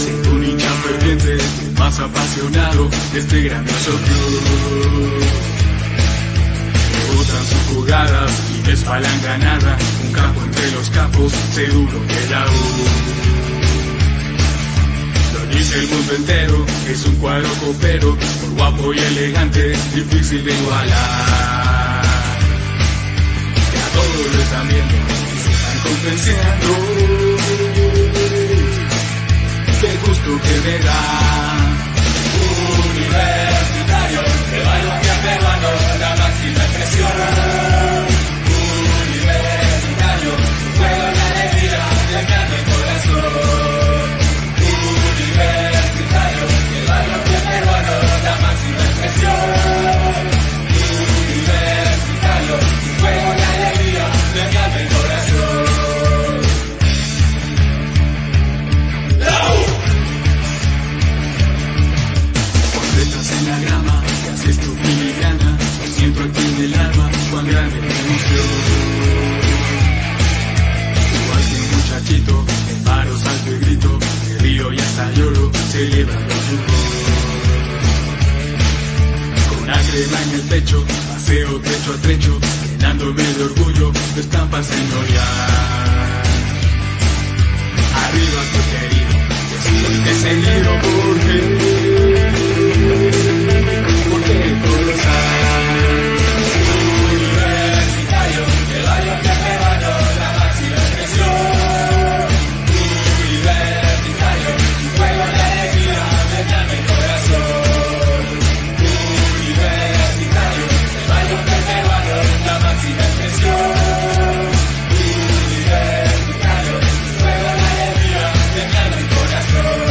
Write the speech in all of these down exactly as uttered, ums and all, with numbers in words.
siendo un hincha ferviente, más apasionado de este grandioso club. Botan sus jugadas y despalanca nada, un capo entre los capos, seguro que la U. Lo dice el mundo entero, es un cuadro copero, por guapo y elegante, difícil de igualar. Ya todos lo están viendo y se están convenciendo. Qué gusto que me da. Universitario, de Balompié peruano, la máxima expresión. Universitario, tu juego en la alegría, llenando el corazón. Universitario, de Balompié peruano, la máxima expresión. Universitario, tu juego en la alegría, llenando el corazón. En la grama, que haces tu filigrana, lo siento aquí en el alma, cuán grande mi emoción. Igual que un muchachito, en paro salto y grito, me río y hasta lloro, celebrando su gol. Con la crema en el pecho, paseo trecho a trecho, llenándome de orgullo, tu estampa señorial. Arriba tu querido, estoy de seguido porque porque colosal. Universitario, de Balompié peruano, la máxima expresión. Universitario, tu juego en la alegría, llenando el corazón. Universitario, de Balompié peruano, la máxima expresión. Universitario, tu juego en la alegría, llenando el corazón.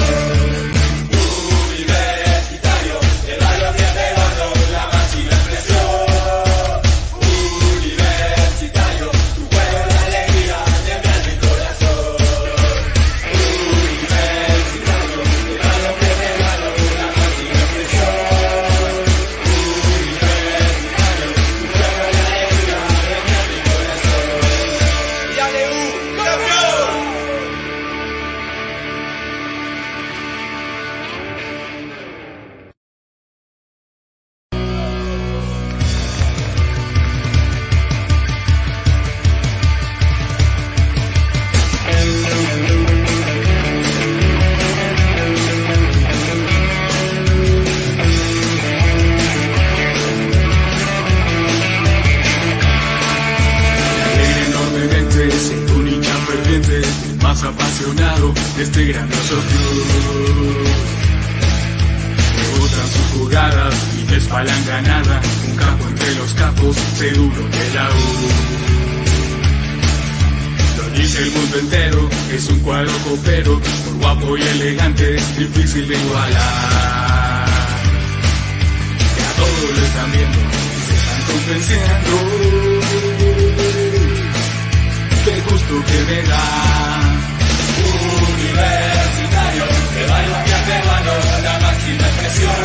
Más apasionado de este grandioso club. Me gustan sus jugadas y despalanca nada, un capo entre los capos, seguro que la U. Lo dice el mundo entero, es un cuadro copero, por guapo y elegante, difícil de igualar. Ya todos lo están viendo y se están convenciendo. Qué gusto que me da. Universitario, de Balompié peruano, la máxima expresión.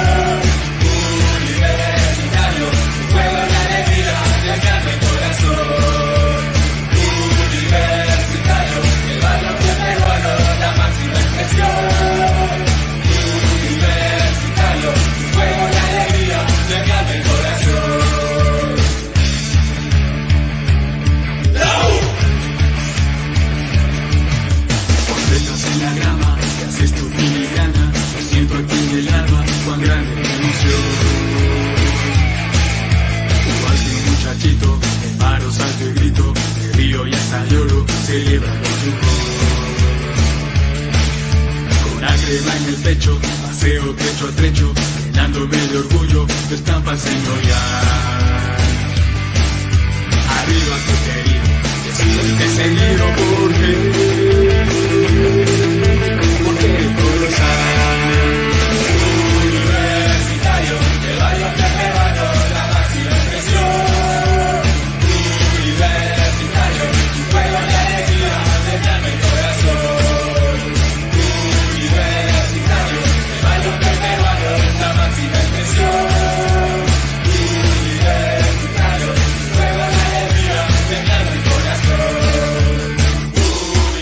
Universitario, tu juego en la alegría, llenando el corazón. Universitario, de Balompié peruano, la máxima expresión. Universitario, tu juego en la alegría, llenando el corazón. En la grama, que haces tu filigrana, lo siento aquí en el alma, cuán grande mi emoción. Igual que un muchachito, en paro salto y grito, me río y hasta lloro, celebrando su gol. Con la crema en el pecho, paseo trecho a trecho, llenándome de orgullo, tu estampa señorial. Arriba tu querido, estoy de seguido porque porque colosal. Universitario, de Balompié peruano, la máxima expresión. Universitario, tu juego en la alegría, llenando el corazón. Universitario, de Balompié peruano, la máxima expresión. Universitario, tu juego en la alegría, llenando el corazón.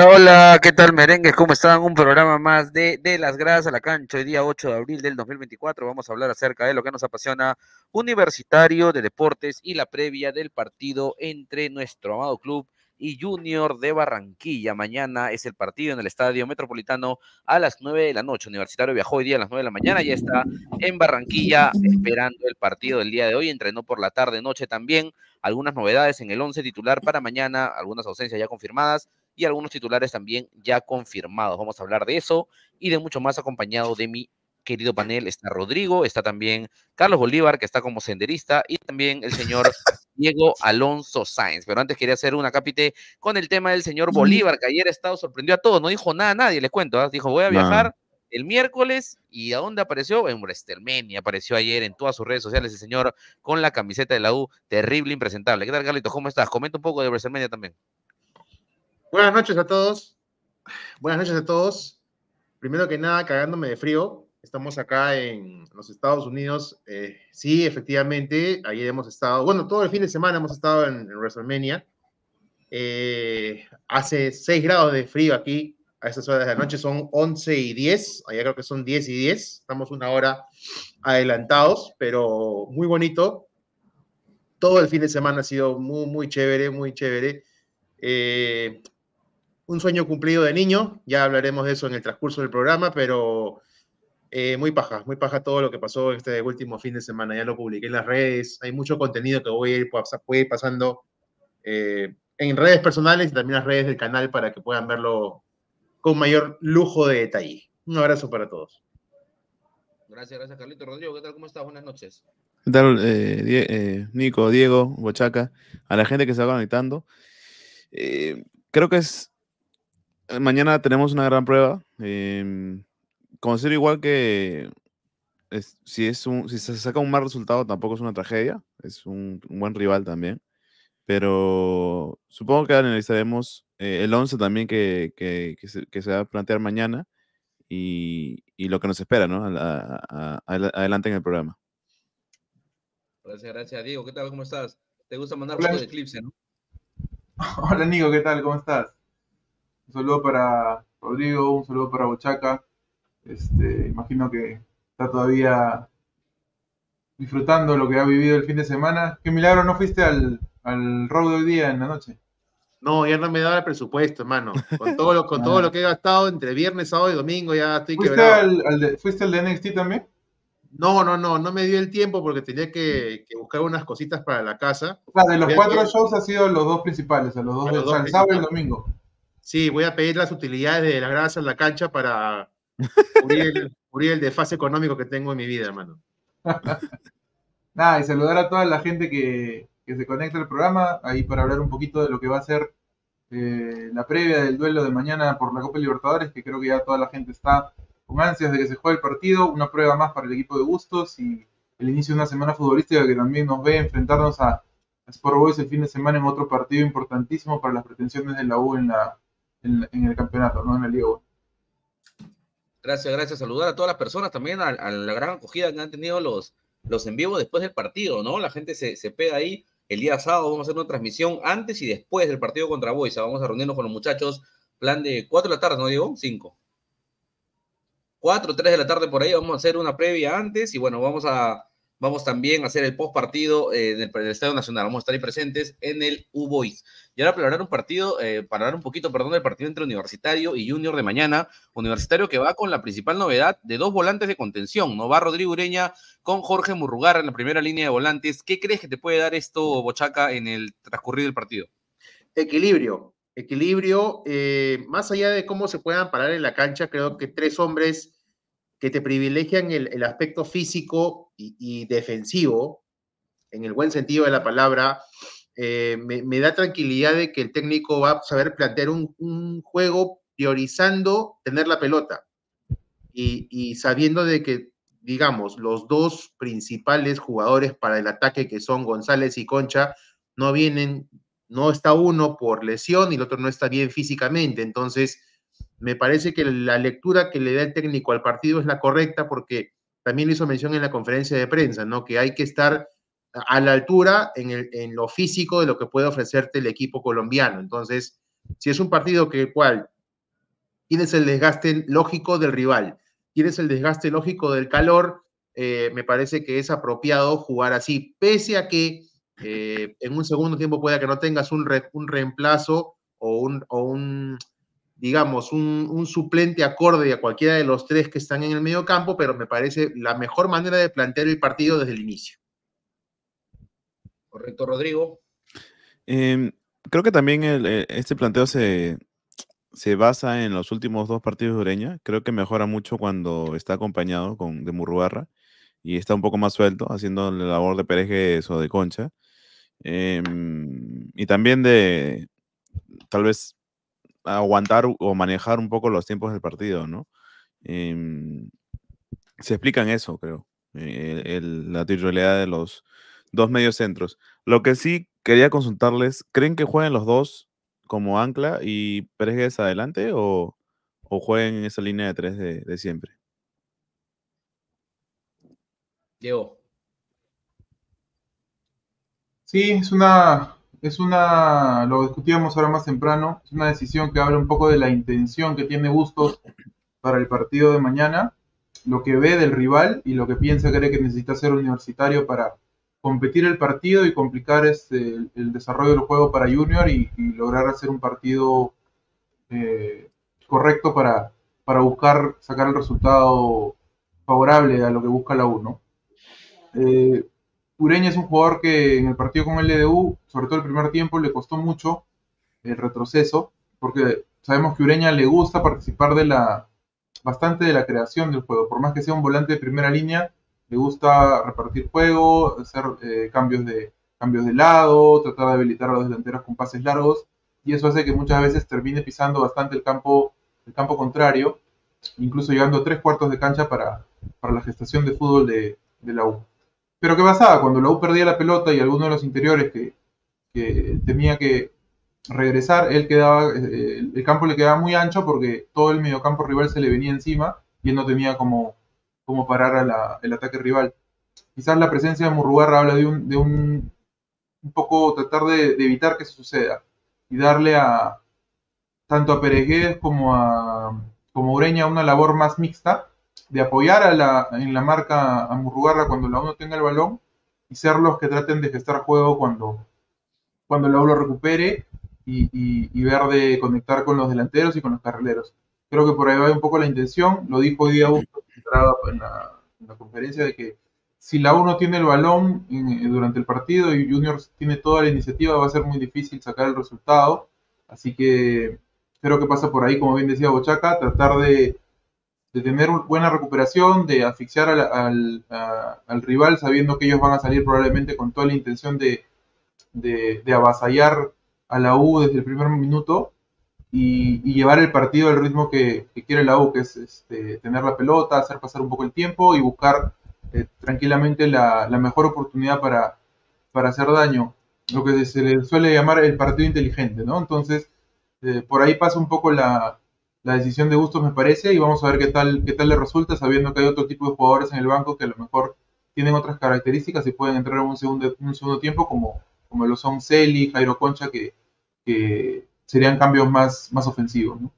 Hola, hola, ¿qué tal merengues? ¿Cómo están? Un programa más de, de Las Gradas a la Cancha. Hoy día ocho de abril del dos mil veinticuatro vamos a hablar acerca de lo que nos apasiona Universitario de Deportes y la previa del partido entre nuestro amado club y Junior de Barranquilla. Mañana es el partido en el Estadio Metropolitano a las nueve de la noche. Universitario viajó hoy día a las nueve de la mañana, ya está en Barranquilla esperando el partido del día de hoy. Entrenó por la tarde-noche también. Algunas novedades en el once titular para mañana, algunas ausencias ya confirmadas y algunos titulares también ya confirmados. Vamos a hablar de eso y de mucho más acompañado de mi querido panel. Está Rodrigo, está también Carlos Bolívar, que está como senderista, y también el señor Diego Alonso Sáenz. Pero antes quería hacer una cápite con el tema del señor Bolívar, que ayer estado sorprendió a todos, no dijo nada a nadie, les cuento, ¿eh? Dijo, voy a viajar No. el miércoles, ¿y a dónde apareció? En WrestleMania, apareció ayer en todas sus redes sociales el señor con la camiseta de la U, terrible, impresentable. ¿Qué tal, Carlitos? ¿Cómo estás? Comenta un poco de WrestleMania también. Buenas noches a todos. Buenas noches a todos. Primero que nada, cagándome de frío. Estamos acá en los Estados Unidos. Eh, sí, efectivamente, ayer hemos estado, bueno, todo el fin de semana hemos estado en, en WrestleMania. Eh, hace seis grados de frío aquí a estas horas de la noche, son once y diez. Allá creo que son diez y diez. Estamos una hora adelantados, pero muy bonito. Todo el fin de semana ha sido muy, muy chévere, muy chévere. Eh, Un sueño cumplido de niño, ya hablaremos de eso en el transcurso del programa, pero eh, muy paja, muy paja todo lo que pasó este último fin de semana, ya lo publiqué en las redes, hay mucho contenido que voy a ir, voy a ir pasando eh, en redes personales y también las redes del canal para que puedan verlo con mayor lujo de detalle. Un abrazo para todos. Gracias, gracias, Carlito. Rodrigo, ¿qué tal? ¿Cómo estás? Buenas noches. ¿Qué tal, eh, Die- eh, Nico, Diego, Bochaca, a la gente que se va conectando? Eh, creo que es. Mañana tenemos una gran prueba. Eh, considero igual que es- si, es un, si se saca un mal resultado, tampoco es una tragedia. Es un, un buen rival también. Pero supongo que analizaremos eh, el once también que, que, que se, que se va a plantear mañana y, y lo que nos espera, ¿no? A- a- a- adelante en el programa. Gracias, gracias, Diego. ¿Qué tal? ¿Cómo estás? ¿Te gusta mandar Hola. fotos de eclipse, no? Hola Nico, ¿qué tal? ¿Cómo estás? Un saludo para Rodrigo, un saludo para Bochaca. Este, imagino que está todavía disfrutando lo que ha vivido el fin de semana. Qué milagro, ¿no fuiste al, al road de hoy día en la noche? No, ya no me da el presupuesto, hermano. Con todo lo, con todo lo que he gastado entre viernes, sábado y domingo, ya estoy ¿Fuiste quebrado. al, al de, ¿Fuiste al de N X T también? No, no, no, no me dio el tiempo porque tenía que, que buscar unas cositas para la casa. O sea, de los Voy a cuatro pedir shows ha sido los dos principales, a los dos a del los dos el sábado y el principales. domingo. Sí, voy a pedir las utilidades de las gradas en la cancha para cubrir el, cubrir el desfase económico que tengo en mi vida, hermano. Nada, y saludar a toda la gente que, que se conecta al programa, ahí para hablar un poquito de lo que va a ser eh, la previa del duelo de mañana por la Copa Libertadores, que creo que ya toda la gente está con ansias de que se juegue el partido, una prueba más para el equipo de Bustos y el inicio de una semana futbolística que también nos ve enfrentarnos a, a Sport Boys el fin de semana en otro partido importantísimo para las pretensiones de la U en, la, en, en el campeonato, ¿no? En la Liga uno. Gracias, gracias. Saludar a todas las personas también, a, a la gran acogida que han tenido los, los en vivo después del partido, ¿no? La gente se, se pega ahí. El día sábado vamos a hacer una transmisión antes y después del partido contra Boys. Vamos a reunirnos con los muchachos, plan de cuatro de la tarde, ¿no, Diego? cinco. cuatro, tres de la tarde por ahí, vamos a hacer una previa antes y bueno, vamos a vamos también a hacer el post partido eh, en, el, en el Estadio Nacional, vamos a estar ahí presentes en el U-Boys. Y ahora para hablar un partido, eh, para hablar un poquito, perdón, del partido entre Universitario y Junior de mañana, Universitario que va con la principal novedad de dos volantes de contención, ¿no? Va Rodrigo Ureña con Jorge Murrugarra en la primera línea de volantes. ¿Qué crees que te puede dar esto, Bochaca, en el transcurrir del partido? Equilibrio, equilibrio, eh, más allá de cómo se puedan parar en la cancha, creo que tres hombres que te privilegian el, el aspecto físico y, y, defensivo, en el buen sentido de la palabra, eh, me, me, da tranquilidad de que el técnico va a saber plantear un, un juego priorizando tener la pelota y, y sabiendo de que, digamos, los dos principales jugadores para el ataque, que son González y Concha, no vienen, no está uno por lesión y el otro no está bien físicamente, entonces me parece que la lectura que le da el técnico al partido es la correcta porque también hizo mención en la conferencia de prensa, ¿no? Que hay que estar a la altura en, el, en lo físico de lo que puede ofrecerte el equipo colombiano. Entonces, si es un partido que el cual tienes el desgaste lógico del rival, tienes el desgaste lógico del calor, eh, me parece que es apropiado jugar así, pese a que eh, en un segundo tiempo pueda que no tengas un, re, un reemplazo o un, o un digamos, un, un suplente acorde a cualquiera de los tres que están en el medio campo, pero me parece la mejor manera de plantear el partido desde el inicio. Correcto, Rodrigo. Eh, creo que también el, el, este planteo se, se basa en los últimos dos partidos de Ureña. Creo que mejora mucho cuando está acompañado con, de Murrugarra y está un poco más suelto, haciendo la labor de Perejes o de Concha. Eh, y también de, tal vez, aguantar o manejar un poco los tiempos del partido, ¿no? Eh, se explican eso, creo, eh, el, la titularidad de los dos mediocentros. Lo que sí quería consultarles, ¿creen que jueguen los dos como ancla y Perejes adelante o, o jueguen en esa línea de tres de, de siempre? Diego. Sí, es una, es una, lo discutíamos ahora más temprano, es una decisión que habla un poco de la intención que tiene Bustos para el partido de mañana, lo que ve del rival y lo que piensa cree que necesita hacer Universitario para competir el partido y complicar este, el, el desarrollo del juego para Junior y, y lograr hacer un partido eh, correcto para, para buscar sacar el resultado favorable a lo que busca la U, ¿no? Eh, Ureña es un jugador que en el partido con el L D U, sobre todo el primer tiempo, le costó mucho el retroceso, porque sabemos que Ureña le gusta participar de la bastante de la creación del juego, por más que sea un volante de primera línea, le gusta repartir juego, hacer eh, cambios de cambios de lado, tratar de habilitar a los delanteros con pases largos, y eso hace que muchas veces termine pisando bastante el campo, el campo contrario, incluso llegando a tres cuartos de cancha para, para la gestación de fútbol de, de la U. Pero ¿qué pasaba? Cuando la U perdía la pelota y alguno de los interiores que, que tenía que regresar, él quedaba, eh, el campo le quedaba muy ancho porque todo el mediocampo rival se le venía encima y él no tenía como, como parar a la, el ataque rival. Quizás la presencia de Murrugarra habla de un, de un, un poco tratar de, de evitar que eso suceda y darle a tanto a Peregués como a como Ureña una labor más mixta de apoyar a la, en la marca a Murrugarra cuando la U no tenga el balón y ser los que traten de gestar juego cuando, cuando la U lo recupere y, y, y ver de conectar con los delanteros y con los carrileros. Creo que por ahí va un poco la intención, lo dijo hoy día Bustos en la, en la conferencia de que si la U no tiene el balón en, durante el partido y Junior tiene toda la iniciativa va a ser muy difícil sacar el resultado, así que creo que pasa por ahí, como bien decía Bochaca, tratar de de tener buena recuperación, de asfixiar al, al, a, al rival sabiendo que ellos van a salir probablemente con toda la intención de, de, de avasallar a la U desde el primer minuto y, y llevar el partido al ritmo que, que quiere la U, que es este, tener la pelota, hacer pasar un poco el tiempo y buscar eh, tranquilamente la, la mejor oportunidad para, para hacer daño, lo que se le suele llamar el partido inteligente, ¿no? Entonces, eh, por ahí pasa un poco la la decisión de Bustos me parece y vamos a ver qué tal, qué tal le resulta sabiendo que hay otro tipo de jugadores en el banco que a lo mejor tienen otras características y pueden entrar en un segundo, un segundo tiempo como, como lo son Celi, Jairo Concha que, que serían cambios más, más ofensivos, ¿no?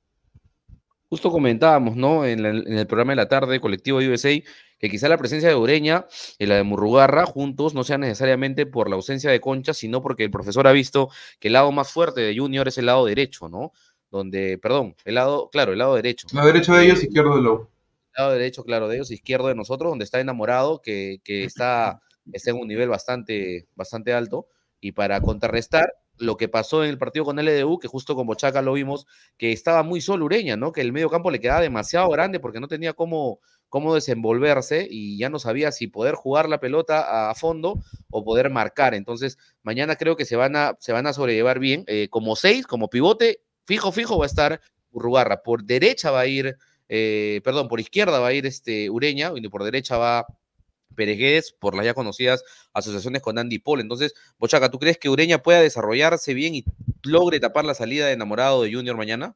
Justo comentábamos, ¿no? En, la, en el programa de la tarde, Colectivo U S A, que quizá la presencia de Ureña y la de Murrugarra juntos no sea necesariamente por la ausencia de Concha, sino porque el profesor ha visto que el lado más fuerte de Junior es el lado derecho, ¿no? Donde, perdón, el lado, claro, el lado derecho. El lado derecho de ellos, eh, izquierdo de la U. El lado derecho, claro, de ellos, izquierdo de nosotros, donde está enamorado, que, que está, está en un nivel bastante, bastante alto. Y para contrarrestar lo que pasó en el partido con L D U, que justo con Bochaca lo vimos, que estaba muy solo Ureña, ¿no? Que el medio campo le quedaba demasiado grande porque no tenía cómo, cómo desenvolverse y ya no sabía si poder jugar la pelota a fondo o poder marcar. Entonces, mañana creo que se van a, se van a sobrellevar bien. Eh, como seis, como pivote, fijo, fijo va a estar Murrugarra. Por derecha va a ir, eh, perdón, por izquierda va a ir este Ureña y por derecha va Peregués, por las ya conocidas asociaciones con Andy Paul. Entonces, Bochaca, ¿tú crees que Ureña pueda desarrollarse bien y logre tapar la salida de enamorado de Junior mañana?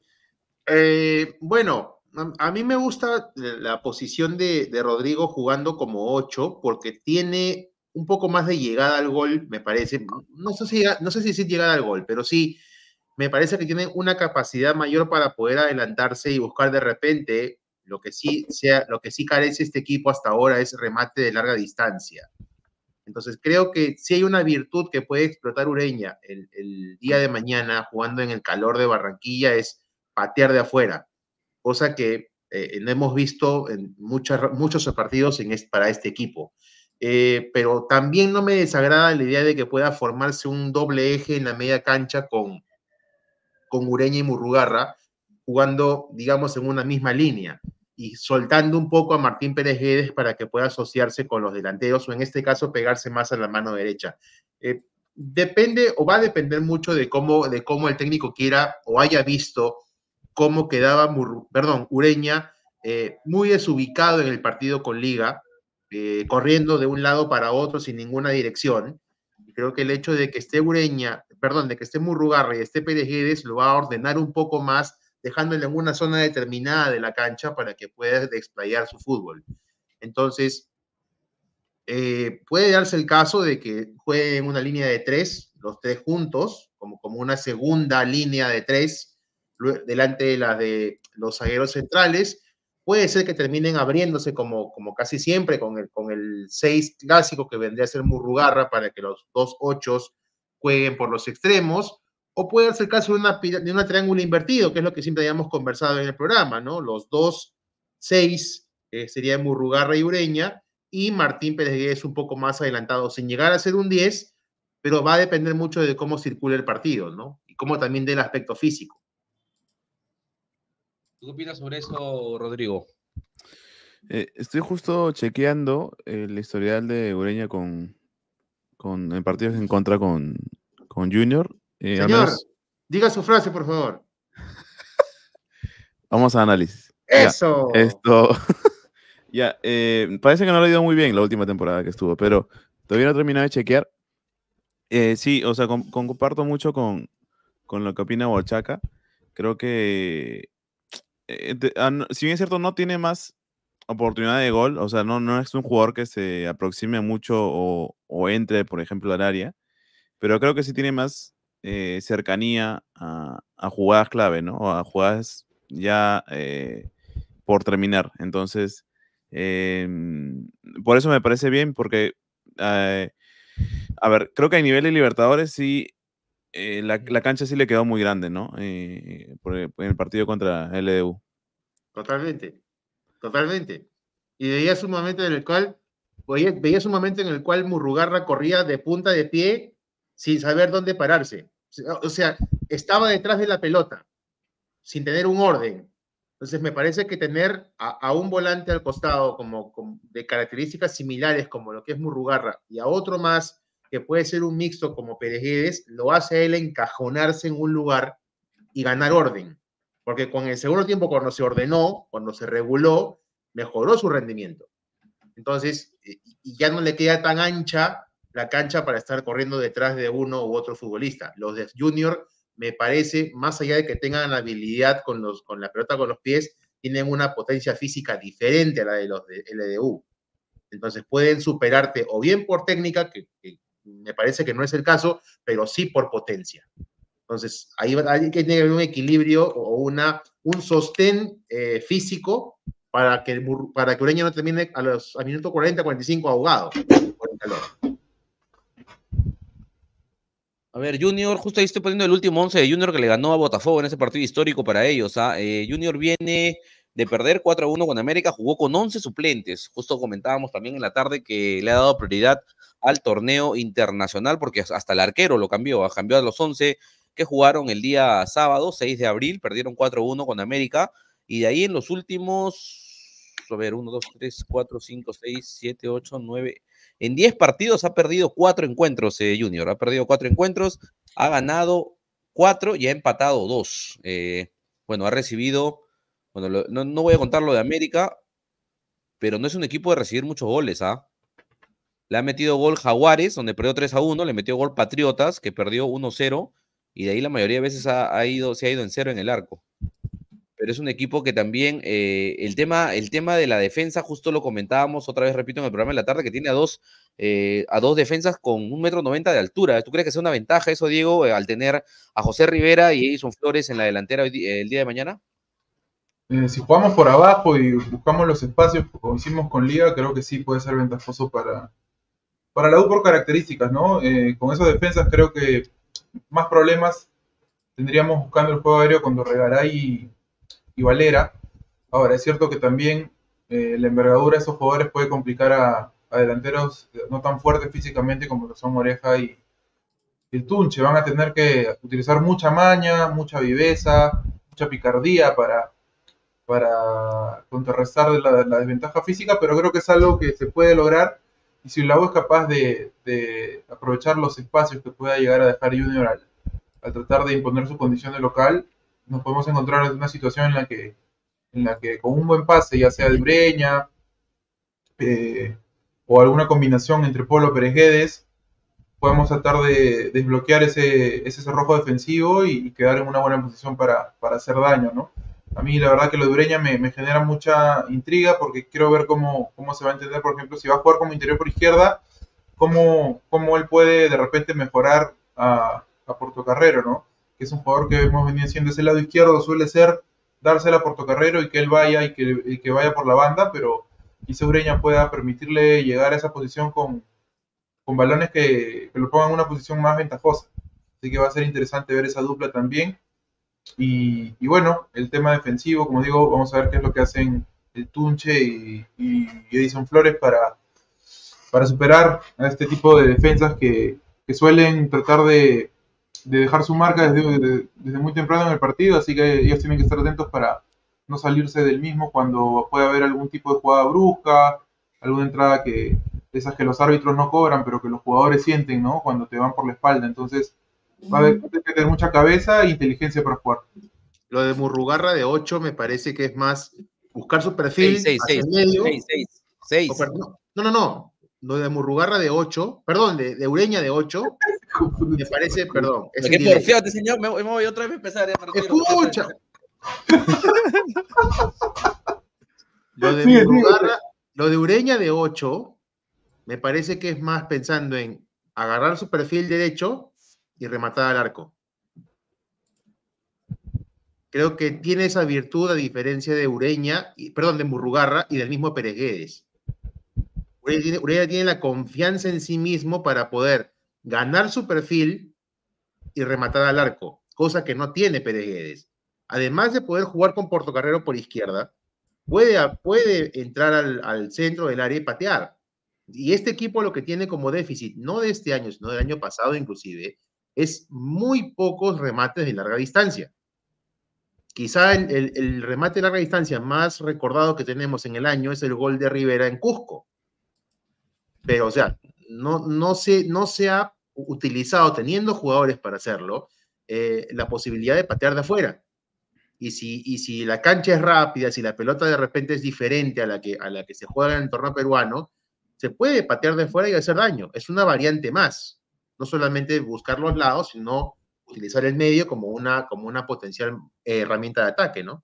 Eh, bueno, a, a mí me gusta la posición de, de Rodrigo jugando como ocho porque tiene un poco más de llegada al gol, me parece. No sé si, no sé si es llegada al gol, pero sí me parece que tienen una capacidad mayor para poder adelantarse y buscar de repente lo que sí, sea, lo que sí carece este equipo hasta ahora es remate de larga distancia. Entonces creo que si hay una virtud que puede explotar Ureña el, el día de mañana jugando en el calor de Barranquilla es patear de afuera, cosa que eh, no hemos visto en muchas, muchos partidos en este, para este equipo. Eh, pero también no me desagrada la idea de que pueda formarse un doble eje en la media cancha con, con Ureña y Murrugarra, jugando, digamos, en una misma línea y soltando un poco a Martín Pérez Guedes para que pueda asociarse con los delanteros o en este caso pegarse más a la mano derecha. Eh, depende o va a depender mucho de cómo, de cómo el técnico quiera o haya visto cómo quedaba, Mur, perdón, Ureña eh, muy desubicado en el partido con Liga, eh, corriendo de un lado para otro sin ninguna dirección. Creo que el hecho de que esté Ureña, perdón, de que esté Murrugarra y esté Pérez Guedes lo va a ordenar un poco más, dejándole en una zona determinada de la cancha para que pueda desplayar su fútbol. Entonces, eh, puede darse el caso de que jueguen una línea de tres, los tres juntos, como, como una segunda línea de tres, delante de la de los zagueros centrales. Puede ser que terminen abriéndose como, como casi siempre con el, con el seis clásico que vendría a ser Murrugarra para que los dos ochos jueguen por los extremos, o puede ser el caso de una, de una triángulo invertido, que es lo que siempre habíamos conversado en el programa, ¿no? Los dos seis eh, serían Murrugarra y Ureña, y Martín Pérez Guedes un poco más adelantado, sin llegar a ser un diez, pero va a depender mucho de cómo circule el partido, ¿no? Y cómo también del aspecto físico. ¿Qué opinas sobre eso, Rodrigo? Eh, estoy justo chequeando el historial de Ureña con, con en partidos en contra con, con Junior. Eh, Señor, menos... diga su frase, por favor. Vamos a análisis. ¡Eso! Ya, esto... ya, eh, parece que no le ha ido muy bien la última temporada que estuvo, pero todavía no he terminado de chequear. Eh, sí, o sea, con, con, comparto mucho con, con lo que opina Bochaca. Creo que Eh, de, ah, no, si bien es cierto, no tiene más oportunidad de gol, o sea, no, no es un jugador que se aproxime mucho o, o entre, por ejemplo, al área, pero creo que sí tiene más eh, cercanía a, a jugadas clave, ¿no? O a jugadas ya eh, por terminar. Entonces, eh, por eso me parece bien, porque, eh, a ver, creo que a nivel de Libertadores sí, eh, la, la cancha sí le quedó muy grande, ¿no? Eh, por el, en el partido contra L D U. Totalmente, totalmente. Y veías un momento en el cual, veías, veías un momento en el cual Murrugarra corría de punta de pie sin saber dónde pararse. O sea, estaba detrás de la pelota, sin tener un orden. Entonces me parece que tener a, a un volante al costado como, como de características similares como lo que es Murrugarra y a otro más que puede ser un mixto como Pérez Guedes, lo hace a él encajonarse en un lugar y ganar orden. Porque con el segundo tiempo, cuando se ordenó, cuando se reguló, mejoró su rendimiento. Entonces, y ya no le queda tan ancha la cancha para estar corriendo detrás de uno u otro futbolista. Los de Junior, me parece, más allá de que tengan habilidad con, los, con la pelota con los pies, tienen una potencia física diferente a la de los de L D U. Entonces pueden superarte o bien por técnica, que, que me parece que no es el caso, pero sí por potencia. Entonces, ahí hay que tener un equilibrio o una, un sostén eh, físico para que, para que Ureña no termine a los a minuto cuarenta, cuarenta y cinco ahogado por el calor. A ver, Junior, justo ahí estoy poniendo el último once de Junior que le ganó a Botafogo en ese partido histórico para ellos. ¿ah? Eh, Junior viene de perder cuatro a uno con América, jugó con once suplentes. Justo comentábamos también en la tarde que le ha dado prioridad al torneo internacional porque hasta el arquero lo cambió, cambió a los once que jugaron el día sábado, seis de abril, perdieron cuatro a uno con América, y de ahí en los últimos, a ver, uno, dos, tres, cuatro, cinco, seis, siete, ocho, nueve, en diez partidos ha perdido cuatro encuentros, eh, Junior, ha perdido cuatro encuentros, ha ganado cuatro y ha empatado dos. Eh, bueno, ha recibido, bueno, lo, no, no voy a contar lo de América, pero no es un equipo de recibir muchos goles, ¿ah? Le ha metido gol Jaguares, donde perdió tres a uno, le metió gol Patriotas, que perdió uno cero, y de ahí la mayoría de veces ha, ha ido, se ha ido en cero en el arco. pero es un equipo que también, eh, el, tema, el tema de la defensa, justo lo comentábamos otra vez, repito, en el programa de la tarde, que tiene a dos, eh, a dos defensas con un metro noventa de altura. ¿Tú crees que sea una ventaja eso, Diego, eh, al tener a José Rivera y Edison Flores en la delantera hoy di- el día de mañana? Eh, si jugamos por abajo y buscamos los espacios como hicimos con Liga, creo que sí puede ser ventajoso para, para la U por características, ¿no? Eh, con esas defensas creo que más problemas tendríamos buscando el juego aéreo con Dorregaray y, y Valera. Ahora, es cierto que también eh, la envergadura de esos jugadores puede complicar a, a delanteros no tan fuertes físicamente como lo son Oreja y, y el Tunche. Van a tener que utilizar mucha maña, mucha viveza, mucha picardía para, para contrarrestar la, la desventaja física, pero creo que es algo que se puede lograr y si la U es capaz de, de aprovechar los espacios que pueda llegar a dejar Junior al, al tratar de imponer su condición de local, nos podemos encontrar en una situación en la que, en la que con un buen pase, ya sea de Ureña eh, o alguna combinación entre Polo Pérez Guedes, podemos tratar de desbloquear ese, ese cerrojo defensivo y, y quedar en una buena posición para, para hacer daño, ¿no? A mí la verdad que lo de Ureña me, me genera mucha intriga porque quiero ver cómo, cómo se va a entender, por ejemplo, si va a jugar como interior por izquierda, cómo, cómo él puede de repente mejorar a, a Portocarrero, ¿no? Que es un jugador que hemos venido siendo ese lado izquierdo, suele ser dársela a Portocarrero y que él vaya y que, y que vaya por la banda, pero quizá Ureña pueda permitirle llegar a esa posición con, con balones que, que lo pongan en una posición más ventajosa. Así que va a ser interesante ver esa dupla también. Y, y bueno, el tema defensivo, como digo, vamos a ver qué es lo que hacen el Tunche y, y Edison Flores para, para superar a este tipo de defensas que, que suelen tratar de, de dejar su marca desde, de, desde muy temprano en el partido, así que ellos tienen que estar atentos para no salirse del mismo cuando pueda haber algún tipo de jugada brusca, alguna entrada que esas que los árbitros no cobran, pero que los jugadores sienten, ¿no? Cuando te van por la espalda. Entonces, va a haber que tener mucha cabeza e inteligencia para jugar. Lo de Murrugarra de ocho me parece que es más buscar su perfil seis, seis, hacia seis, el medio. seis, seis, seis. O per- no, no, no, no. Lo de Murrugarra de ocho, perdón, de, de Ureña de ocho, me parece, perdón. Es Me el quedé delay. porfiado, señor. Me, me voy otra vez a empezar. Ya, me retiro. Escucha. Lo de Sigue, sigue. Murrugarra, lo de Ureña de ocho, me parece que es más pensando en agarrar su perfil derecho y rematar al arco. Creo que tiene esa virtud a diferencia de Ureña, y, perdón, de Murrugarra y del mismo Pérez Guedes. Ureña tiene, Ureña tiene la confianza en sí mismo para poder ganar su perfil y rematar al arco, cosa que no tiene Pérez Guedes. Además de poder jugar con Portocarrero por izquierda, puede, puede entrar al, al centro del área y patear. Y este equipo lo que tiene como déficit, no de este año, sino del año pasado inclusive, es muy pocos remates de larga distancia. Quizá el, el, el remate de larga distancia más recordado que tenemos en el año es el gol de Rivera en Cusco. Pero, o sea, no, no, se, no se ha utilizado, teniendo jugadores para hacerlo, eh, la posibilidad de patear de afuera. Y si, y si la cancha es rápida, si la pelota de repente es diferente a la que, a la que se juega en el torneo peruano, se puede patear de afuera y hacer daño. Es una variante más. No solamente buscar los lados, sino utilizar el medio como una, como una potencial eh, herramienta de ataque, ¿no?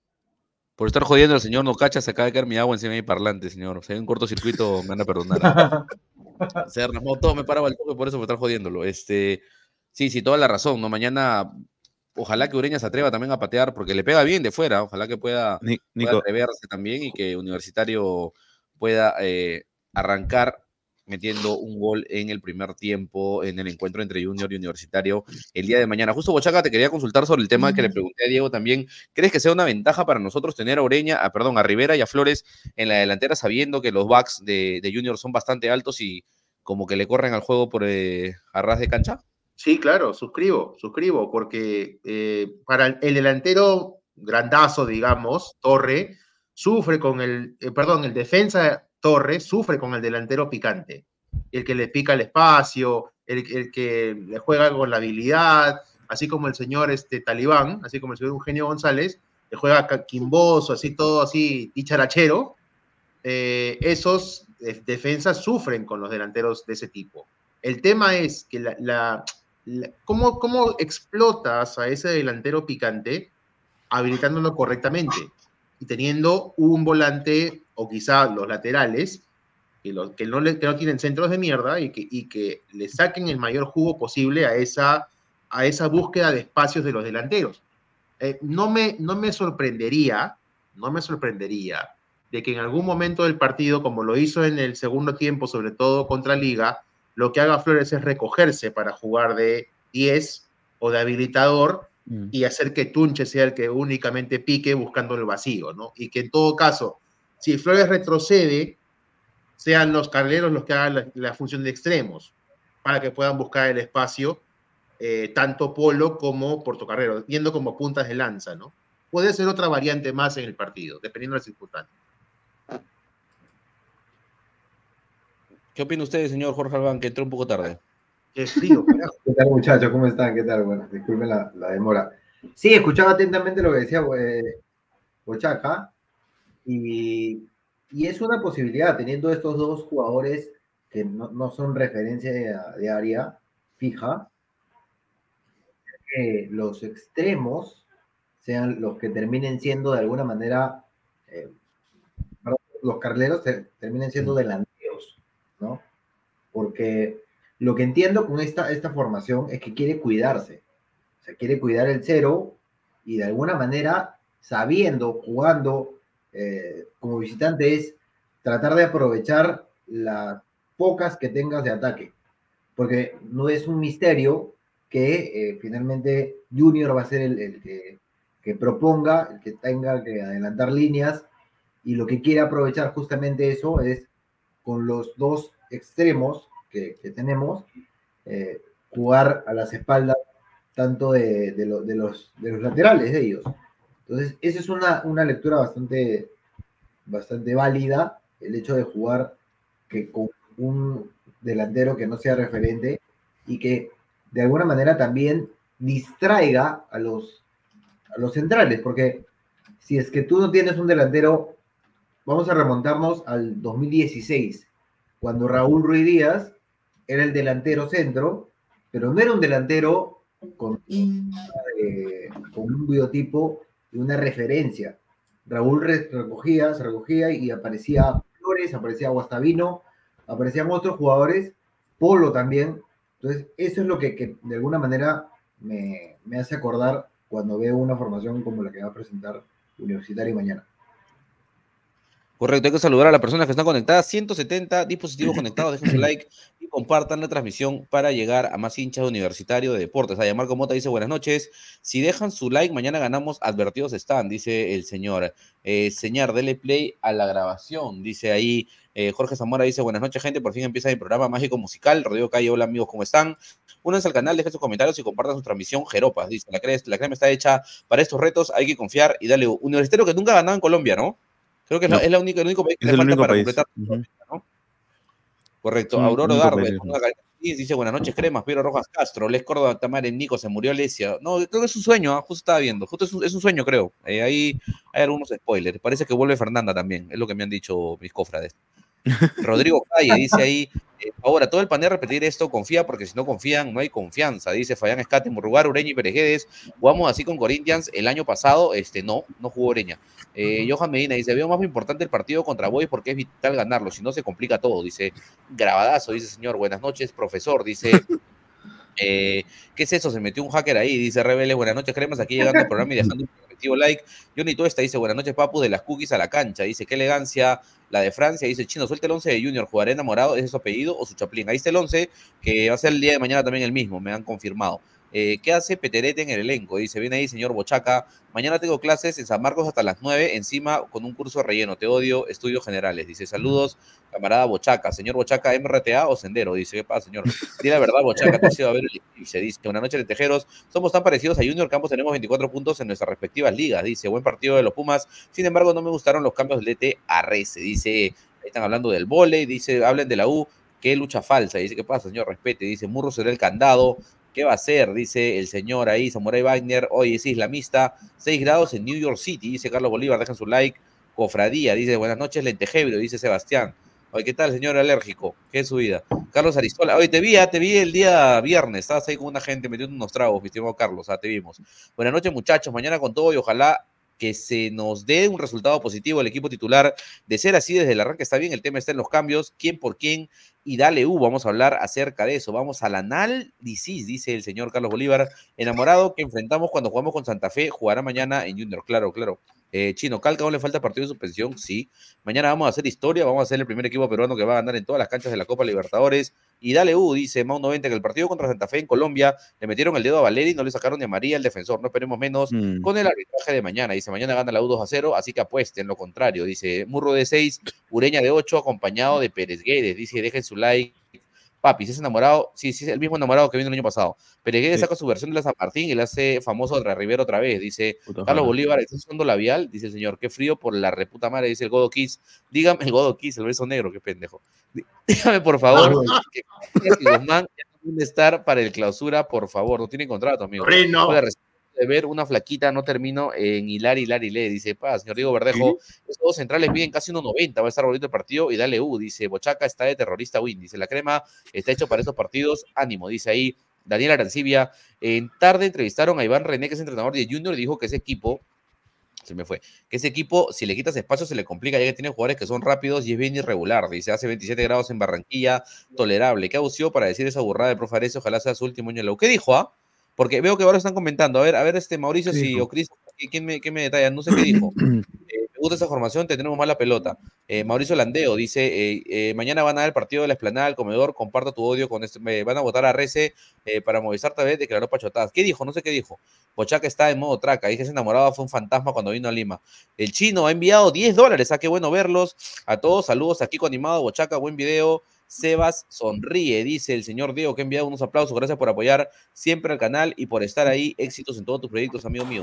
Por estar jodiendo al señor Nocacha se acaba de caer mi agua encima de mi parlante, señor. Si hay un cortocircuito, me van a perdonar. ¿Ah? Se derramó todo, me paraba el toque por eso por estar jodiéndolo. Este, sí, sí, toda la razón, ¿no? Mañana, ojalá que Ureña se atreva también a patear, porque le pega bien de fuera. Ojalá que pueda, Ni- pueda Nico, atreverse también y que Universitario pueda eh, arrancar metiendo un gol en el primer tiempo en el encuentro entre Junior y Universitario el día de mañana. Justo, Bochaca, te quería consultar sobre el tema que le pregunté a Diego también. ¿Crees que sea una ventaja para nosotros tener a Ureña, a, perdón, a Rivera y a Flores en la delantera, sabiendo que los backs de, de Junior son bastante altos y como que le corren al juego por eh, a ras de cancha? Sí, claro, suscribo, suscribo, porque eh, para el, el delantero grandazo, digamos, Torre, sufre con el, eh, perdón, el defensa Torre sufre con el delantero picante, el que le pica el espacio, el, el que le juega con la habilidad, así como el señor este, Talibán, así como el señor Eugenio González, que juega quimboso, así todo así, dicharachero, eh, esos eh, defensas sufren con los delanteros de ese tipo. El tema es que la, la, la, ¿cómo, ¿cómo explotas a ese delantero picante habilitándolo correctamente y teniendo un volante o quizá los laterales que, los, que, no, le, que no tienen centros de mierda y que, y que le saquen el mayor jugo posible a esa, a esa búsqueda de espacios de los delanteros. Eh, no, me, no me sorprendería, no me sorprendería de que en algún momento del partido, como lo hizo en el segundo tiempo, sobre todo contra Liga, lo que haga Flores es recogerse para jugar de diez o de habilitador mm. y hacer que Tunche sea el que únicamente pique buscando el vacío, ¿no? Y que en todo caso, si Flores retrocede, sean los carrileros los que hagan la, la función de extremos, para que puedan buscar el espacio, eh, tanto Polo como Portocarrero, viendo como puntas de lanza, ¿no? Puede ser otra variante más en el partido, dependiendo de las circunstancias. ¿Qué opina usted, señor Jorge Albán, que entró un poco tarde? Qué frío, carajo. ¿Qué tal, muchachos? ¿Cómo están? ¿Qué tal? Bueno, disculpen la, la demora. Sí, escuchaba atentamente lo que decía eh, Bochaca, y, y es una posibilidad, teniendo estos dos jugadores que no, no son referencia de, de área fija, que los extremos sean los que terminen siendo de alguna manera, eh, los carrileros terminen siendo delanteros, ¿no? Porque lo que entiendo con esta, esta formación es que quiere cuidarse, o sea, quiere cuidar el cero y de alguna manera, sabiendo, jugando eh, como visitante, es tratar de aprovechar las pocas que tengas de ataque, porque no es un misterio que eh, finalmente Junior va a ser el, el que, que proponga, el que tenga que adelantar líneas, y lo que quiere aprovechar justamente eso es con los dos extremos que, que tenemos, eh, jugar a las espaldas tanto de, de, lo, de, los, de los laterales de ellos. Entonces, esa es una, una lectura bastante, bastante válida, el hecho de jugar que con un delantero que no sea referente y que de alguna manera también distraiga a los, a los centrales, porque si es que tú no tienes un delantero, vamos a remontarnos al dos mil dieciséis, cuando Raúl Ruiz Díaz era el delantero centro, pero no era un delantero con, eh, con un biotipo y una referencia. Raúl recogía, se recogía y aparecía Flores, aparecía Guastavino, aparecían otros jugadores, Polo también. Entonces, eso es lo que, que de alguna manera me, me hace acordar cuando veo una formación como la que va a presentar Universitario mañana. Correcto, hay que saludar a las personas que están conectadas. ciento setenta dispositivos conectados, dejen su like y compartan la transmisión para llegar a más hinchas de Universitario de Deportes. Allá Marco Mota dice, buenas noches. Si dejan su like, mañana ganamos, advertidos están, dice el señor. Eh, señor, dele play a la grabación, dice ahí. Eh, Jorge Zamora dice, buenas noches, gente. Por fin empieza mi programa mágico musical. Rodrigo Calle, hola amigos, ¿cómo están? Únanse al canal, dejen sus comentarios y compartan su transmisión. Jeropas, dice, la crema, la crema está hecha para estos retos, hay que confiar y darle. Universitario que nunca ha ganado en Colombia, ¿no? Creo que no. es, la, es la única, el único país que es le falta para país. completar. Uh-huh. ¿No? Correcto. Sí, Aurora Darwin, dice, buenas noches, cremas. Pedro Rojas Castro, Les Córdoba, Tamar, Nico, se murió Lesia. No, creo que es un sueño, ¿eh? Justo estaba viendo. Justo es un, es un sueño, creo. Eh, ahí hay algunos spoilers. Parece que vuelve Fernanda también, es lo que me han dicho mis cofrades. Rodrigo Calle dice ahí, eh, ahora todo el panel repetir esto, confía porque si no confían no hay confianza, dice Fabián Escate, Murrugar, Ureña y Perejedes, jugamos así con Corinthians el año pasado, este no, no jugó Ureña. Eh, Johan Medina dice, veo más importante el partido contra Boys porque es vital ganarlo, si no se complica todo, dice grabadazo, dice señor, buenas noches, profesor, dice... Eh, ¿qué es eso? Se metió un hacker ahí, dice Rebele, buenas noches, cremas, aquí llegando al programa y dejando un respectivo like. Johnny Tuesta dice, buenas noches, papu, de las cookies a la cancha, dice, qué elegancia, la de Francia, dice, Chino, suelta el once de Junior, ¿jugaré enamorado? ¿Es su apellido o su chaplín? Ahí está el once, que va a ser el día de mañana también el mismo, me han confirmado. Eh, ¿Qué hace Peterete en el elenco? Dice, viene ahí, señor Bochaca, mañana tengo clases en San Marcos hasta las nueve, encima con un curso de relleno, te odio, estudios generales. Dice, saludos, camarada Bochaca. Señor Bochaca, ¿M R T A o Sendero? Dice, ¿qué pasa, señor? Dile la verdad, Bochaca, te has ido a ver el eclipse. Dice, buenas noches, Lentejeros, somos tan parecidos a Junior que ambos tenemos veinticuatro puntos en nuestras respectivas ligas. Dice, buen partido de los Pumas, sin embargo, no me gustaron los cambios del D T a Rece. Dice, ahí están hablando del vóley, dice, hablen de la U, qué lucha falsa. Dice, ¿qué pasa, señor? Respete. Dice, Murro será el candado. ¿Qué va a hacer? Dice el señor ahí, Samurai Wagner, hoy es islamista, seis grados en New York City, dice Carlos Bolívar, dejan su like. Cofradía, dice, buenas noches, Lentejebro, dice Sebastián. Oye, ¿qué tal, señor alérgico? ¿Qué es su vida? Carlos Aristola. Oye, te vi, ah, te vi el día viernes. Estabas ahí con una gente metiendo unos tragos, mi estimado Carlos. Ah, te vimos. Buenas noches, muchachos. Mañana con todo y ojalá que se nos dé un resultado positivo al equipo titular. De ser así desde el arranque está bien, el tema está en los cambios, quién por quién, y dale U, vamos a hablar acerca de eso. Vamos al análisis, dice el señor Carlos Bolívar. Enamorado que enfrentamos cuando jugamos con Santa Fe, jugará mañana en Junior, claro, claro. Eh, Chino, Calca aún le falta partido de suspensión, sí. Mañana vamos a hacer historia, vamos a ser el primer equipo peruano que va a ganar en todas las canchas de la Copa Libertadores. Y dale U, dice Mau noventa, que el partido contra Santa Fe en Colombia le metieron el dedo a Valeri y no le sacaron ni a María el defensor. No esperemos menos Mm. con el arbitraje de mañana. Dice, mañana gana la U dos a cero, así que apuesten lo contrario. Dice, Murro de seis, Ureña de ocho, acompañado de Pérez Guedes. Dice, dejen su like. Papi, si es enamorado, sí, sí, es el mismo enamorado que vino el año pasado. Pérez Guedes Sí. saca su versión de la San Martín y le hace famoso a Rivera otra vez. Dice, Puta, Carlos ojalá. Bolívar, ¿estás usando labial? Dice el señor, qué frío por la reputa madre, dice el Godo Kiss. Dígame, el Godo Kiss, el beso negro, qué pendejo. Dí- Dígame, por favor, que que Guzmán ya no puede estar para el clausura, por favor. No tiene contrato, amigo. Reno. Oiga, recién de ver una flaquita, no termino en hilar, hilar, y le dice, pa, señor Diego Verdejo, esos dos centrales miden casi uno noventa, va a estar bonito el partido, y dale U, dice, Bochaca está de terrorista win, dice, la crema está hecho para esos partidos, ánimo, dice ahí Daniel Arancibia. En tarde entrevistaron a Iván René, que es entrenador de Junior, y dijo que ese equipo, se me fue, que ese equipo, si le quitas espacio, se le complica, ya que tiene jugadores que son rápidos y es bien irregular. Dice, hace veintisiete grados en Barranquilla, tolerable. ¿Qué abusió para decir esa burrada de profe Arezzo? Ojalá sea su último año en la U. ¿Qué dijo, ah? Porque veo que ahora están comentando. A ver, a ver, este Mauricio, ¿Qué si dijo? o Cris, ¿quién me, quién me detalla? No sé qué dijo. Eh, me gusta esa formación, tendremos mala pelota. Eh, Mauricio Landeo dice, eh, eh, mañana van a dar el partido de la Esplanada del Comedor, comparto tu odio con este, me van a votar a Rece eh, para Movistar T V, declaró Pachotadas. ¿Qué dijo? No sé qué dijo. Bochaca está en modo traca, dije, ese enamorado fue un fantasma cuando vino a Lima. El chino ha enviado diez dólares, ah, qué bueno verlos. A todos, saludos aquí con Animado, Bochaca, buen video. Sebas sonríe, dice el señor Diego, que ha enviado unos aplausos, gracias por apoyar siempre al canal y por estar ahí, éxitos en todos tus proyectos, amigo mío.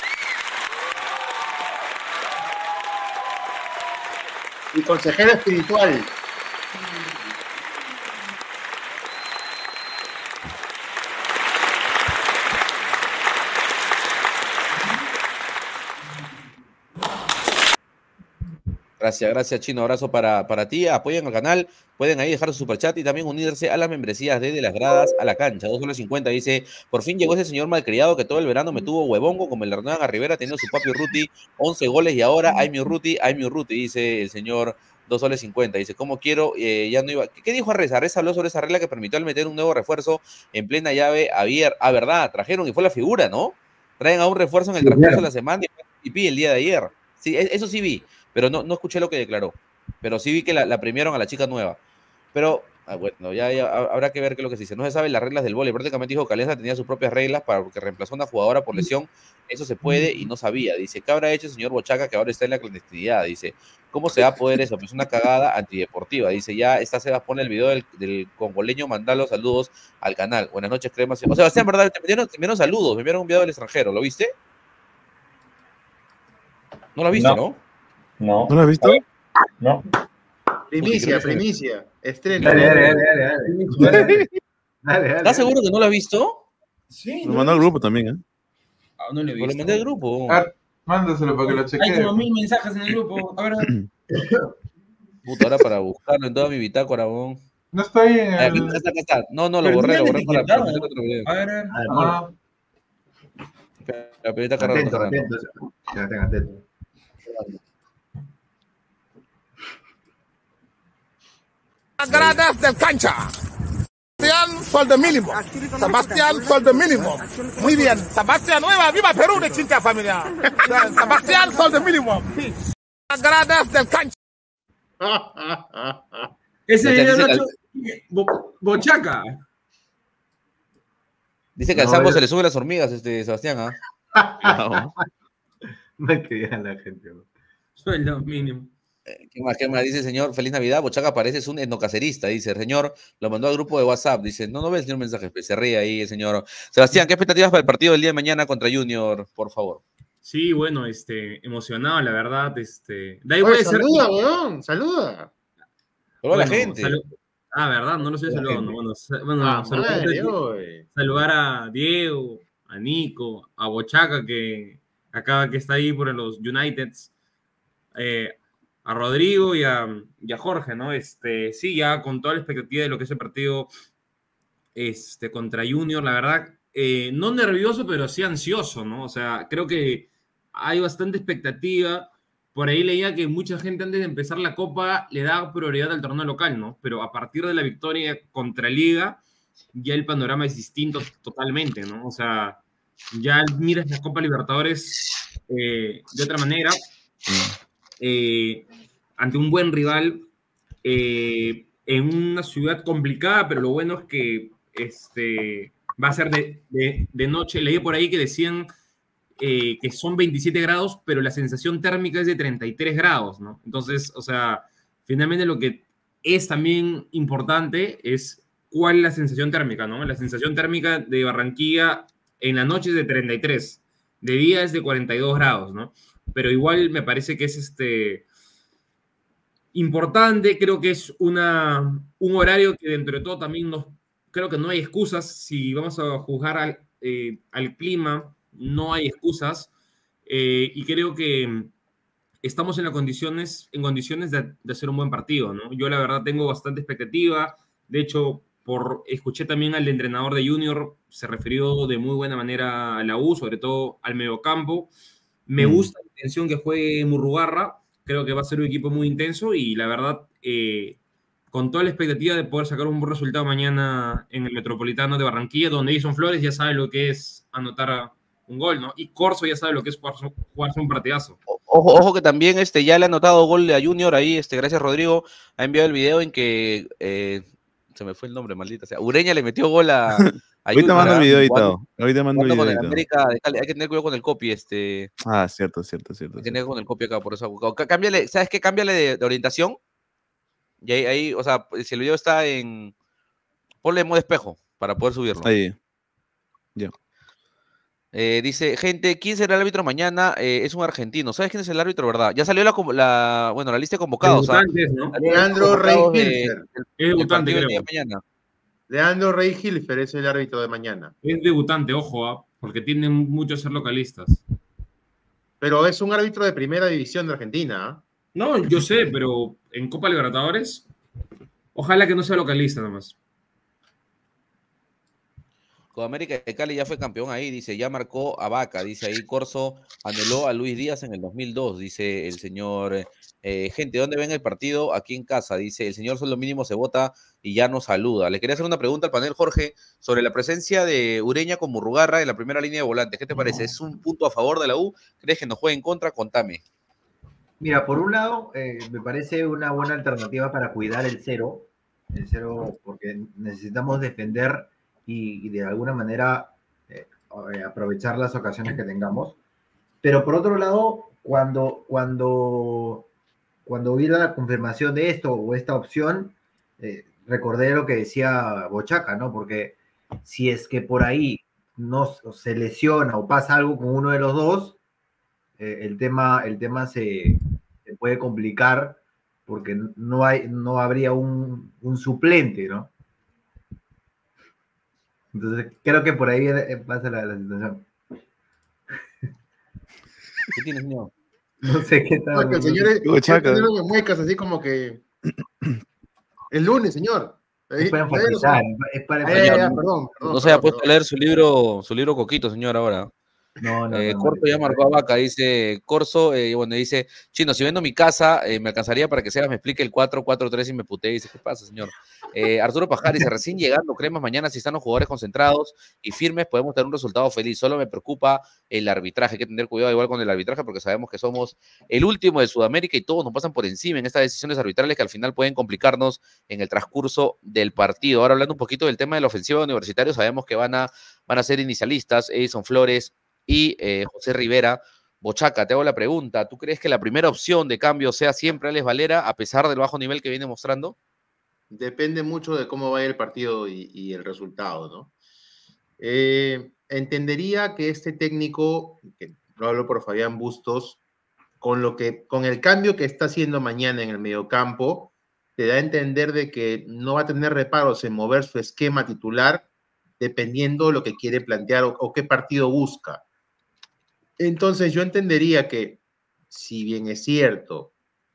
Mi consejero espiritual. Gracias, gracias, Chino. Abrazo para, para ti. Apoyen al canal. Pueden ahí dejar su superchat y también unirse a las membresías de, de las gradas a la cancha. dos soles cincuenta dice, por fin llegó ese señor malcriado que todo el verano me tuvo huevongo como el Hernán Rivera teniendo su papi Ruti, once goles y ahora ay mi Ruti, ay mi Ruti, dice el señor dos soles cincuenta. Dice, ¿cómo quiero? Eh, ya no iba. ¿Qué, qué dijo Arreza? Arreza habló sobre esa regla que permitió al meter un nuevo refuerzo en plena llave abierta. Ah, verdad, trajeron y fue la figura, ¿no? Traen a un refuerzo en el Sí, transcurso claro. de la semana y pide el día de ayer. Sí, e- eso sí vi, pero no, no escuché lo que declaró. Pero sí vi que la, la premiaron a la chica nueva. Pero, ah, bueno, ya, ya ha- habrá que ver qué es lo que se dice. No se saben las reglas del vóley. Prácticamente dijo que Alianza tenía sus propias reglas para porque reemplazó a una jugadora por lesión. Eso se puede y no sabía. Dice, ¿qué habrá hecho el señor Bochaca que ahora está en la clandestinidad? Dice, ¿cómo se va a poder eso? Pues una cagada antideportiva. Dice, ya esta Sebas pone el video del, del congoleño, mandalo saludos al canal. Buenas noches, cremas. O Sebastián, ¿verdad? Te enviaron, te enviaron saludos, me enviaron un video del extranjero. ¿Lo viste? No lo has visto, No. ¿no? No, ¿No lo has visto? no. Primicia, creo que- primicia. Estreno. Dale, dale, dale, dale, dale. Dale, dale, ¿Estás seguro que no lo has visto? Sí, Lo mandó al grupo también, ¿eh? Ah, no lo he Pues lo visto. mandé al grupo. Ah, mándaselo para que lo Hay chequee. como mil mensajes en el grupo. A ver, Puta, ahora para buscarlo en toda mi bitácora, weón. No está ahí en Ah, Aquí el... está, acá está. No, no, lo pero borré, no lo me borré para, para etiquetaron. meter otro video. A ver, a ver. Ah, Ah, Espera, pero está cargando, está Atento, cargando. atento. Ya, tenga, atento. Las gradas del cancha. Sebastián, sueldo mínimo. Sebastián, sueldo mínimo. Muy bien. Sebastián, nueva, viva Perú de Chincha familia. Sebastián, sueldo mínimo. Las gradas del cancha. Ese Ya te video lo ha dice hecho Bo- Bochaca. Dice que al No, sapo yo- se le suben las hormigas, este, Sebastián, ¿ah? Cuidado. No quería la gente. bro. Sueldo mínimo. ¿Qué más, qué más? Dice el señor, feliz Navidad, Bochaca parece es un etnocacerista, dice el señor, lo mandó al grupo de WhatsApp, dice, no, no ve el señor mensaje, se ríe ahí el señor. Sebastián, ¿qué expectativas para el partido del día de mañana contra Junior, por favor? Sí, bueno, este, emocionado, la verdad, este, da Oye, igual de ser... saluda, weón, saluda. Solo a la Bueno, gente. salu- Ah, verdad, no lo estoy La saludando. gente. Bueno, sa- bueno, Ah, saludar, madre, oye. saludar a Diego, a Nico, a Bochaca, que acaba que está ahí por los Uniteds. Eh, a Rodrigo y a, y a Jorge, ¿no? Este, sí, ya con toda la expectativa de lo que es el partido este, contra Junior, la verdad, eh, no nervioso, pero sí ansioso, ¿no? O sea, creo que hay bastante expectativa. Por ahí leía que mucha gente antes de empezar la Copa le da prioridad al torneo local, ¿no? Pero a partir de la victoria contra Liga, ya el panorama es distinto totalmente, ¿no? O sea, ya miras la Copa Libertadores eh, de otra manera, eh, ante un buen rival, eh, en una ciudad complicada, pero lo bueno es que este, va a ser de, de, de noche. Leí por ahí que decían eh, que son veintisiete grados, pero la sensación térmica es de treinta y tres grados, ¿no? Entonces, o sea, finalmente lo que es también importante es cuál es la sensación térmica, ¿no? La sensación térmica de Barranquilla en la noche es de treinta y tres, de día es de cuarenta y dos grados, ¿no? Pero igual me parece que es este importante, creo que es una, un horario que dentro de todo también nos, creo que no hay excusas, si vamos a juzgar al, eh, al clima, no hay excusas, eh, y creo que estamos en, las condiciones, en condiciones de, de hacer un buen partido, ¿no? Yo la verdad tengo bastante expectativa, de hecho, por, escuché también al entrenador de Junior, se refirió de muy buena manera a la U, sobre todo al mediocampo. Me mm. gusta la intención que juegue Murrugarra, creo que va a ser un equipo muy intenso y la verdad, eh, con toda la expectativa de poder sacar un buen resultado mañana en el Metropolitano de Barranquilla, donde Edison Flores ya sabe lo que es anotar un gol, ¿no? Y Corso ya sabe lo que es jugarse, jugarse un partidazo. Ojo, ojo que también este, ya le ha anotado gol a Junior ahí, este, gracias Rodrigo, ha enviado el video en que, eh, se me fue el nombre, maldita sea, Ureña le metió gol a, a ahorita mando el video y todo, ahorita mando el video y todo. América, hay que tener cuidado con el copy, este. Ah, cierto, cierto, cierto. Hay que tener con el copy acá, por eso. Cámbiale, ¿sabes qué? Cámbiale de, de orientación, y ahí, ahí, o sea, si el video está en, ponle en modo espejo, para poder subirlo. Ahí, ya. Eh, dice, gente, ¿quién será el árbitro mañana? Eh, es un argentino. ¿Sabes quién es el árbitro, verdad? Ya salió la, la bueno, la lista de convocados. Debutantes, ¿no? Leandro Rey Hilfer. Es debutante, creo. De mañana. Leandro Rey Hilfer es el árbitro de mañana. Es debutante, ojo, ¿eh? Porque tienen mucho a ser localistas. Pero es un árbitro de primera división de Argentina. ¿eh? No, yo sé, pero en Copa Libertadores, ojalá que no sea localista nomás. América de Cali ya fue campeón ahí, dice, ya marcó a Vaca, dice ahí, Corso anuló a Luis Díaz en el dos mil dos, dice el señor, eh, gente, ¿dónde ven el partido? Aquí en casa, dice, el señor sueldo mínimo se vota y ya nos saluda. Le quería hacer una pregunta al panel, Jorge, sobre la presencia de Ureña con Murrugarra en la primera línea de volantes. ¿Qué te parece? ¿Es un punto a favor de la U? ¿Crees que nos juegue en contra? Contame. Mira, por un lado, eh, me parece una buena alternativa para cuidar el cero, el cero, porque necesitamos defender y, y de alguna manera eh, aprovechar las ocasiones que tengamos. Pero por otro lado, cuando, cuando, cuando vi la confirmación de esto o esta opción, eh, recordé lo que decía Bochaca, ¿no? Porque si es que por ahí no se lesiona o pasa algo con uno de los dos, eh, el tema, el tema se, se puede complicar porque no, hay, no habría un, un suplente, ¿no? Entonces, creo que por ahí pasa la, la situación. ¿Qué tienes, señor? No sé qué tal. No, que el señor es, me muecas así como que el lunes, señor. Es para enfatizar, es para enfatizar. Eh, perdón, perdón, no perdón, se ha puesto perdón. a leer su libro, su libro Coquito, señor, ahora. No, no, eh, no, Corso no, ya marcó a Vaca, dice Corso, eh, bueno, dice, Chino, si vendo mi casa, eh, me alcanzaría para que Sebas me explique el cuatro cuatro tres y me putee. Dice, ¿qué pasa, señor? Eh, Arturo Pajar dice, recién llegando, cremas, mañana si están los jugadores concentrados y firmes, podemos tener un resultado feliz. Solo me preocupa el arbitraje, hay que tener cuidado igual con el arbitraje porque sabemos que somos el último de Sudamérica y todos nos pasan por encima en estas decisiones arbitrales que al final pueden complicarnos en el transcurso del partido. Ahora hablando un poquito del tema de la ofensiva universitaria, sabemos que van a, van a ser inicialistas, Edison Flores y eh, José Rivera. Bochaca, te hago la pregunta, ¿tú crees que la primera opción de cambio sea siempre Alex Valera a pesar del bajo nivel que viene mostrando? Depende mucho de cómo vaya el partido y, y el resultado, ¿no? Eh, entendería que este técnico, que no hablo por Fabián Bustos, con, lo que, con el cambio que está haciendo mañana en el mediocampo, te da a entender de que no va a tener reparos en mover su esquema titular dependiendo de lo que quiere plantear o, o qué partido busca. Entonces yo entendería que, si bien es cierto,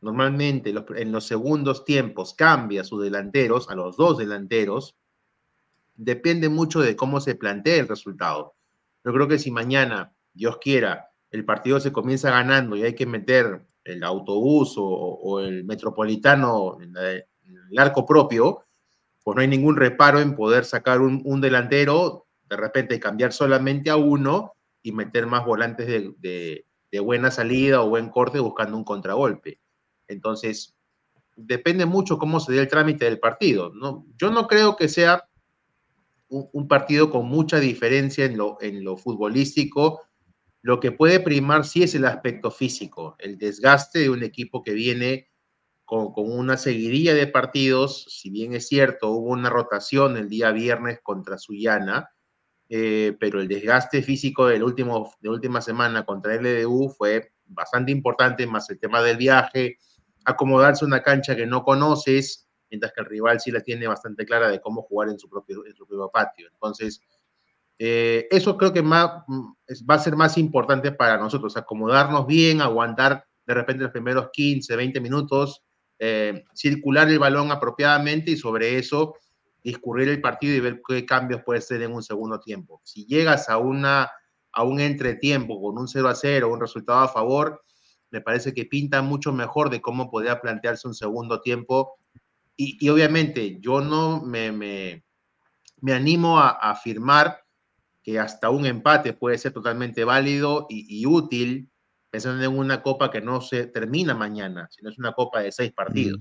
normalmente los, en los segundos tiempos cambia a sus delanteros, a los dos delanteros, depende mucho de cómo se plantee el resultado. Yo creo que si mañana, Dios quiera, el partido se comienza ganando y hay que meter el autobús o, o el metropolitano en, la, en el arco propio, pues no hay ningún reparo en poder sacar un, un delantero, de repente cambiar solamente a uno y meter más volantes de, de, de buena salida o buen corte buscando un contragolpe. Entonces, depende mucho cómo se dé el trámite del partido, ¿no? Yo no creo que sea un, un partido con mucha diferencia en lo, en lo futbolístico. Lo que puede primar sí es el aspecto físico, el desgaste de un equipo que viene con, con una seguidilla de partidos. Si bien es cierto, hubo una rotación el día viernes contra Sullana, eh, pero el desgaste físico del último, de la última semana contra L D U fue bastante importante, más el tema del viaje, acomodarse una cancha que no conoces, mientras que el rival sí la tiene bastante clara de cómo jugar en su propio, en su propio patio. Entonces, eh, eso creo que más, va a ser más importante para nosotros, acomodarnos bien, aguantar de repente los primeros quince, veinte minutos, eh, circular el balón apropiadamente y sobre eso discurrir el partido y ver qué cambios puede ser en un segundo tiempo. Si llegas a, una, a un entretiempo con un cero a cero, un resultado a favor, me parece que pinta mucho mejor de cómo podría plantearse un segundo tiempo. Y, y obviamente yo no me, me, me animo a, a afirmar que hasta un empate puede ser totalmente válido y, y útil, pensando en una copa que no se termina mañana, sino es una copa de seis partidos.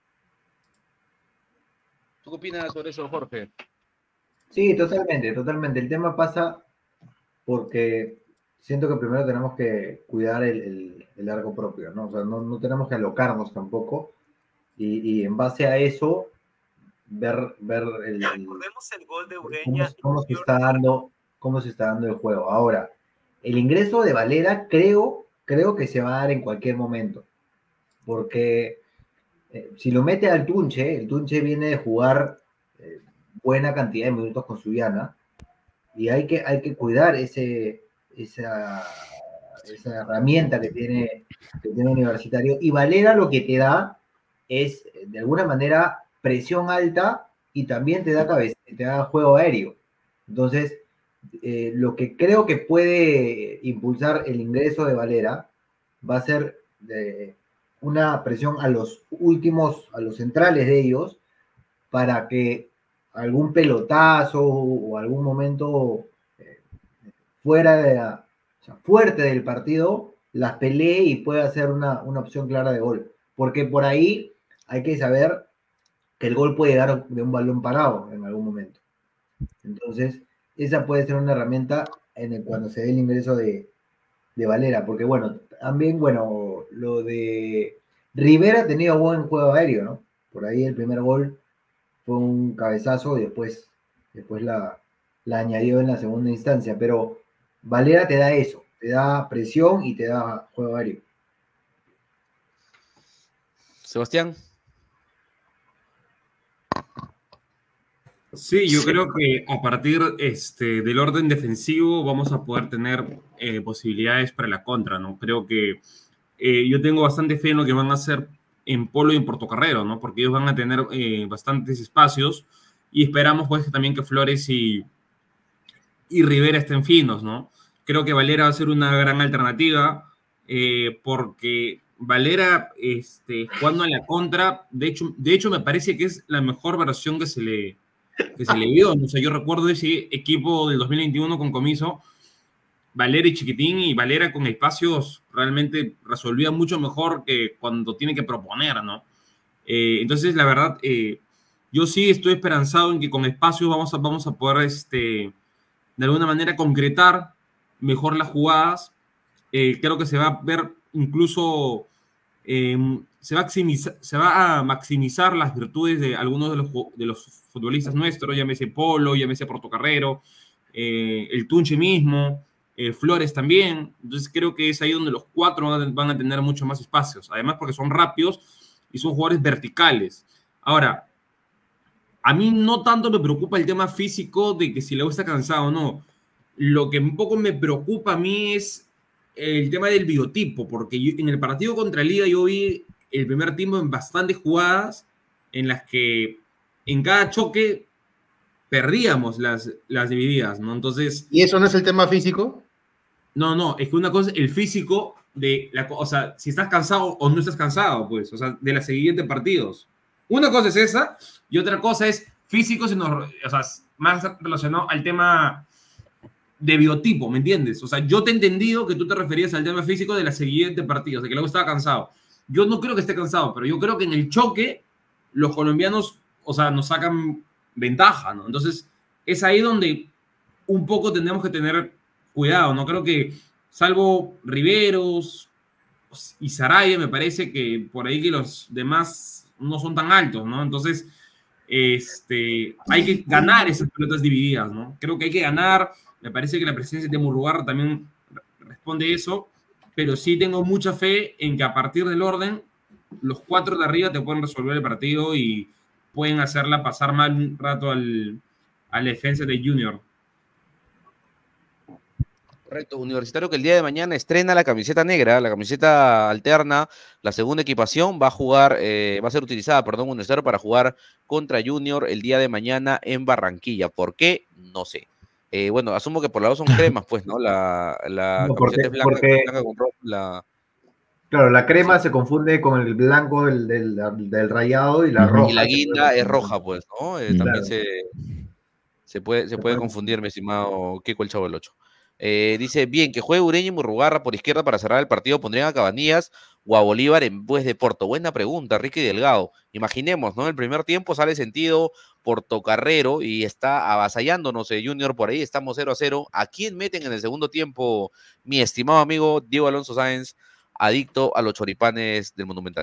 ¿Tú qué opinas sobre eso, Jorge? Sí, totalmente, totalmente. El tema pasa porque siento que primero tenemos que cuidar el, el, el arco propio, ¿no? O sea, no, no tenemos que alocarnos tampoco y, y en base a eso ver, ver el, el, el gol de Ureña, cómo, cómo se está dando, cómo se está dando el juego. Ahora, el ingreso de Valera creo, creo que se va a dar en cualquier momento, porque eh, si lo mete al Tunche, el Tunche viene de jugar eh, buena cantidad de minutos con Sullana y hay que, hay que cuidar ese, esa, esa herramienta que tiene, que tiene Universitario, y Valera lo que te da es de alguna manera presión alta y también te da cabeza, te da juego aéreo. Entonces, eh, lo que creo que puede impulsar el ingreso de Valera va a ser de una presión a los últimos, a los centrales de ellos, para que algún pelotazo o algún momento eh, fuera de la, o sea, fuerte del partido las pelee y pueda hacer una, una opción clara de gol. Porque por ahí hay que saber que el gol puede llegar de un balón parado en algún momento. Entonces, esa puede ser una herramienta en el, cuando se dé el ingreso de, de Valera. Porque, bueno, también, bueno, lo de Rivera ha tenido buen juego aéreo, ¿no? Por ahí el primer gol fue un cabezazo y después, después la, la añadió en la segunda instancia. Pero Valera te da eso, te da presión y te da juego aéreo. Sebastián. Sí, yo creo que a partir este, del orden defensivo vamos a poder tener eh, posibilidades para la contra, ¿no? Creo que eh, yo tengo bastante fe en lo que van a hacer en Polo y en Portocarrero, ¿no? Porque ellos van a tener eh, bastantes espacios y esperamos pues también que Flores y, y Rivera estén finos, ¿no? Creo que Valera va a ser una gran alternativa eh, porque Valera este, jugando a la contra, de hecho, de hecho me parece que es la mejor versión que se le que se le vio. O sea, yo recuerdo ese equipo del dos mil veintiuno con Comiso, Valera y Chiquitín, y Valera con espacios realmente resolvía mucho mejor que cuando tiene que proponer, ¿no? Eh, entonces, la verdad, eh, yo sí estoy esperanzado en que con espacios vamos a, vamos a poder, este, de alguna manera, concretar mejor las jugadas. Eh, creo que se va a ver incluso... Eh, se, va se va a maximizar las virtudes de algunos de los, de los futbolistas nuestros, llámese Polo, llámese Portocarrero, eh, el Tunche mismo, eh, Flores también. Entonces creo que es ahí donde los cuatro van a, van a tener mucho más espacios, además porque son rápidos y son jugadores verticales. Ahora, a mí no tanto me preocupa el tema físico de que si Leo está cansado o no. Lo que un poco me preocupa a mí es el tema del biotipo, porque yo, en el partido contra Liga yo vi el primer tiempo en bastantes jugadas en las que en cada choque perdíamos las, las divididas, ¿no? Entonces... ¿Y eso no es el tema físico? No, no, es que una cosa es el físico de la... O sea, si estás cansado o no estás cansado, pues, o sea, de los siguientes partidos. Una cosa es esa y otra cosa es físico, sino, o sea, más relacionado al tema de biotipo, ¿me entiendes? O sea, yo te he entendido que tú te referías al tema físico de los siguientes partidos, de que luego estaba cansado. Yo no creo que esté cansado, pero yo creo que en el choque los colombianos, o sea, nos sacan ventaja, ¿no? Entonces, es ahí donde un poco tenemos que tener cuidado, ¿no? Creo que, salvo Riveros y Sarabia, me parece que por ahí que los demás no son tan altos, ¿no? Entonces, este, hay que ganar esas pelotas divididas, ¿no? Creo que hay que ganar. Me parece que la presencia de Murrugarra también responde eso, pero sí tengo mucha fe en que a partir del orden, los cuatro de arriba te pueden resolver el partido y pueden hacerla pasar mal un rato al, al defensa de Junior. Correcto, Universitario que el día de mañana estrena la camiseta negra, la camiseta alterna, la segunda equipación va a jugar, eh, va a ser utilizada, perdón, Universitario para jugar contra Junior el día de mañana en Barranquilla. ¿Por qué? No sé. Eh, bueno, asumo que por la dos son cremas, pues, ¿no? La, la No, camiseta porque- es blanca, porque- blanca con rojo, la... Claro, la crema se confunde con el blanco del, del, del rayado y la Ujú. roja. Y la se guinda puede es confundir. roja, pues, ¿no? Eh, Mm. también Claro. se, se puede, se puede confundir, mi estimado Kiko el Chavo del ocho. Eh, dice, bien, que juegue Ureña y Murrugarra por izquierda para cerrar el partido, pondrían a Cabanillas o a Bolívar en vez de Porto. Buena pregunta, Ricky Delgado. Imaginemos, ¿no? El primer tiempo sale sentido Portocarrero y está avasallándonos el Junior por ahí, estamos cero a cero. ¿A quién meten en el segundo tiempo, mi estimado amigo Diego Alonso Sáenz, adicto a los choripanes del Monumental?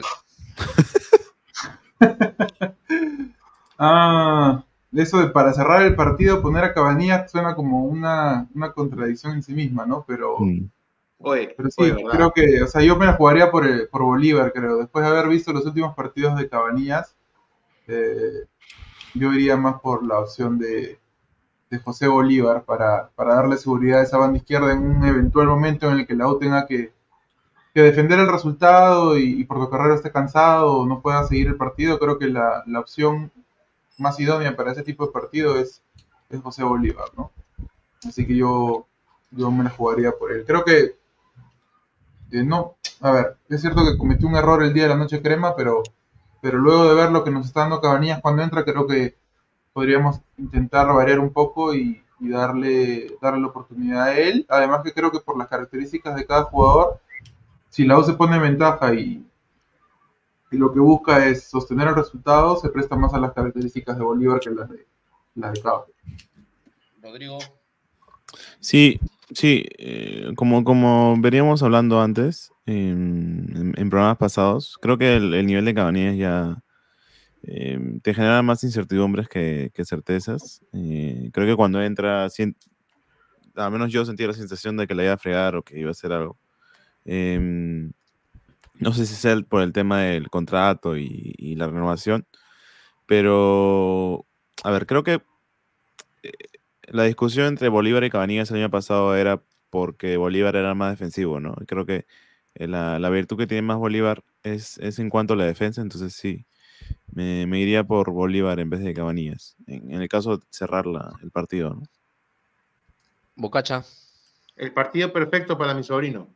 Ah, eso de para cerrar el partido poner a Cabanillas suena como una, una contradicción en sí misma, ¿no? Pero, Mm. Oye, pero sí, oye, ¿verdad? creo que, o sea, yo me la jugaría por, el- por Bolívar, creo. Después de haber visto los últimos partidos de Cabanillas, eh, yo iría más por la opción de, de José Bolívar para, para darle seguridad a esa banda izquierda en un eventual momento en el que la U tenga que, que defender el resultado y, y Portocarrero esté cansado o no pueda seguir el partido. Creo que la, la opción más idónea para ese tipo de partido es, es José Bolívar, ¿no? Así que yo, yo me la jugaría por él. Creo que, eh, no, a ver, es cierto que cometí un error el día de la noche crema, pero, pero luego de ver lo que nos está dando Cabanillas cuando entra, creo que podríamos intentar variar un poco y, y darle, darle la oportunidad a él. Además que creo que por las características de cada jugador, si la U se pone en ventaja y, y lo que busca es sostener el resultado, se presta más a las características de Bolívar que las de, las de Cabo. Rodrigo. Sí, sí, eh, como, como veníamos hablando antes, en, en- en programas pasados, creo que el, el nivel de Cabanillas ya eh, te genera más incertidumbres que, que certezas. Eh, creo que cuando entra, sien- al menos yo sentía la sensación de que la iba a fregar o que iba a hacer algo. Em, no sé si es el- por el tema del contrato y, y la renovación, pero, a ver, creo que eh, la discusión entre Bolívar y Cabanillas el año pasado era porque Bolívar era más defensivo, ¿no? Creo que eh, la, la virtud que tiene más Bolívar es, es en cuanto a la defensa, entonces sí, me, me iría por Bolívar en vez de Cabanillas, en, en el caso de cerrar la- el partido, ¿no? Bocacha, El partido perfecto para mi sobrino.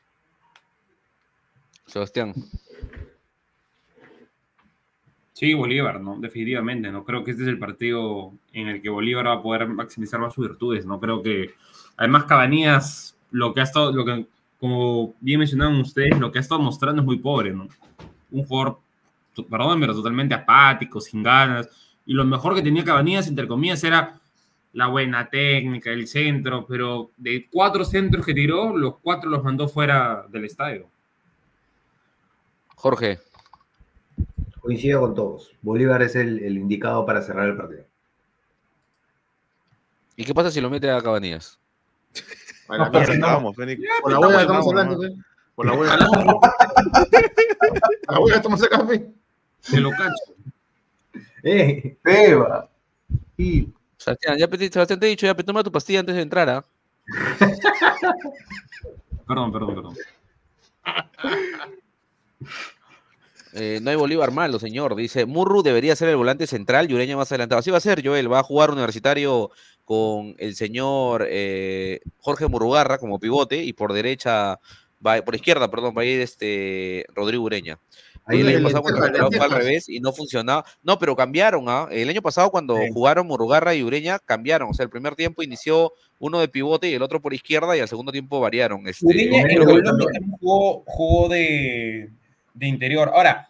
Sebastián. Sí, Bolívar, ¿no? Definitivamente, ¿no? Creo que este es el partido en el que Bolívar va a poder maximizar más sus virtudes, ¿no? Creo que, además, Cabanillas, lo que ha estado, lo que, como bien mencionaban ustedes, lo que ha estado mostrando es muy pobre, ¿no? Un jugador, perdón, pero totalmente apático, sin ganas, y lo mejor que tenía Cabanillas, entre comillas, era la buena técnica, el centro, pero de cuatro centros que tiró, los cuatro los mandó fuera del estadio. Jorge. Coincido con todos. Bolívar es el, el indicado para cerrar el partido. ¿Y qué pasa si lo mete a Cabanillas? A la No, mierda, no. Vamos, Fénix. Por la Está hueá bueno, estamos vamos, hablando, ¿sí? Por la hueá. La hueá estamos acá, ¿sí? Se lo cacho. ¡Eh! Peba. Y Sebastián, ya, pe- Sebastián te he dicho, ya pe- toma tu pastilla antes de entrar, ¿ah? Perdón, perdón, perdón. Eh, no hay Bolívar malo, señor. Dice, Murru debería ser el volante central y Ureña más adelantado. Así va a ser, Joel. Va a jugar Universitario con el señor eh, Jorge Murugarra como pivote y por derecha, va, por izquierda, perdón, va a ir este Rodrigo Ureña. Ahí El le- año le- pasado contra lentejas, Cobreloa fue al lentejas. revés y no funcionaba. No, pero cambiaron, ¿ah? El año pasado cuando Sí. jugaron Murugarra y Ureña, cambiaron. O sea, el primer tiempo inició uno de pivote y el otro por izquierda y al segundo tiempo variaron. Este, Ureña en Creo que Colombia también. también jugó, jugó de, de interior. Ahora,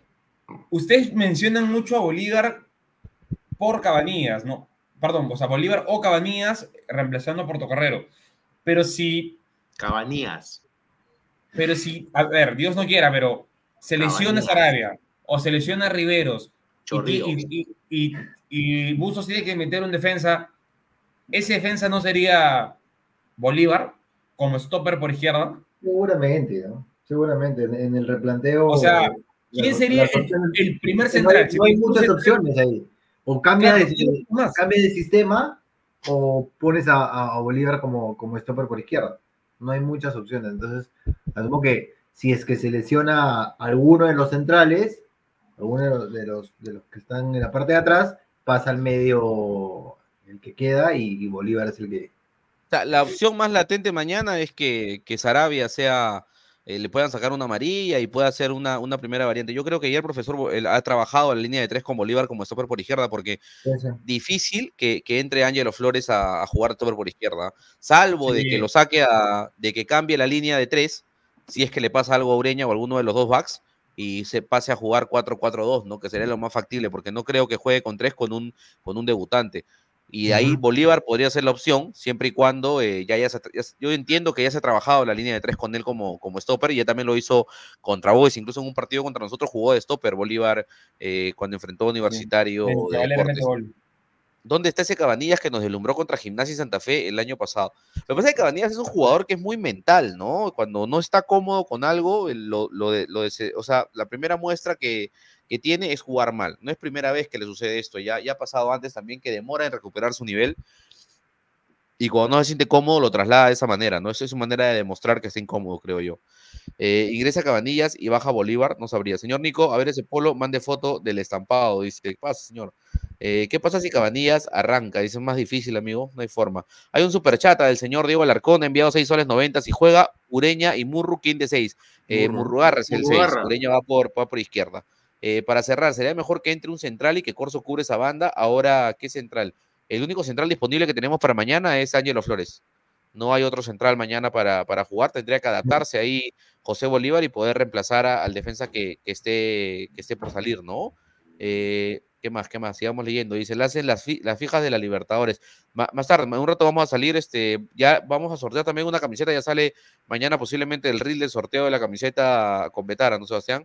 ustedes mencionan mucho a Bolívar por Cabanillas, ¿no? Perdón, o sea, Bolívar o Cabanillas reemplazando a Portocarrero. Pero si, Cabanías. pero si, a ver, Dios no quiera, pero se lesiona Cabanías. Sarabia o se lesiona Riveros y, Chorrillos. y, y, y, y Bustos tiene que meter un defensa, ese defensa no sería Bolívar como stopper por izquierda. Seguramente, ¿no? Seguramente. En, en el replanteo. O sea, la- ¿quién sería las el, opciones- el primer no hay, central? no hay Si muchas tú- opciones ahí. O cambia, Claro, de, ¿quién más? cambia de sistema o pones a, a- a Bolívar como, como stopper por izquierda. No hay muchas opciones. Entonces, asumo que si es que se lesiona alguno de los centrales, alguno de los, de los, de los que están en la parte de atrás, pasa al medio el que queda y, y Bolívar es el que. O sea, la opción más latente mañana es que, que Sarabia sea, eh, le puedan sacar una amarilla y pueda hacer una, una primera variante. Yo creo que ya el profesor Bo- él ha trabajado la línea de tres con Bolívar como stopper por izquierda, porque difícil que, que entre Ángelo Flores a, a jugar stopper por izquierda, salvo de Sí. que lo saque a, de que cambie la línea de tres, si es que le pasa algo a Ureña o alguno de los dos backs, y se pase a jugar cuatro cuatro dos, ¿no? Que sería lo más factible, porque no creo que juegue con tres con un, con un debutante. Y de ahí Ujú. Bolívar podría ser la opción, siempre y cuando eh, ya haya, ya, yo entiendo que ya se ha trabajado la línea de tres con él como, como stopper, y ya también lo hizo contra Boys, incluso en un partido contra nosotros jugó de stopper Bolívar eh, cuando enfrentó a Universitario El de Cavalier mete Deportes. gol. ¿Dónde está ese Cabanillas que nos deslumbró contra Gimnasia y Santa Fe el año pasado? Lo que pasa es que Cabanillas es un jugador que es muy mental, ¿no? Cuando no está cómodo con algo, lo, lo de, lo de, o sea, la primera muestra que, que tiene es jugar mal. No es primera vez que le sucede esto, ya, ya ha pasado antes también que demora en recuperar su nivel y cuando no se siente cómodo lo traslada de esa manera, ¿no? Esa es su manera de demostrar que está incómodo, creo yo. Eh, ingresa Cabanillas y baja Bolívar, no sabría. Señor Nico, a ver ese polo, mande foto del estampado, dice. ¿Qué pasa, señor? Eh, ¿Qué pasa si Cabanillas arranca? Dice, es más difícil, amigo, no hay forma. Hay un superchata del señor Diego Alarcón, enviado seis soles noventa, si juega Ureña y Murru, ¿quién de seis? Eh, Murru. Murrugarra es el seis, Murrugarra. Ureña va por, va por izquierda. Eh, para cerrar, sería mejor que entre un central y que Corso cubre esa banda. Ahora, ¿qué central? El único central disponible que tenemos para mañana es Ángelo Flores. No hay otro central mañana para, para jugar. Tendría que adaptarse ahí José Bolívar y poder reemplazar a- al defensa que, que esté, que esté por salir, ¿no? Eh, ¿Qué más? ¿Qué más? Sigamos leyendo. Dice, le hacen las, fi- las fijas de la Libertadores. Ma- más tarde, en un rato vamos a salir, este, ya vamos a sortear también una camiseta. Ya sale mañana posiblemente el reel del sorteo de la camiseta con Betara, ¿no, Sebastián?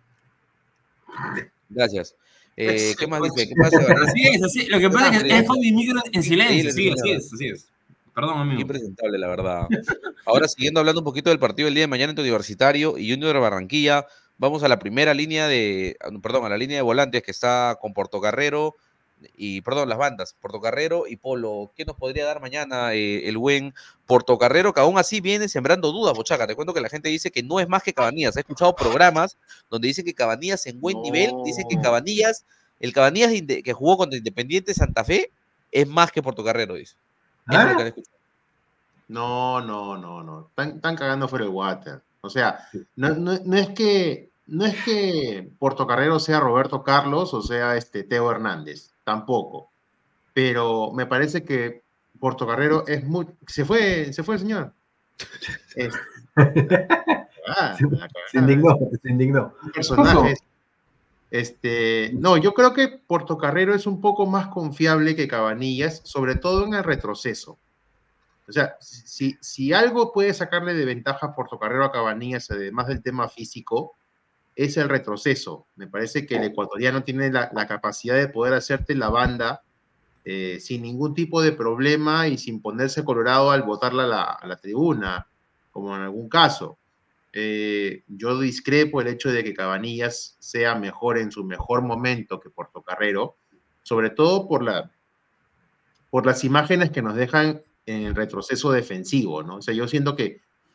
Gracias. Eh, ¿Qué más dice? ¿Qué pasa, Sebastián? Así es, así. Lo que pasa es que es mi micro en silencio. Sí, así es, así es. Perdón, amigo. Impresentable, la verdad. Ahora, siguiendo hablando un poquito del partido del día de mañana entre Universitario y Junior de Barranquilla, vamos a la primera línea de, perdón, a la línea de volantes que está con Portocarrero y, perdón, las bandas, Portocarrero y Polo. ¿Qué nos podría dar mañana eh, el buen Portocarrero, que aún así viene sembrando dudas, Bochaca? Te cuento que la gente dice que no es más que Cabanillas. He escuchado programas donde dicen que Cabanillas en buen No. nivel, dicen que Cabanillas, el Cabanillas de Inde- que jugó contra Independiente Santa Fe es más que Portocarrero, dice. Eso es lo que han escuchado. No, no, no, no. Están, están cagando fuera el water. O sea, no, no, no es que no es que Portocarrero sea Roberto Carlos o sea este Teo Hernández, tampoco. Pero me parece que Portocarrero es muy. Se fue, se fue el señor. Es... Ah, Se, la se indignó, se indignó. Un personaje. Este, no, yo creo que Portocarrero es un poco más confiable que Cabanillas, sobre todo en el retroceso. O sea, si, si algo puede sacarle de ventaja a Portocarrero a Cabanillas, además del tema físico, es el retroceso. Me parece que el ecuatoriano tiene la, la capacidad de poder hacerte la banda eh, sin ningún tipo de problema y sin ponerse colorado al botarla a la, a la tribuna, como en algún caso. Eh, yo discrepo el hecho de que Cabanillas sea mejor en su mejor momento que Portocarrero, sobre todo por, la, por las imágenes que nos dejan en el retroceso defensivo, ¿no? O sea, yo siento que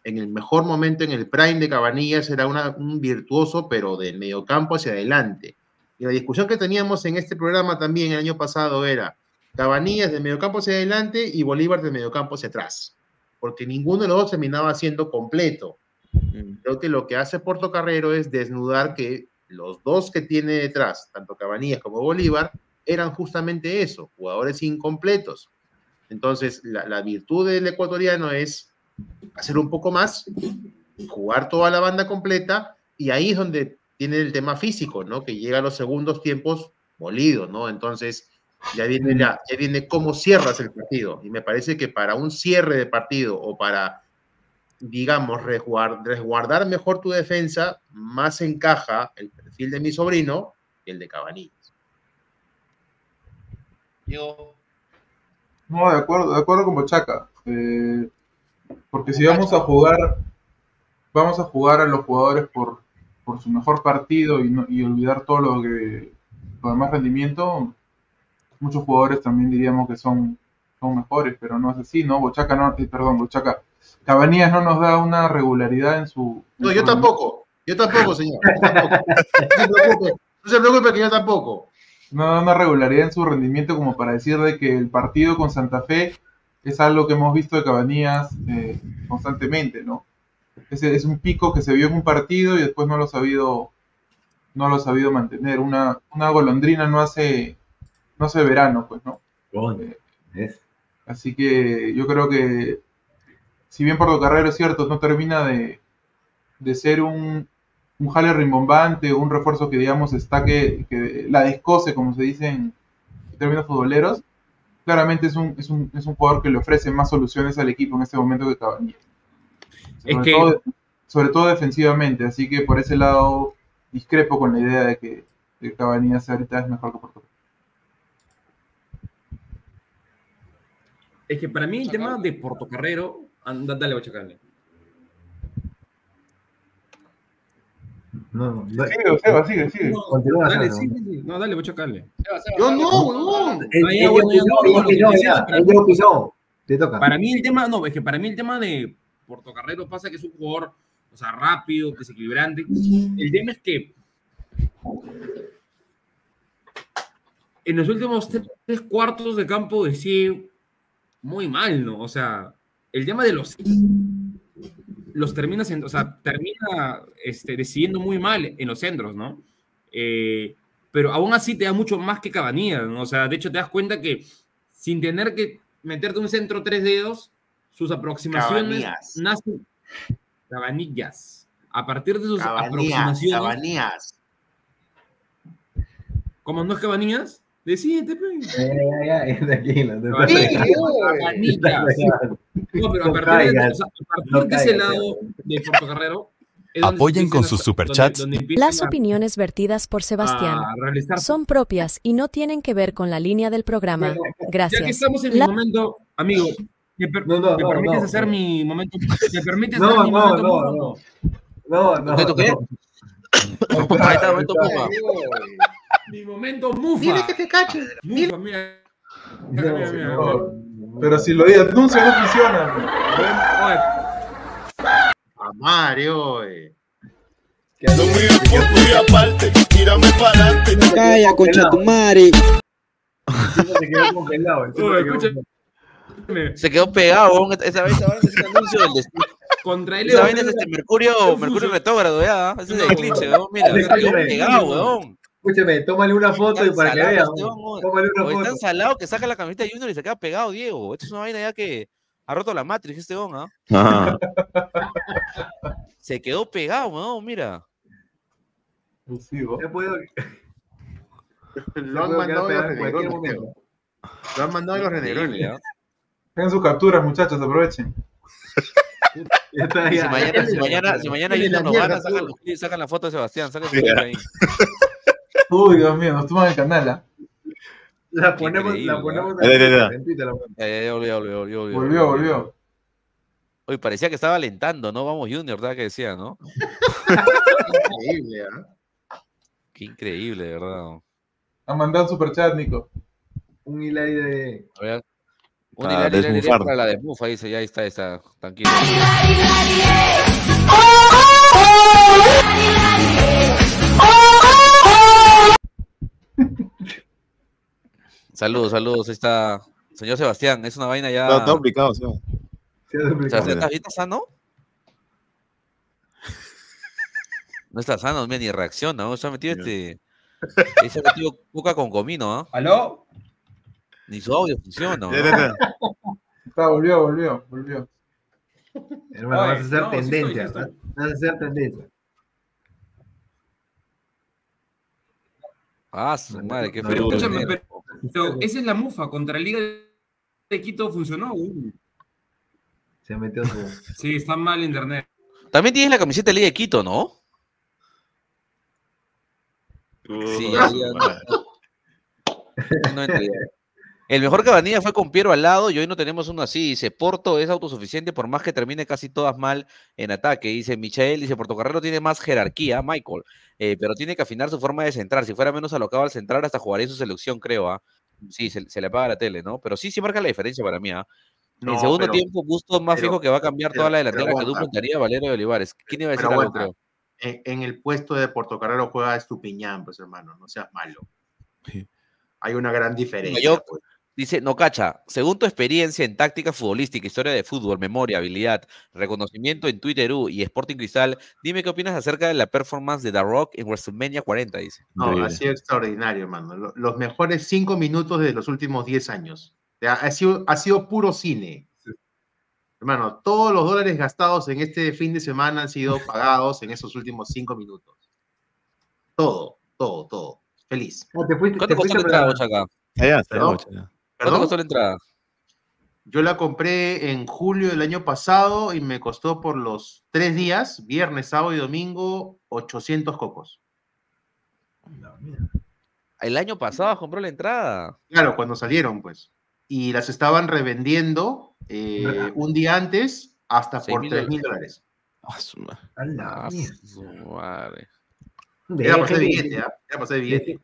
en el mejor momento, en el prime de Cabanillas, era una, un virtuoso, pero del mediocampo hacia adelante. Y la discusión que teníamos en este programa también el año pasado era Cabanillas de mediocampo hacia adelante y Bolívar de mediocampo hacia atrás, porque ninguno de los dos terminaba siendo completo. Creo que lo que hace Portocarrero es desnudar que los dos que tiene detrás, tanto Cabanillas como Bolívar, eran justamente eso, jugadores incompletos. Entonces, la, la virtud del ecuatoriano es hacer un poco más, jugar toda la banda completa, y ahí es donde tiene el tema físico, ¿no? Que llega a los segundos tiempos molido, ¿no? Entonces, ya viene, ya, ya viene cómo cierras el partido. Y me parece que para un cierre de partido o para, digamos, resguardar, resguardar mejor tu defensa, más encaja el perfil de mi sobrino que el de Cabanillas. Yo... No, de acuerdo, de acuerdo con Bochaca. Eh, porque si vamos a jugar, vamos a jugar a los jugadores por, por su mejor partido y, no, y olvidar todo lo que lo demás rendimiento, muchos jugadores también diríamos que son, son mejores, pero no es así, ¿no? Bochaca no, eh, perdón, Bochaca. Cabanillas no nos da una regularidad en su... En no, su yo tampoco, yo tampoco, señor. Yo tampoco. No se preocupe, no se preocupe que yo tampoco. No da una regularidad en su rendimiento como para decir de que el partido con Santa Fe es algo que hemos visto de Cabanillas eh, constantemente, ¿no? Es, es un pico que se vio en un partido y después no lo ha sabido, no lo ha sabido mantener. Una, una golondrina no hace, no hace verano, pues, ¿no? Eh, así que yo creo que, si bien Portocarrero es cierto, no termina de, de ser un, un jale rimbombante, un refuerzo que, digamos, está que, que la descoce, como se dice en términos futboleros, claramente es un, es, un, es un jugador que le ofrece más soluciones al equipo en este momento que Cabanillas. Sobre, Es que... todo, sobre todo defensivamente, así que por ese lado discrepo con la idea de que, que Cabanillas ahorita es mejor que Portocarrero. Es que para mí el tema de Portocarrero... Anda, dale, Bochacale. No, no, Sigue, Seba, sigue, sigue. No, Continúa, dale, Seba. sí, sí, sí. No, dale, Bochacale. Yo no, huevón. Él- Ah, él ya, ya bueno, ya, opinó, no, ella lo que opinó, decía ya, es para ella mí- opinó. Te toca. Para mí el tema, no, es que para mí el tema de Portocarrero pasa que es un jugador, o sea, rápido, desequilibrante. El tema es que en los últimos tres, tres cuartos de campo decide muy mal, ¿no? O sea, el tema de los los termina siendo, o sea, termina este, decidiendo muy mal en los centros, ¿no? Eh, pero aún así te da mucho más que Cabanillas, ¿no? O sea, de hecho te das cuenta que sin tener que meterte un centro tres dedos, sus aproximaciones Cabanillas. nacen Cabanillas. A partir de sus Cabanillas, aproximaciones, Cabanillas. como no es Cabanillas, decídete, pe. Ya, ya, ya, tranquilo. Cabanillas. Cabanillas. No, pero a No partir, de, caigas, o sea, a partir no de ese caigas, lado de Portocarrero es donde Apoyen se con empiezan sus a- superchats. donde- donde empiezan Las a- opiniones vertidas por Sebastián a realizar. son propias y no tienen que ver con la línea del programa. Ya que Gracias. estamos en mi La- momento, amigo, ¿me, per- No, no, me no, permites no, hacer no. mi momento? ¿Me permites No, hacer mi no, momento? no, mudo? no. No, no. ¿Qué, tú qué? Ahí está, momento Puma. Mi momento mufa. Dile que te cache. Mufa, mira. Mira, mira, mira. No, pero si lo anuncios no funcionan. Oye, A Mario, eh. Lo mío es punto y aparte, tírame para adelante. Calla, concha tu madre. Se quedó congelado. el tipo oye, se quedó escúchame. Se quedó pegado, weón. Esa vez esa vaina es un anuncio del destino. Contra él. Esa vaina es este Mercurio, Mercurio retrógrado, ya. Ese es el eclipse, weón. Mira, se quedó pegado, weón. Escúchame, tómale una foto y Tan para que salado vean. este weón, Tómale una o es foto. tan salado que saca la camiseta de Junior y se queda pegado, Diego. Esto es una vaina ya que ha roto la Matrix este weón, ¿ah? Ajá. Se quedó pegado, weón, mira. Sí, vos. Ya puedo. Lo han puedo mandado quedar los pegado en cualquier renegrones. momento. creo. Lo han mandado los Increíble, renegrones. ¿ah? Tengan sus capturas, muchachos, aprovechen. Ya está, Y ya, si ya, mañana, ya, si ya, mañana, ya. si mañana Dile Junior la nos mierda, gana, sacan, seguro. los- sacan la foto de Sebastián, sacan su Sí, clip ya. ahí. Uy, Dios mío, nos toman el canal, ¿ah? La ponemos, Increíble, la ponemos ¿eh? Ya, ya, ya. en Twitter, la ponemos. Ya, ya, ya, volvió, volvió, volvió, volvió, Volvió, volvió. Oye, parecía que estaba alentando, ¿no? Vamos Junior, ¿verdad? Que decía, ¿no? Increíble, ¿ah? Qué increíble, de verdad. Han mandado un superchat, Nico. Un hilario de. A ver. Un Para hilari, hilari, hilari desmufar. para la desmufa, dice, ya ahí está, está, tranquilo. Saludos, saludos, ahí está. Señor Sebastián, es una vaina ya. Está, está complicado, o sea. Sebastián, ¿estás bien? ¿Estás sano? No está sano, mira, ni reacciona, ¿no? Se ha metido este. Ahí se ha metido coca con comino, ¿ah? ¿Aló? Ni su audio funciona, ¿no? Está, volvió, volvió, volvió. Hermano, Oye, vas a hacer no, sí estoy, tendencia. sí estoy. Vas a hacer tendencia. Ah, su madre, qué No, feo. no, Escúchame, tener. pero, pero esa es la mufa. Contra Liga de Quito funcionó. Uy. Se metió su. Sí, está mal internet. También tienes la camiseta de Liga de Quito, ¿no? Sí, ya, ya, no, no entré ya. El mejor Cabanilla fue con Piero al lado y hoy no tenemos uno así. Dice, Porto es autosuficiente por más que termine casi todas mal en ataque. Dice Michael, dice, Portocarrero tiene más jerarquía, Michael, eh, pero tiene que afinar su forma de centrar. Si fuera menos alocado al centrar, hasta jugaría su selección, creo. ¿ah? Sí, se, se le apaga la tele, ¿no? Pero sí, sí marca la diferencia para mí. ¿ah? No, en segundo pero- tiempo, Bustos más pero- fijo que va a cambiar pero- toda la pero delantera que aguanta. duplantaría Valero y Olivares. ¿Quién iba a decir Pero algo, aguanta. creo? En, en el puesto de Portocarrero juega Estupiñán, pues hermano, no seas malo. Sí. Hay una gran diferencia. Yo- pues. Dice, no cacha, según tu experiencia en táctica futbolística, historia de fútbol, memoria, habilidad, reconocimiento en Twitter U y Sporting Cristal, dime qué opinas acerca de la performance de The Rock en WrestleMania cuarenta, dice. No, Increíble. ha sido extraordinario, hermano. Lo- Los mejores cinco minutos de los últimos diez años. O sea, ha sido, ha sido puro cine. Hermano, todos los dólares gastados en este fin de semana han sido pagados en esos últimos cinco minutos. Todo, todo, todo. Feliz. Ah, te fuiste, ¿Cuánto te costó fuiste la entrada, para- Bochaca? Allá, está, ¿Perdón? bocha, ya. ¿Cuánto ¿Perdón? costó la entrada? Yo la compré en julio del año pasado y me costó por los tres días, viernes, sábado y domingo, ochocientos cocos. El año pasado compró la entrada. Claro, cuando salieron, pues. Y las estaban revendiendo eh, un día antes hasta Seis por mil tres mil dólares. Ah, su madre. A la Ah, mierda. su madre. Era para hacer Déjale. billete, ¿ah? Era para hacer billete.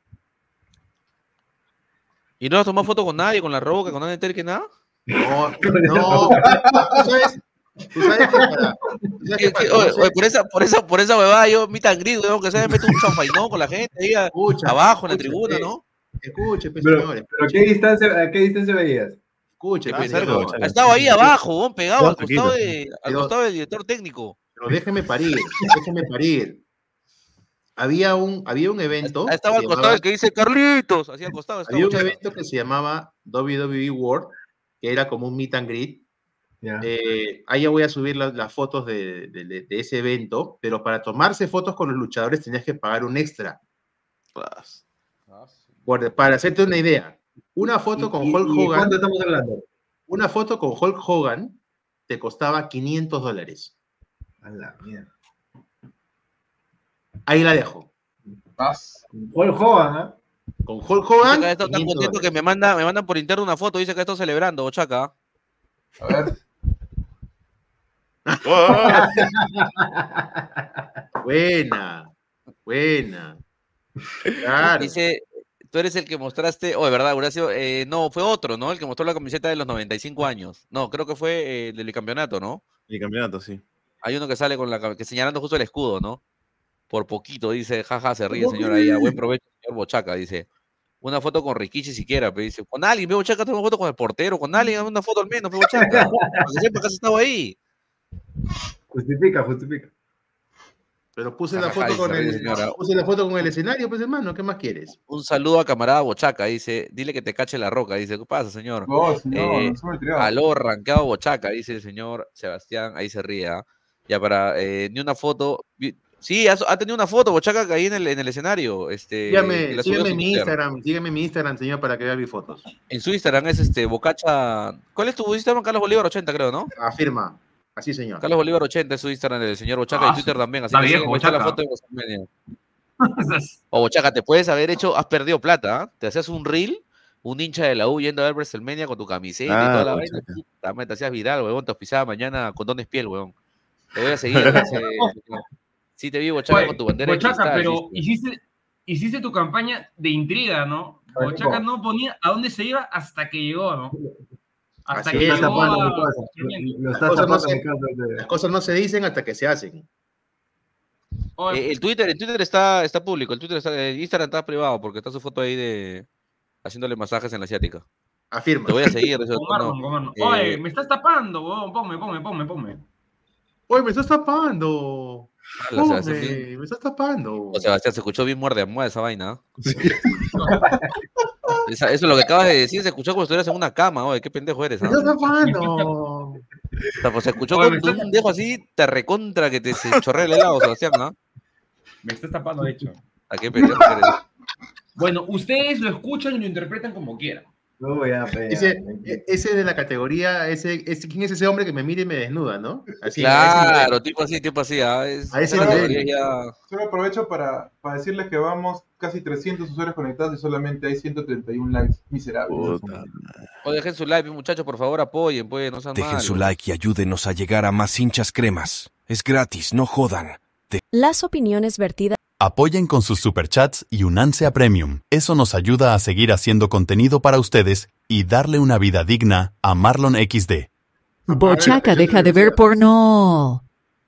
¿Y no has tomado foto con nadie, con la roca, con nadie que nada? No, no. ¿Tú sabes? ¿Tú sabes que para, tú sabes que ¿Qué- para qué- oye, conocer- oye, por esa, por esa, por esa huevada yo, mi tan gris, weón, que se mete un chanfainón con la gente ahí a- Escucha, abajo en la escucha, tribuna, eh, ¿no? Escuche, pues, Pero, señores. pero ¿qué distancia, ¿a qué distancia veías? Escuche, Ah, pues, cerca, señores. ha estado ahí abajo, weón, pegado No, al costado, tranquilo. de, al Pero- costado del director técnico. Pero déjeme parir, déjeme parir. Había un, había un evento. Ah, estaba que al se costado llamaba- el que dice Carlitos, así al costado estaba Había un Bochaca. evento que se llamaba W W E World, que era como un meet and greet. Ya. Eh, ahí ya voy a subir las, las fotos de, de- de- de ese evento, pero para tomarse fotos con los luchadores tenías que pagar un extra. Por- para hacerte una idea, una foto con ¿Y- Hulk y Hogan, ¿Cuánto estamos hablando? una foto con Hulk Hogan te costaba quinientos dólares. A la mierda. Ahí la dejo. Paz. Hulk Hogan, ¿ah? Con Hulk Hogan, Acá está tan quinientos contento que dólares. me manda, me mandan por interno una foto, dice que está celebrando, Bochaca. A ver. Buena, buena. Claro. Dice, tú eres el que mostraste, oh, de verdad, Horacio, eh, no, fue otro, ¿no? El que mostró la camiseta de los noventa y cinco años. No, creo que fue eh, el del campeonato, ¿no? El campeonato, sí. Hay uno que sale con la cam- que señalando justo el escudo, ¿no? Por poquito, dice, jaja, se ríe, señor, ahí, a buen provecho, señor Bochaca, dice. Una foto con Rikichi siquiera, pero dice, con alguien, ve Bochaca, toma una foto con el portero, con alguien, una foto al menos, ve Bochaca. Para que sepa que has estado ahí. Justifica, justifica. Pero puse la Jajaja, foto con dice, el, señora. puse la foto con el escenario, pues hermano, ¿qué más quieres? Un saludo a camarada Bochaca, dice, dile que te cache la roca, dice, ¿qué pasa, señor? No, señor, Eh, no se me tirado. Aló, ranqueado Bochaca, dice el señor Sebastián, ahí se ríe, ¿ah? Ya para, eh, ni una foto, vi- sí, ha, ha tenido una foto Bochaca ahí en el, en el escenario, este, que Sígame, la subió a sígame su en mi Twitter. Instagram, sígame en mi Instagram, señor, para que vea mis fotos. En su Instagram es este, Bocacha, ¿cuál es tu Instagram? Carlos Bolívar ochenta, creo, ¿no? Afirma, así señor. Carlos Bolívar ochenta es su Instagram del señor Bochaca Ah, y Twitter también, así está que viejo, sígueme, está la Bochaca. foto de WrestleMania. O Bochaca, te puedes haber hecho, has perdido plata, ¿ah? Te hacías un reel, un hincha de la U yendo a ver WrestleMania con tu camiseta y Ah, toda la Bochaca. vaina, puta madre, te hacías viral, huevón, te auspiciaba mañana con Dones Piel, huevón. Te voy a seguir, ese- sí te vi Bochaca Oye, con tu bandera de Bochaca, cristal, pero sí, sí. hiciste, hiciste tu campaña de intriga, ¿no? A ver, Bochaca ¿cómo? no ponía a dónde se iba hasta que llegó, ¿no? Hasta Así que es, llegó tapando a- mi cosa. Lo Las estás cosas, no tapando se, mi cosa. las cosas no se dicen hasta que se hacen. Oye, Eh, el Twitter, el Twitter está, está público, el Twitter está, el Instagram está privado porque está su foto ahí de haciéndole masajes en la asiática. Afirma. Te voy a seguir, eso, con Marlon, no. con Marlon. Eh, Oye, me estás tapando, weón. Ponme, ponme, ponme, ponme. Oye, me estás tapando. ala, Sebastián, Hombre, bien- me estás tapando. o Sebastián, se escuchó bien muerde almohada esa vaina. ¿ah? Esa- eso es lo que acabas de decir, se escuchó como si estuvieras en una cama, oye, qué pendejo eres. Me ¿ah? estás tapando. O sea, pues se escuchó Oye, con me estás- un dejo así, te recontra que te se chorrea el helado, Sebastián, ¿ah? Me estás tapando, de hecho. ¿A qué pendejo eres? Bueno, ustedes lo escuchan y lo interpretan como quieran. No, ya, pe, ya. Ese, e- ese de la categoría, ese, ese, ¿quién es ese hombre que me mira y me desnuda, no? Así, a ese nivel. Claro, tipo así, tipo así. ¿ah? Es, A ese esa nivel. categoría ya... Solo aprovecho para, para decirles que vamos casi trescientos usuarios conectados y solamente hay ciento treinta y uno likes. Miserables. Puta. O dejen su like, muchachos, por favor, apoyen, pues, no sean Dejen malos. su like y ayúdenos a llegar a más hinchas cremas. Es gratis, no jodan. Las opiniones vertidas Apoyen con sus superchats y únanse a Premium. Eso nos ayuda a seguir haciendo contenido para ustedes y darle una vida digna a Marlon equis de. Bochaca, deja de ver porno.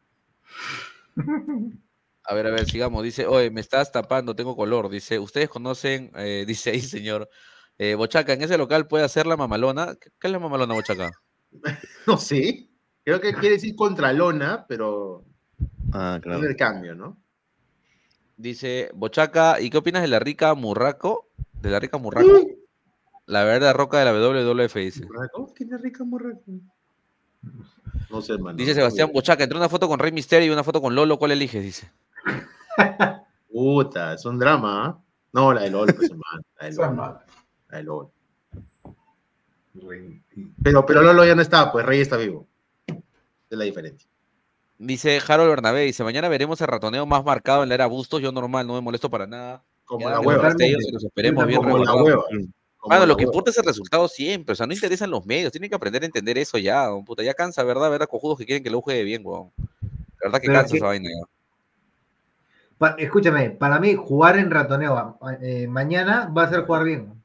A ver, a ver, sigamos. Dice, oye, me estás tapando, tengo color. Dice, ustedes conocen, eh, dice ahí, señor, eh, Bochaca, en ese local puede hacer la mamalona. ¿Qué, qué es la mamalona, Bochaca? No sé. Creo que quiere decir contralona, pero Ah, es claro. el cambio, ¿no? Dice, Bochaca, ¿y qué opinas de la rica Murraco? ¿De la rica Murraco? La verdad roca de la doble u doble u efe, dice. ¿Cómo que es rica morraco? No sé, hermano. Dice Sebastián Bochaca, entre una foto con Rey Misterio y una foto con Lolo, ¿cuál eliges? Dice. Puta, es un drama, ¿ah? No, la de LOL, pues, hermano. La de Esa es LOL. mala. La de LOL. Pero, pero Lolo ya no está, pues Rey está vivo. Es la diferencia. Dice Harold Bernabé, dice, mañana veremos el ratoneo más marcado en la era Bustos, yo normal, no me molesto para nada. Como Ya, la que hueva. los destellos y los esperemos bien Como la resguardados. hueva. Como Mano, la lo que hueva. importa es el resultado siempre, o sea, no interesan los medios, tienen que aprender a entender eso ya, don puta, ya cansa, ¿verdad? Ver a cojudos que quieren que lo juegue bien, weón. La verdad que Pero cansa que- esa vaina ya. Pa- escúchame, para mí jugar en ratoneo eh, mañana va a ser jugar bien.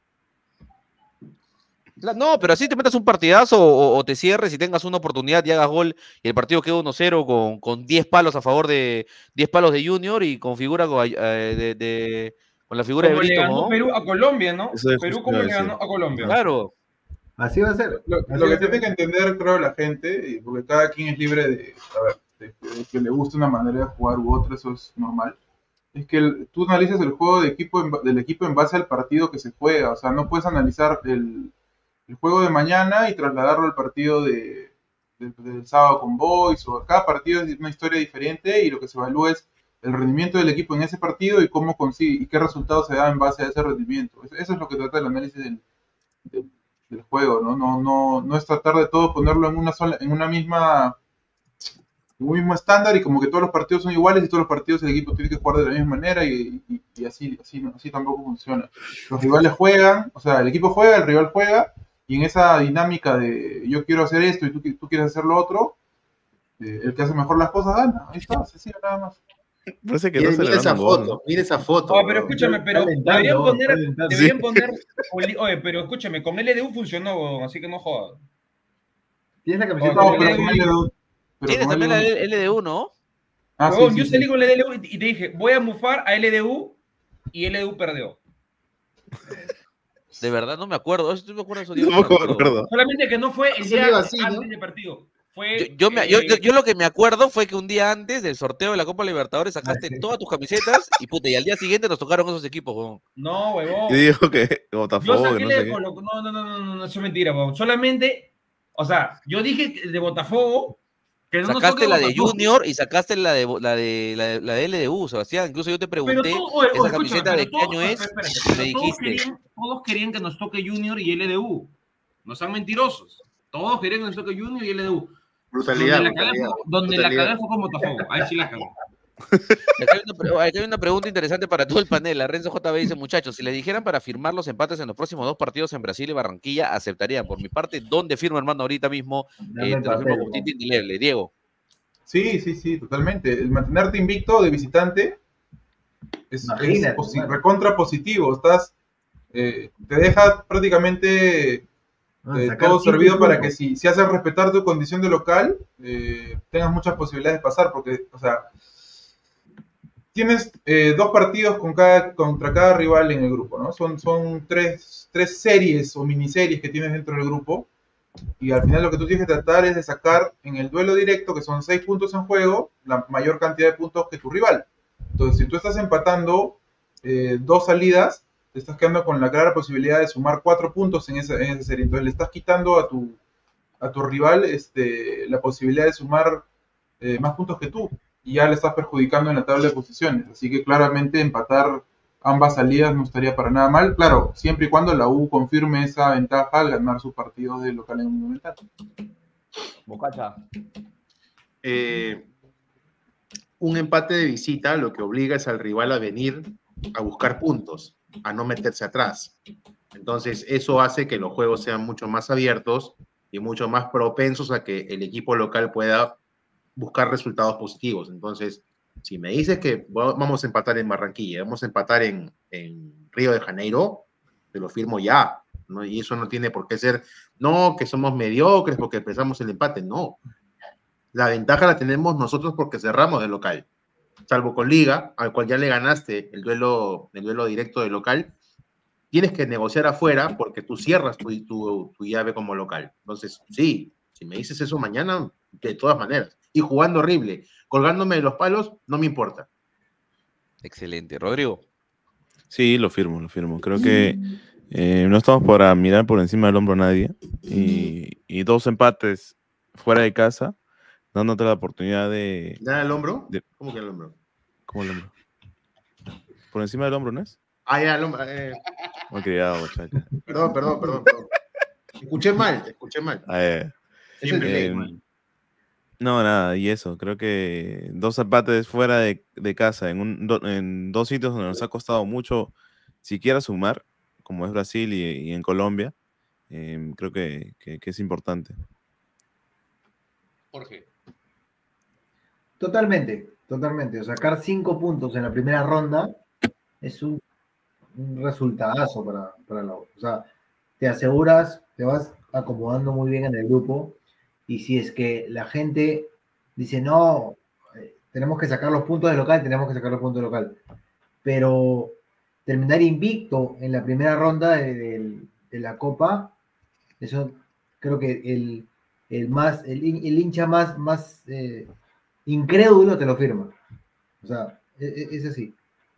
La- No, pero así te metas un partidazo o, o te cierres y tengas una oportunidad y hagas gol y el partido queda uno cero con, con diez palos a favor de diez palos de Junior y con figura co- eh, de, de- con la figura Como de le Brito, ganó ¿no? Perú a Colombia, ¿no? Eso es Perú justo como iba a le decir. ganó a Colombia. Claro. Así va a ser. Lo, Así lo va que a ser. tiene que entender, creo, la gente, y porque cada quien es libre de, a ver, de- de que le guste una manera de jugar u otra, eso es normal, es que el- tú analizas el juego de equipo en ba- del equipo en base al partido que se juega. O sea, no puedes analizar el, el juego de mañana y trasladarlo al partido de, de- del sábado con Boys, o cada partido es una historia diferente y lo que se evalúa es el rendimiento del equipo en ese partido y cómo consigue y qué resultados se da en base a ese rendimiento. Eso eso es lo que trata el análisis del, del- del juego, ¿no? No, no, no es tratar de todo ponerlo en una sola, en una misma, en un mismo estándar y como que todos los partidos son iguales y todos los partidos el equipo tiene que jugar de la misma manera y, y- y así, así, no- así tampoco funciona. Los rivales juegan, o sea, el equipo juega, el rival juega y en esa dinámica de yo quiero hacer esto y tú, tú quieres hacer lo otro, eh, el que hace mejor las cosas gana. Ahí está, sencillo, nada más. Parece que Mira, está mira esa celebrando un gol, foto, ¿no? mira esa foto. Oh, pero weón. escúchame, pero Está deberían alentando, poner, está alentando. deberían Sí. poner, oli- oye, pero escúchame, con L D U funcionó, weón, así que no jodas. ¿Tienes la Oh, camiseta? No, con pero L D U, con L D U, pero Tienes con también la L D U. L D U, ¿no? Ah, sí, Huevón, sí, yo sí. salí con L D U y te dije, voy a mufar a L D U y L D U perdió. De verdad no me acuerdo. Eso, ¿tú me acuerdas de eso, Yo Diego? No tampoco me me acuerdo. acuerdo. Solamente que no fue el Eso día iba así, ¿no? antes del partido. Fue, Yo, yo, me- yo, eh, yo- yo lo que me acuerdo fue que un día antes del sorteo de la Copa Libertadores sacaste todas tus camisetas y puta, y al día siguiente nos tocaron esos equipos, weón. No, huevón. Y dijo que Yo Botafogo, saqué no la sé de qué. Colo- no, no, no, no, no, no, eso es mentira, huevón. Solamente, o sea, yo dije que de Botafogo que no nos Sacaste toque la de Botafogo. Junior y sacaste la de bo- la de la de, la de L D U, Sebastián. Incluso yo te Pero pregunté tú, oye, esa oye, camiseta escúchame, de pero qué año todos- es espérate, y pero me todos dijiste. querían, todos querían que nos toque Junior y L D U. No sean mentirosos. Todos querían que nos toque Junior y L D U. Brutalidad, Donde la cagada brutalidad. fue, donde la brutalidad. cagada fue con Botafogo. Ahí sí la cagó. Acá hay, una, pre- acá hay una pregunta interesante para todo el panel. La Renzo J B dice, muchachos, si le dijeran para firmar los empates en los próximos dos partidos en Brasil y Barranquilla, aceptarían. Por mi parte, ¿dónde firmo, hermano, ahorita mismo? Dame Eh, el te lo firmo papel, como ¿no? tinta indeleble. Diego. Sí, sí, sí, totalmente. El mantenerte invicto de visitante es, es Imagínate, posi- hermano. recontra positivo. Estás, eh, te deja prácticamente Ah, Eh, sacar todo cinco servido para puntos. que si, si haces respetar tu condición de local, eh, tengas muchas posibilidades de pasar, porque, o sea, tienes eh, dos partidos con cada, contra cada rival en el grupo, ¿no? Son, son tres, tres series o miniseries que tienes dentro del grupo, y al final lo que tú tienes que tratar es de sacar en el duelo directo, que son seis puntos en juego, la mayor cantidad de puntos que tu rival. Entonces, si tú estás empatando eh, dos salidas, te estás quedando con la clara posibilidad de sumar cuatro puntos en esa, en esa serie. Entonces, le estás quitando a tu, a tu rival este, la posibilidad de sumar eh, más puntos que tú, y ya le estás perjudicando en la tabla de posiciones. Así que claramente empatar ambas salidas no estaría para nada mal. Claro, siempre y cuando la U confirme esa ventaja al ganar sus partidos de local en Monumental. Bocacha. Eh, un empate de visita lo que obliga es al rival a venir a buscar puntos, a no meterse atrás. Entonces, eso hace que los juegos sean mucho más abiertos y mucho más propensos a que el equipo local pueda buscar resultados positivos. Entonces, si me dices que vamos a empatar en Barranquilla, vamos a empatar en, en Río de Janeiro, te lo firmo ya, ¿no? Y eso no tiene por qué ser, no, que somos mediocres porque empezamos el empate, no. La ventaja la tenemos nosotros porque cerramos el local, salvo con Liga, al cual ya le ganaste el duelo, el duelo directo del local, tienes que negociar afuera porque tú cierras tu, tu, tu llave como local. Entonces, sí, si me dices eso mañana, de todas maneras. Y jugando horrible, colgándome de los palos, no me importa. Excelente. Rodrigo. Sí, lo firmo, lo firmo. Creo que eh, no estamos para mirar por encima del hombro a nadie. Y, y dos empates fuera de casa, dándote la oportunidad de... ¿Nada al hombro? De, ¿Cómo que al hombro? ¿Cómo el hombro? ¿Por encima del hombro, no es? Ah, ya, al hombro. Eh. Muy criado, muchacha. Perdón, perdón, perdón, perdón. Escuché mal, escuché mal. A ver. Siempre Eh, no, nada, y eso, creo que dos empates fuera de, de casa, en, un, do, en dos sitios donde nos ha costado mucho siquiera sumar, como es Brasil y, y en Colombia, eh, creo que, que, que es importante. Jorge. Totalmente, totalmente. O sacar cinco puntos en la primera ronda es un, un resultadazo para, para la U. O sea, te aseguras, te vas acomodando muy bien en el grupo. Y si es que la gente dice, no, eh, tenemos que sacar los puntos de local, tenemos que sacar los puntos de local. Pero terminar invicto en la primera ronda de, de, de la Copa, eso creo que el, el, más, el, el hincha más, más eh, incrédulo te lo firma. O sea, es, es así.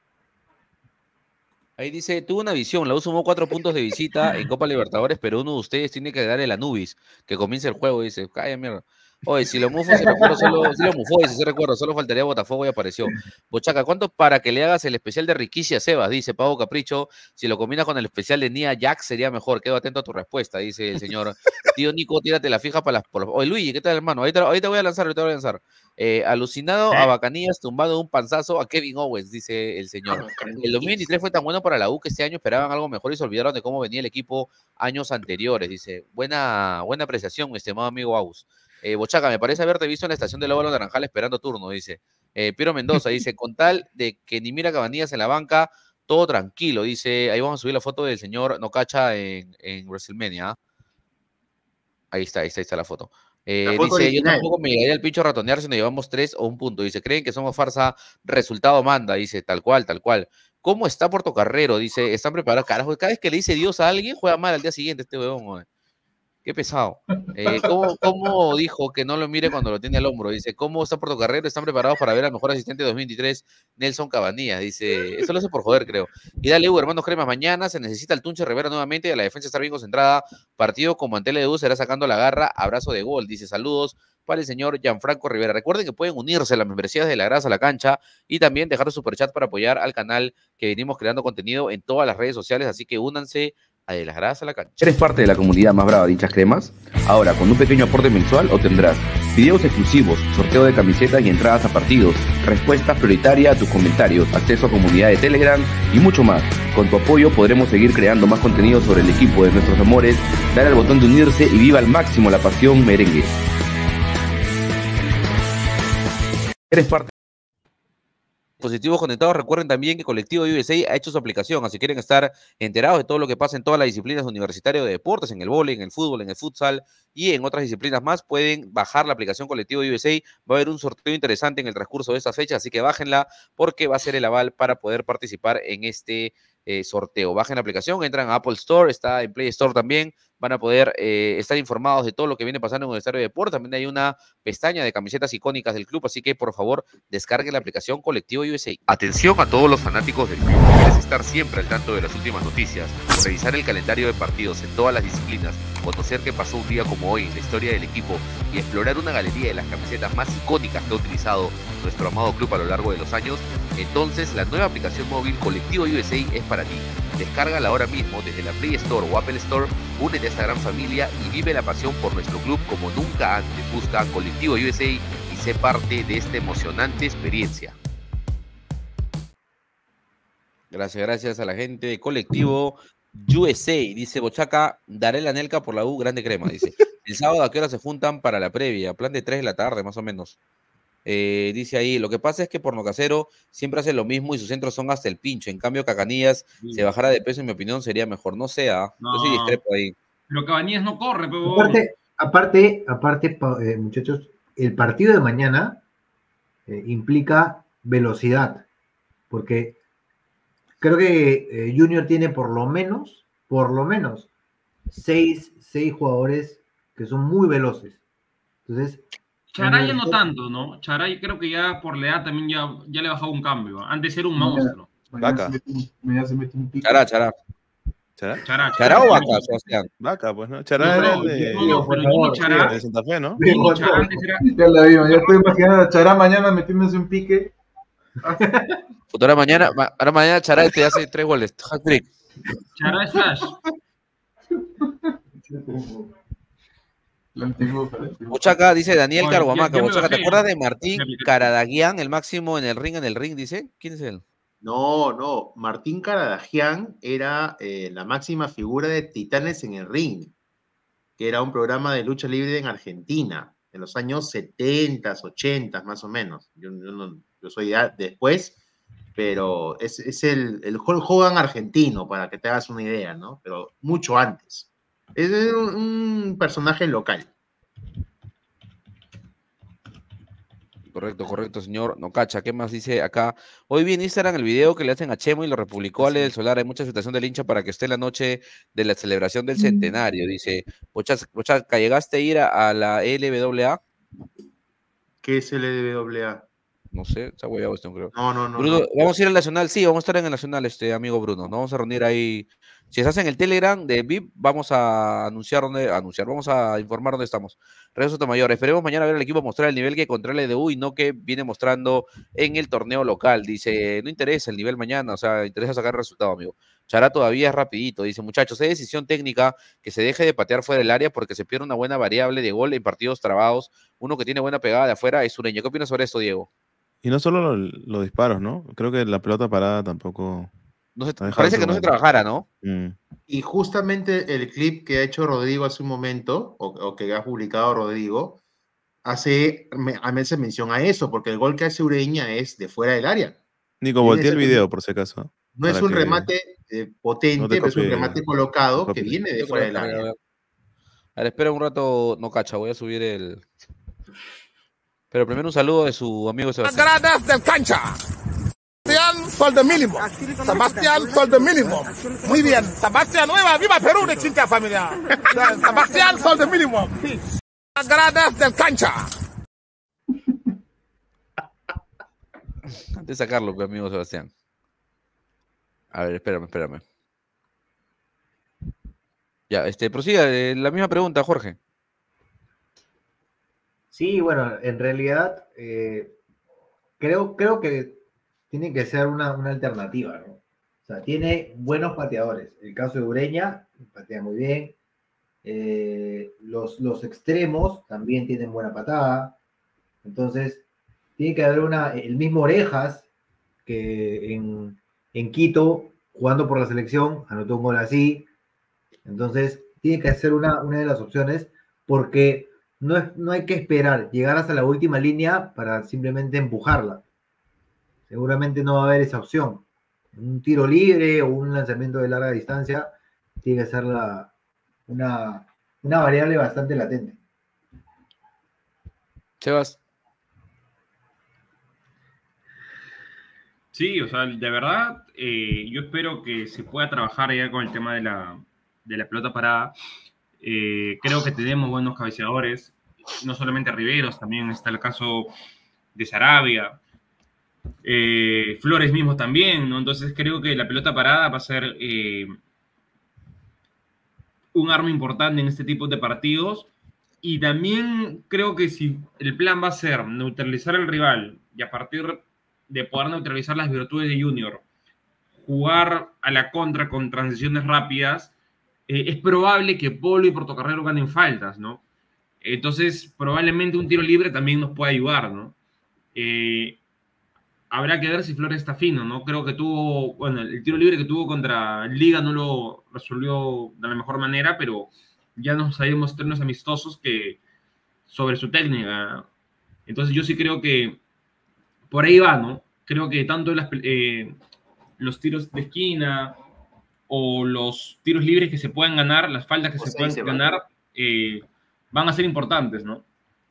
Ahí dice, tuvo una visión, la U sumó cuatro puntos de visita en Copa Libertadores, pero uno de ustedes tiene que dar el Anubis, que comience el juego, dice, calla mierda. Oye, si lo mufo, si lo recuerdo, solo, si lo mufó, dice, sí recuerdo, solo faltaría Botafogo y apareció. Bochaca, ¿cuánto para que le hagas el especial de Riquicia Sebas? Dice Pavo Capricho, si lo combinas con el especial de Nia Jack sería mejor, quedo atento a tu respuesta, dice el señor. Tío Nico, tírate la fija para las... Por... Oye, Luigi, ¿qué tal, hermano? Ahorita, ahorita voy a lanzar, ahorita voy a lanzar. Eh, alucinado a Bacanillas, tumbado de un panzazo a Kevin Owens, dice el señor. El dos mil veintitrés fue tan bueno para la U que este año esperaban algo mejor y se olvidaron de cómo venía el equipo años anteriores, dice. Buena, buena apreciación, estimado amigo Aus. Eh, Bochaca, me parece haberte visto en la estación del Óvalo Naranjal esperando turno, dice. Eh, Piero Mendoza dice, con tal de que ni mira Cabanillas en la banca, todo tranquilo, dice. Ahí vamos a subir la foto del señor Nocacha en, en WrestleMania. Ahí está, ahí está, ahí está la foto. Eh, la foto dice, original. yo tampoco me llegaría al pincho a ratonear si nos llevamos tres o un punto. Dice, creen que somos farsa, resultado manda. Dice, tal cual, tal cual. ¿Cómo está Portocarrero? Dice, ¿están preparados? Carajo, cada vez que le dice Dios a alguien, juega mal al día siguiente este huevón, güey. Qué pesado. Eh, ¿cómo, ¿Cómo dijo que no lo mire cuando lo tiene al hombro? Dice, ¿cómo está Portocarrero? ¿Están preparados para ver al mejor asistente de dos mil veintitrés, Nelson Cabanillas? Dice, eso lo hace por joder, creo. Y dale, Hugo, hermanos cremas, mañana se necesita el Tunche Rivera nuevamente y a la defensa estar bien concentrada. Partido con mantel de U será sacando la garra, abrazo de gol. Dice, saludos para el señor Gianfranco Rivera. Recuerden que pueden unirse a las membresías de La Grasa a la Cancha y también dejar su superchat para apoyar al canal que venimos creando contenido en todas las redes sociales, así que únanse a De las Gradas a la Cancha. ¿Eres parte de la comunidad más brava de hinchas cremas? Ahora, con un pequeño aporte mensual obtendrás videos exclusivos, sorteo de camisetas y entradas a partidos, respuestas prioritarias a tus comentarios, acceso a comunidad de Telegram y mucho más. Con tu apoyo podremos seguir creando más contenido sobre el equipo de nuestros amores, dale al botón de unirse y viva al máximo la pasión merengue. ¿Eres parte? dispositivos conectados, recuerden también que Colectivo U S A ha hecho su aplicación, así quieren estar enterados de todo lo que pasa en todas las disciplinas universitarias de deportes, en el vóley, en el fútbol, en el futsal y en otras disciplinas más, pueden bajar la aplicación Colectivo U S A. Va a haber un sorteo interesante en el transcurso de esta fecha, así que bájenla porque va a ser el aval para poder participar en este eh, sorteo. Bajen la aplicación, entran a Apple Store, está en Play Store también, van a poder eh, estar informados de todo lo que viene pasando en el Universitario de Deportes. También hay una pestaña de camisetas icónicas del club, así que por favor descarguen la aplicación Colectivo U S A. Atención a todos los fanáticos del club. ¿Quieres estar siempre al tanto de las últimas noticias? Revisar el calendario de partidos en todas las disciplinas, conocer qué pasó un día como hoy en la historia del equipo y explorar una galería de las camisetas más icónicas que ha utilizado nuestro amado club a lo largo de los años. Entonces la nueva aplicación móvil Colectivo U S A es para ti. Descárgala ahora mismo desde la Play Store o Apple Store, únete a esta gran familia y vive la pasión por nuestro club como nunca antes. Busca Colectivo U S A y sé parte de esta emocionante experiencia. Gracias, gracias a la gente de Colectivo U S A. Dice Bochaca, daré la Nelca por la U, grande crema. Dice, el sábado a qué hora se juntan para la previa, plan de tres de la tarde más o menos. Eh, dice ahí, lo que pasa es que Pornocasero siempre hace lo mismo y sus centros son hasta el pincho. En cambio, Cacanillas, sí, se bajara de peso, en mi opinión, sería mejor. No sea, no, yo sí discrepo ahí. Pero Cabanillas no corre, pero... Aparte, aparte, aparte eh, muchachos, el partido de mañana eh, implica velocidad, porque creo que eh, Junior tiene por lo menos, por lo menos, seis, seis jugadores que son muy veloces. Entonces, Charay ya no tanto, ¿no? Charay creo que ya por la edad también ya, ya le ha bajado un cambio. Antes era un monstruo. Vaca. Chará, chará. ¿Chará? Chará, ¿Chará o Vaca, Sebastián? Vaca, pues, ¿no? Chará era no, de... No, no, pero Jimmy Chará... de Santa Fe, ¿no? Jimmy Chará antes era... Ya la vimos, ya estoy imaginando a Chará mañana metiéndose un pique. Ahora mañana, ahora mañana Chará te hace tres goles. Hat-trick. Chará es Flash. Bochaca, dice Daniel Oye, Carhuamaca. ya- ya me Bochaca, ¿te bajé, acuerdas ¿eh? de Martín Ya me- Caradagian, el máximo en el ring, en el ring, dice? ¿Quién es él? No, no, Martín Caradagian era eh, la máxima figura de Titanes en el Ring, que era un programa de lucha libre en Argentina, en los años setenta, ochenta, más o menos. Yo, yo no- yo soy ya después, pero es, es el, el Hulk Hogan argentino, para que te hagas una idea, ¿no? Pero mucho antes. Es un, un personaje local. Correcto, correcto, señor Nocacha. ¿Qué más dice acá? Hoy vi en Instagram el video que le hacen a Chemo y lo republicó Ale del Solar. Hay mucha aceptación del hincha para que esté la noche de la celebración del centenario. Dice, Bochaca, Bochaca, ¿llegaste a ir a, a la L W A? ¿Qué es el L W A? No sé, se ha hueveado esto, creo. No, no, no. Bruno, no. ¿vamos a ir al Nacional? Sí, vamos a estar en el Nacional, este amigo Bruno. Nos vamos a reunir ahí. Si estás en el Telegram de V I P, vamos a anunciar dónde, anunciar, vamos a informar dónde estamos. Regreso Sotomayor. Esperemos mañana ver al equipo mostrar el nivel que contra el E D U y no que viene mostrando en el torneo local. Dice, no interesa el nivel mañana, o sea, interesa sacar el resultado, amigo. Chará todavía es rapidito. Dice, muchachos, es decisión técnica que se deje de patear fuera del área porque se pierde una buena variable de gol en partidos trabados. Uno que tiene buena pegada de afuera es Ureña. ¿Qué opinas sobre esto, Diego? Y no solo lo- los disparos, ¿no? Creo que la pelota parada tampoco... No se, ha dejado parece su que no se marca. trabajara, ¿no? Mm. Y justamente el clip que ha hecho Rodrigo hace un momento, o, o que ha publicado Rodrigo, hace, me, me hace mención a eso, porque el gol que hace Ureña es de fuera del área. Nico, Viene voltea el ese- video, por si acaso. No es para un que- remate eh, potente, no te pero es un copie- remate colocado copie. que viene de Yo fuera creo del que- área. A ver, espera un rato, no cacha, voy a subir el... Pero primero un saludo de su amigo Las Sebastián. gradas del cancha. Sebastián, sueldo mínimo. Sebastián, sueldo mínimo. Muy bien. Sebastián Nueva, viva Perú de Chincha familia. Sebastián, sueldo mínimo. Las gradas del cancha. Antes de sacarlo, pues, amigo Sebastián. A ver, espérame, espérame. Ya, este, prosiga, eh, la misma pregunta, Jorge. Sí, bueno, en realidad eh, creo, creo que tiene que ser una, una alternativa, ¿no? O sea, tiene buenos pateadores. El caso de Ureña, patea muy bien. Eh, los, los extremos también tienen buena patada. Entonces, tiene que haber una, el mismo Orejas, que en, en Quito, jugando por la selección, anotó un gol así. Entonces, tiene que ser una, una de las opciones, porque no, es, no hay que esperar llegar hasta la última línea para simplemente empujarla. O seguramente no va a haber esa opción. Un tiro libre o un lanzamiento de larga distancia tiene que ser la, una, una variable bastante latente. Sebas. Sí, o sea, de verdad, eh, yo espero que se pueda trabajar ya con el tema de la, de la pelota parada. Eh, creo que tenemos buenos cabeceadores, no solamente Riveros, también está el caso de Sarabia, eh, Flores mismo también, ¿no? Entonces creo que la pelota parada va a ser eh, un arma importante en este tipo de partidos. Y también creo que si el plan va a ser neutralizar al rival y a partir de poder neutralizar las virtudes de Junior, jugar a la contra con transiciones rápidas, eh, es probable que Polo y Portocarrero ganen faltas, ¿no? Entonces, probablemente un tiro libre también nos puede ayudar, ¿no? Eh, habrá que ver si Flores está fino, ¿no? Creo que tuvo, bueno, el tiro libre que tuvo contra Liga no lo resolvió de la mejor manera, pero ya nos había mostrado unos amistosos que sobre su técnica. Entonces yo sí creo que por ahí va, ¿no? Creo que tanto las, eh, los tiros de esquina o los tiros libres que se puedan ganar, las faltas que O se sea, puedan se ganar, eh, van a ser importantes, ¿no?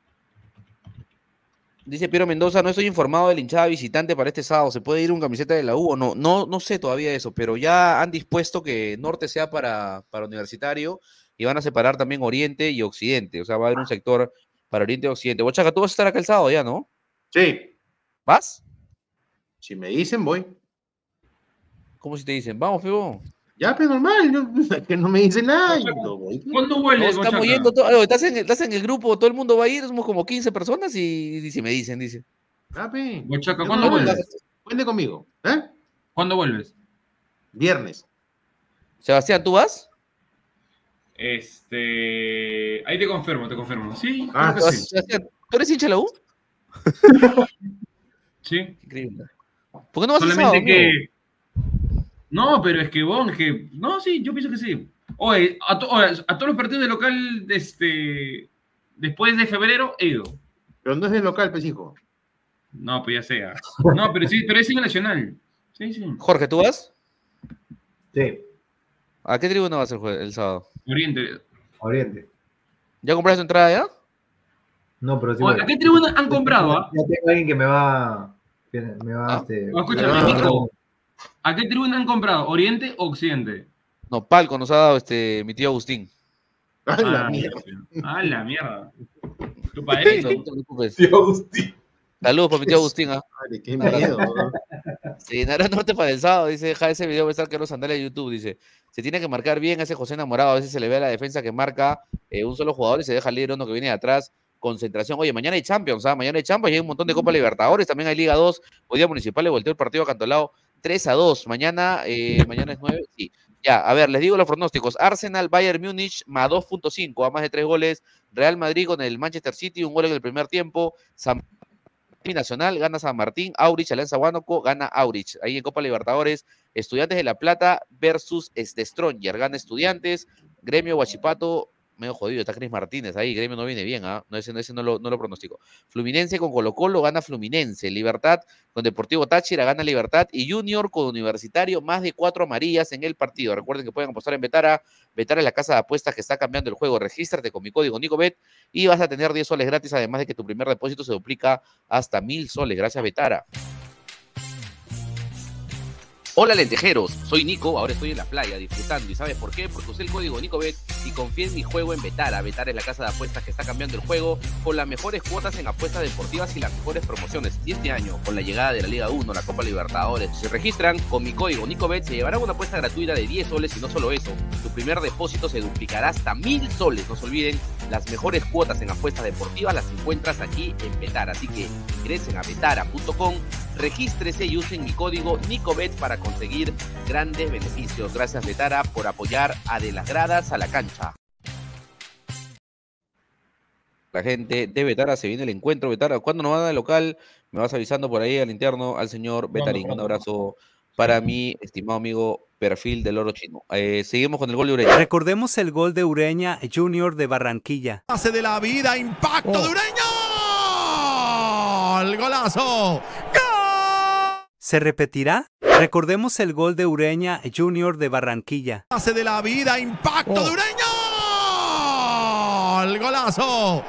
Dice Piero Mendoza, no estoy informado de la hinchada visitante para este sábado. ¿Se puede ir un camiseta de la U o no? No, no sé todavía eso, pero ya han dispuesto que Norte sea para, para Universitario y van a separar también Oriente y Occidente. O sea, va a haber un sector para Oriente y Occidente. Bochaca, tú vas a estar acá el sábado ya, ¿no? Sí. ¿Vas? Si me dicen, voy. ¿Cómo si te dicen? Vamos, Febo. Ya, pero normal, no, que no me dicen nada. y no voy. ¿Cuándo vuelves, No, estamos Bochaca? yendo, to- oh, estás, en, el- estás en el grupo, todo el mundo va a ir, somos como quince personas y, y si me dicen, dice. Ah, pe. Bochaca, Yo ¿cuándo no voy. vuelves? Cuente conmigo. ¿Eh? ¿Cuándo vuelves? Viernes. Sebastián, ¿tú vas? Este... Ahí te confirmo, te confirmo. Sí, Ah, creo que sí. Sebastián, ¿tú eres hincha de la U? Sí. Increíble. ¿Por qué no vas el Solamente sábado, que... amigo? No, pero es que, bueno, es que... No, sí, yo pienso que sí. Oye, a, to- oye, a todos los partidos de local, este... después de febrero, he ido. Pero no es del local, pues, hijo. No, pues ya sea. No, pero sí, pero es en el Nacional. Sí, sí. Jorge, ¿tú vas? Sí, ¿A qué tribuna vas el, jue- el sábado? Oriente. Oriente. ¿Ya compraste tu entrada ya? No, pero sí. Oye, voy. ¿a qué tribuna han comprado, ah? Ya tengo alguien que me va. que me va Ah, este, Oh, escúchame, me va- Nico. ¿A qué tribuna han comprado? ¿Oriente o Occidente? No, palco nos ha dado este, mi tío Agustín. A la Ah, mierda. A la mierda. Tu No padrito. te preocupes. Tío Agustín. Saludos para mi tío Agustín. ¿ah? Madre, qué miedo. ¿no? Sí, Nara Norte para el sábado, dice, deja ese video, va a estar que los sandales de YouTube, dice, se tiene que marcar bien a ese José enamorado, a veces se le ve a la defensa que marca eh, un solo jugador y se deja libre uno que viene de atrás, concentración, oye, mañana hay Champions, ¿ah? Mañana hay Champions y hay un montón de Copa Libertadores, también hay Liga dos, hoy día Municipal le volteó el partido a Cantolao tres a dos, mañana, eh, mañana es nueve, sí, ya, a ver, les digo los pronósticos, Arsenal, Bayern Múnich, más dos punto cinco, a más de tres goles, Real Madrid con el Manchester City, un gol en el primer tiempo, San Nacional, gana San Martín, Aurich, Alianza Huánuco, gana Aurich. Ahí en Copa Libertadores, Estudiantes de La Plata versus este Stronger, gana Estudiantes, Gremio Huachipato, medio jodido, está Cris Martínez ahí, Gremio no viene bien, ¿ah? No, ese, ese no, lo, no lo pronostico. Fluminense con Colo Colo, gana Fluminense, Libertad con Deportivo Táchira, gana Libertad, y Junior con Universitario, más de cuatro amarillas en el partido. Recuerden que pueden apostar en Betara, Betara es la casa de apuestas que está cambiando el juego, regístrate con mi código NicoBet y vas a tener diez soles gratis, además de que tu primer depósito se duplica hasta mil soles, gracias Betara. Hola lentejeros, soy Nico, ahora estoy en la playa disfrutando. ¿Y sabes por qué? Porque usé el código NicoBet y confié en mi juego en Betara. Betara es la casa de apuestas que está cambiando el juego con las mejores cuotas en apuestas deportivas y las mejores promociones. Y este año, con la llegada de la Liga uno, la Copa Libertadores, si se registran con mi código NicoBet, se llevarán una apuesta gratuita de diez soles y no solo eso, tu primer depósito se duplicará hasta mil soles. No se olviden, las mejores cuotas en apuestas deportivas las encuentras aquí en Betara. Así que ingresen a betara punto com, regístrese y usen mi código NicoBet para conseguir grandes beneficios. Gracias Betara por apoyar a De las Gradas a la Cancha. La gente de Betara, se viene el encuentro. Betara, ¿cuándo nos van al local? Me vas avisando por ahí al interno al señor Betarín. Un abrazo para mi estimado amigo Perfil del Oro Chino. Eh, seguimos con el gol de Ureña. Recordemos el gol de Ureña Junior de Barranquilla. Pase de la vida, impacto de Ureña. ¡Gol! ¡Golazo! ¡Gol! ¿Se repetirá? Recordemos el gol de Ureña Junior de Barranquilla. Hace de la vida, impacto Oh. de Ureña. ¡El golazo!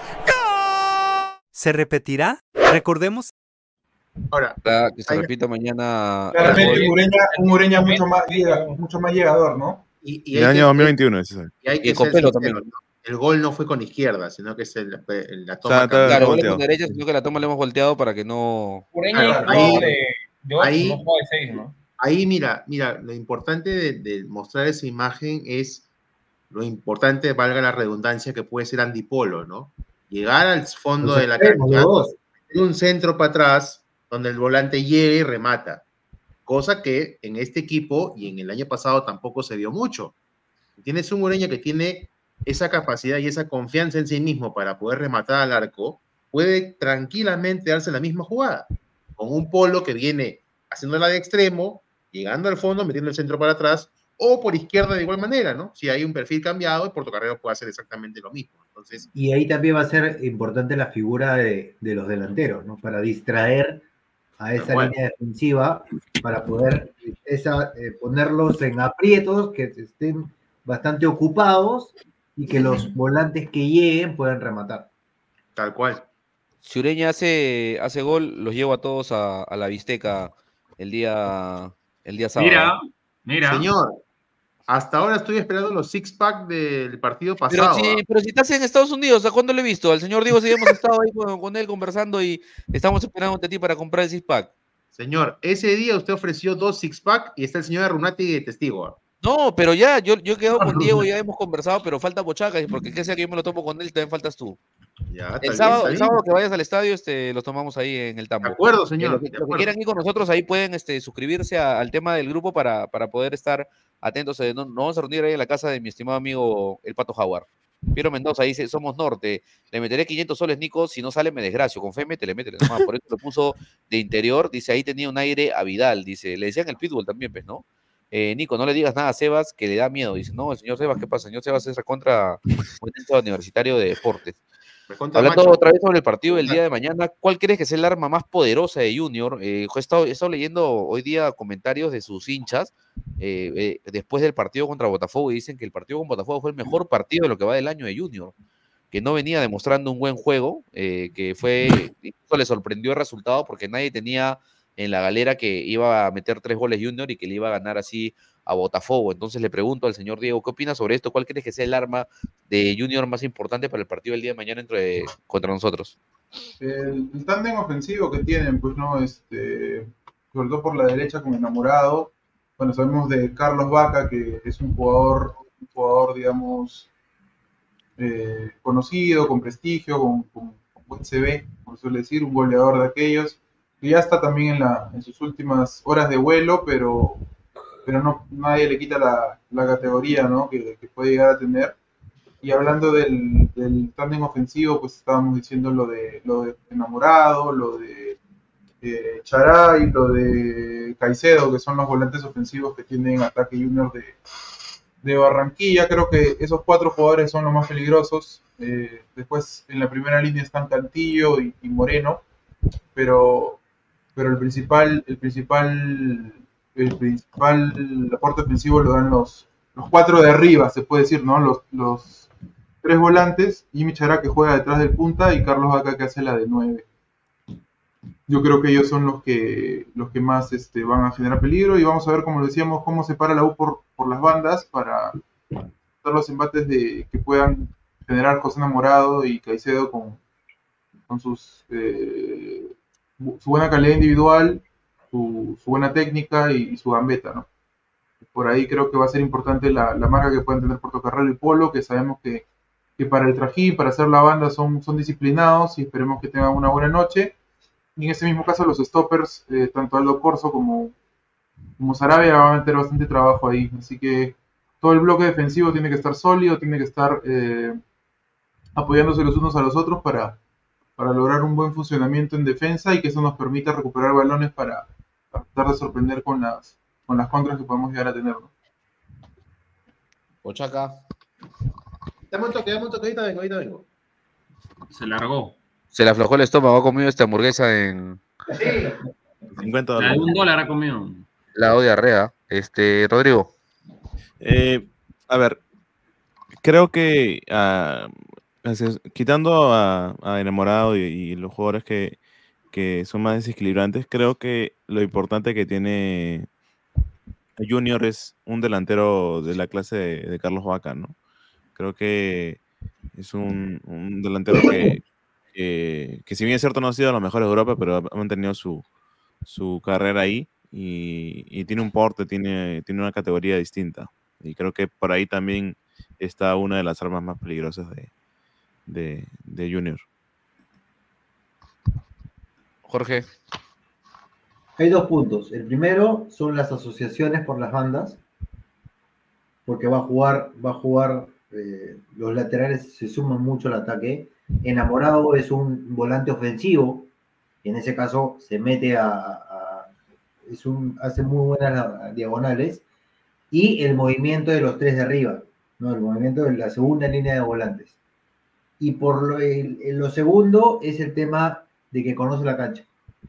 ¿Se repetirá? Recordemos. Ahora, Para que se hay- repita mañana. Claramente el un gol. Ureña, un Ureña mucho más, llega- mucho más llegador, ¿no? Y, Y el año dos mil veintiuno, ese es. y hay que Y con ser pelo sincero, también. ¿no? El gol no fue con izquierda, sino que es el, el- la O toma. sea, está- cambió. Claro, está gol es con volteado. derecha, sino que la toma la hemos volteado para que no. Ureña Claro, jugaba ahí- de, de ocho, ahí- no jugaba de seis, ¿no? Ahí, mira, mira, lo importante de, de mostrar esa imagen es lo importante, valga la redundancia, que puede ser antipolo, ¿no? Llegar al fondo Los de la extremos, cancha, los dos. meter un centro para atrás, donde el volante llegue y remata. Cosa que en este equipo y en el año pasado tampoco se dio mucho. Tienes un Ureña que tiene esa capacidad y esa confianza en sí mismo para poder rematar al arco, puede tranquilamente darse la misma jugada. Con un Polo que viene haciéndola de extremo, llegando al fondo, metiendo el centro para atrás, o por izquierda de igual manera, ¿no? Si hay un perfil cambiado, el Portocarrero puede hacer exactamente lo mismo. Entonces, Y ahí también va a ser importante la figura de, de los delanteros, ¿no? Para distraer a esa Bueno. línea defensiva, para poder esa, eh, ponerlos en aprietos, que estén bastante ocupados y que los volantes que lleguen puedan rematar. tal cual. Si Ureña hace, hace gol, los llevo a todos a, a la Bisteca el día, el día sábado. Mira, mira. Señor, hasta ahora estoy esperando los six-pack del partido Pero pasado. si, ¿ah? pero si estás en Estados Unidos, ¿a cuándo lo he visto? Al señor Diego sí hemos estado ahí con, con él conversando y estamos esperando a ti para comprar el six-pack. Señor, ese día usted ofreció dos six-pack y está el señor Arrunati de testigo. ¿ah? No, pero ya, yo, yo he quedado con Diego, ya hemos conversado, pero falta Bochaca, porque que sea que yo me lo tomo con él, también faltas tú. Ya, está El bien, sábado, está el bien. sábado que vayas al estadio, este, los tomamos ahí en el tambo. De acuerdo, Eh, señor. Los que, de los que acuerdo. quieran ir con nosotros ahí pueden este, suscribirse a- al tema del grupo para, para poder estar atentos. Eh, no- Nos vamos a reunir ahí en la casa de mi estimado amigo el Pato Jaguar. Piero Mendoza dice, somos norte, le meteré quinientos soles, Nico, si no sale me desgracio, con fe métele, métele nomás, por eso lo puso de interior, dice, ahí tenía un aire a Vidal, dice, le decían el pitbull también, pues, ¿no? Eh, Nico, no le digas nada a Sebas que le da miedo, dice, no, el señor Sebas, ¿qué pasa? El señor Sebas es contra un universitario de deportes. Recontra Hablando macho. otra vez sobre el partido del día de mañana, ¿cuál crees que es el arma más poderosa de Junior? Eh, he, estado, he estado leyendo hoy día comentarios de sus hinchas eh, eh, después del partido contra Botafogo y dicen que el partido con Botafogo fue el mejor partido de lo que va del año de Junior, que no venía demostrando un buen juego, eh, que fue, incluso le sorprendió el resultado porque nadie tenía en la galera que iba a meter tres goles Junior y que le iba a ganar así a Botafogo. Entonces le pregunto al señor Diego, ¿qué opina sobre esto? ¿Cuál crees que sea el arma de Junior más importante para el partido del día de mañana entre, contra nosotros? El, el tándem ofensivo que tienen, pues no, este, sobre todo por la derecha con Enamorado. Bueno, sabemos de Carlos Vaca, que es un jugador, un jugador digamos, eh, conocido, con prestigio, con, con- con buen C V, como se suele decir, un goleador de aquellos, que ya está también en, la, en sus últimas horas de vuelo, pero, pero no, nadie le quita la, la categoría, ¿no? que, que puede llegar a tener. Y hablando del, del tándem ofensivo, pues estábamos diciendo lo de, lo de Enamorado, lo de eh, Charay, lo de Caicedo, que son los volantes ofensivos que tienen Ataque Junior de, de Barranquilla. Creo que esos cuatro jugadores son los más peligrosos. Eh, después en la primera línea están Cantillo y, y Moreno, pero, pero el principal, el principal, el principal aporte ofensivo lo dan los, los cuatro de arriba, se puede decir, ¿no? Los, los tres volantes, Jimmy Chará que juega detrás del punta y Carlos Vaca que hace la de nueve. Yo creo que ellos son los que los que más este, van a generar peligro y vamos a ver, como decíamos, cómo se para la U por, por las bandas para dar los embates de que puedan generar José Enamorado y Caicedo con, con sus eh, su buena calidad individual, su, su buena técnica y, y su gambeta, ¿no? Por ahí creo que va a ser importante la, la marca que pueden tener Portocarrero y Polo, que sabemos que, que para el trajín, para hacer la banda son, son disciplinados y esperemos que tengan una buena noche. Y en ese mismo caso los stoppers, eh, tanto Aldo Corso como, como Sarabia van a meter bastante trabajo ahí. Así que todo el bloque defensivo tiene que estar sólido, tiene que estar eh, apoyándose los unos a los otros para, para lograr un buen funcionamiento en defensa y que eso nos permita recuperar balones para, para tratar de sorprender con las, con las contras que podemos llegar a tener, ¿no? Ochaca. Dame un toque, dame un toque, ahorita vengo, ahorita vengo. Se largó. Se le aflojó el estómago, ha comido esta hamburguesa en... cincuenta La de dólares. un dólar ha comido. La odia diarrea. Este, Rodrigo. Eh, a ver, creo que ah, así- quitando a, a Enamorado y, y los jugadores que, que son más desequilibrantes, creo que lo importante que tiene Junior es un delantero de la clase de, de Carlos Vaca, ¿no? Creo que es un, un delantero que, que, que si bien es cierto no ha sido de los mejores de Europa, pero ha mantenido su, su carrera ahí y, y tiene un porte, tiene, tiene una categoría distinta. Y creo que por ahí también está una de las armas más peligrosas de, de, de Junior. Jorge. Hay dos puntos. El primero son las asociaciones por las bandas, porque va a jugar, va a jugar, eh, los laterales se suman mucho al ataque. Enamorado es un volante ofensivo, y en ese caso se mete a, a- es un, hace muy buenas diagonales, y el movimiento de los tres de arriba, ¿no? El movimiento de la segunda línea de volantes. Y por lo, el- el- lo segundo es el tema de que conoce la cancha.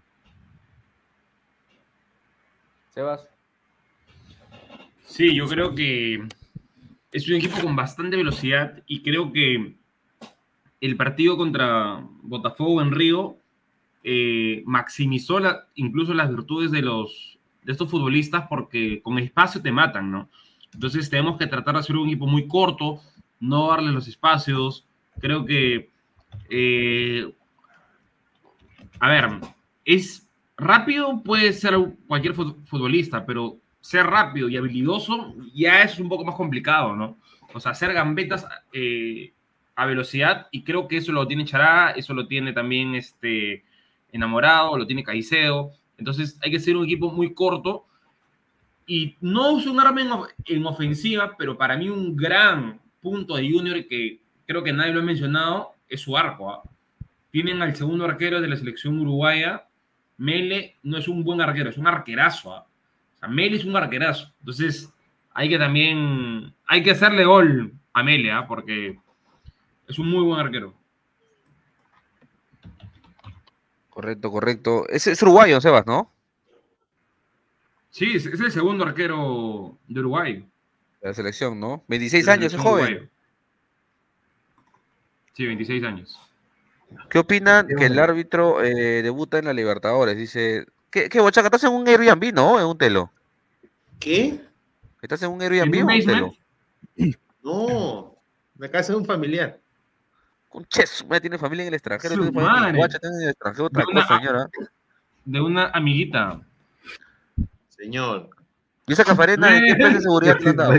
Sebas. Sí, yo creo que es un equipo con bastante velocidad y creo que el partido contra Botafogo en Río eh, maximizó la- incluso las virtudes de, los, de estos futbolistas porque con espacio te matan, ¿no? Entonces tenemos que tratar de hacer un equipo muy corto, no darle los espacios. Creo que, eh, a ver, es rápido, puede ser cualquier fut- futbolista, pero ser rápido y habilidoso ya es un poco más complicado, ¿no? O sea, hacer gambetas eh, a velocidad, y creo que eso lo tiene Chará, eso lo tiene también este, Enamorado, lo tiene Caicedo. Entonces hay que ser un equipo muy corto y no es un arma en, of- en ofensiva, pero para mí un gran punto de Junior que creo que nadie lo ha mencionado es su arco, ¿ah? Tienen al segundo arquero de la selección uruguaya. Mele no es un buen arquero, es un arquerazo, ¿ah? O sea, Mele es un arquerazo. Entonces hay que también, hay que hacerle gol a Mele, ¿ah? Porque es un muy buen arquero. Correcto, correcto. Es, es uruguayo, Sebas, ¿no? Sí, es, es el segundo arquero de Uruguay. De la selección, ¿no? veintiséis De la años, es selección joven. uruguaya. Sí, veintiséis años. ¿Qué opinan que el árbitro eh, debuta en la Libertadores? Dice, ¿qué, qué Bochaca? ¿Estás en un Airbnb, no? En un telo. ¿Qué? ¿Estás en un Airbnb ¿En o un un telo? basement? No, la casa de un familiar. Un ches, me tiene familia en el extranjero, Su tiene familia en madre. Guacha, tiene en el extranjero otra De una- cosa, señora. De una amiguita. Señor. ¿Y esa cafarena de qué empresa de seguridad te han dado?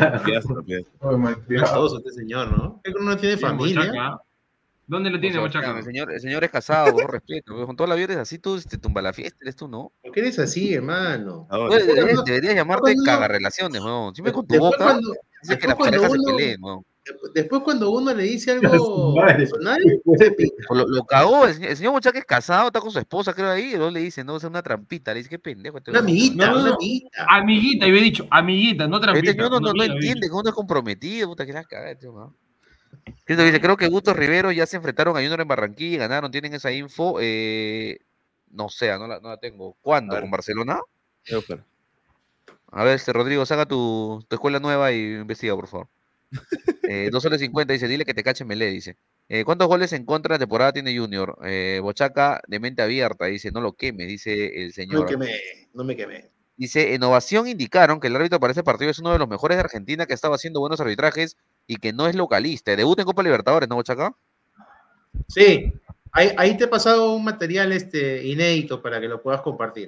Maldoso este señor, ¿no? Él no tiene Sí, familia. Bochaca. ¿Dónde le tiene O sea, Bochaca? El señor, el señor es casado, con respeto. Con toda la vida eres así, tú este, tumba la fiesta, eres tú, ¿no? ¿Por qué eres así, hermano? Tú deberías, deberías llamarte cuando- cagarrelaciones, weón. Siempre con tu Después boca cuando- dices que después las cuando parejas se uno- peleen, weón. Después cuando uno le dice algo madre. personal, se pica. Lo, lo cagó, el señor, el señor Bochaca es casado, está con su esposa, creo ahí, y luego le dice, no, es una trampita, le dice, qué pendejo. Este Una weón". amiguita, No, no, una no. amiguita. Amiguita, yo he dicho, amiguita, no Este trampita. señor no, no, no amiga, he entiende dicho. que uno es comprometido, puta, que la caga, este weón. Cristo dice, creo que Gusto Rivero ya se enfrentaron a Junior en Barranquilla y ganaron, tienen esa info, eh, no sé, no la, no la tengo. ¿Cuándo? A ver. ¿Con Barcelona? Voy a buscar. A ver, este Rodrigo, saca tu, tu escuela nueva y investiga, por favor. Eh, dos soles cincuenta, dice, dile que te cache Melé, dice. Eh, ¿cuántos goles en contra de temporada tiene Junior? Eh, Bochaca de mente abierta, dice, no lo queme, dice el No me señor. quemé, no me quemé. Dice, en Ovación indicaron que el árbitro para ese partido es uno de los mejores de Argentina, que estaba haciendo buenos arbitrajes y que no es localista. Debuta en Copa Libertadores, ¿no, Bochaca? Sí, ahí, ahí te he pasado un material este, inédito para que lo puedas compartir.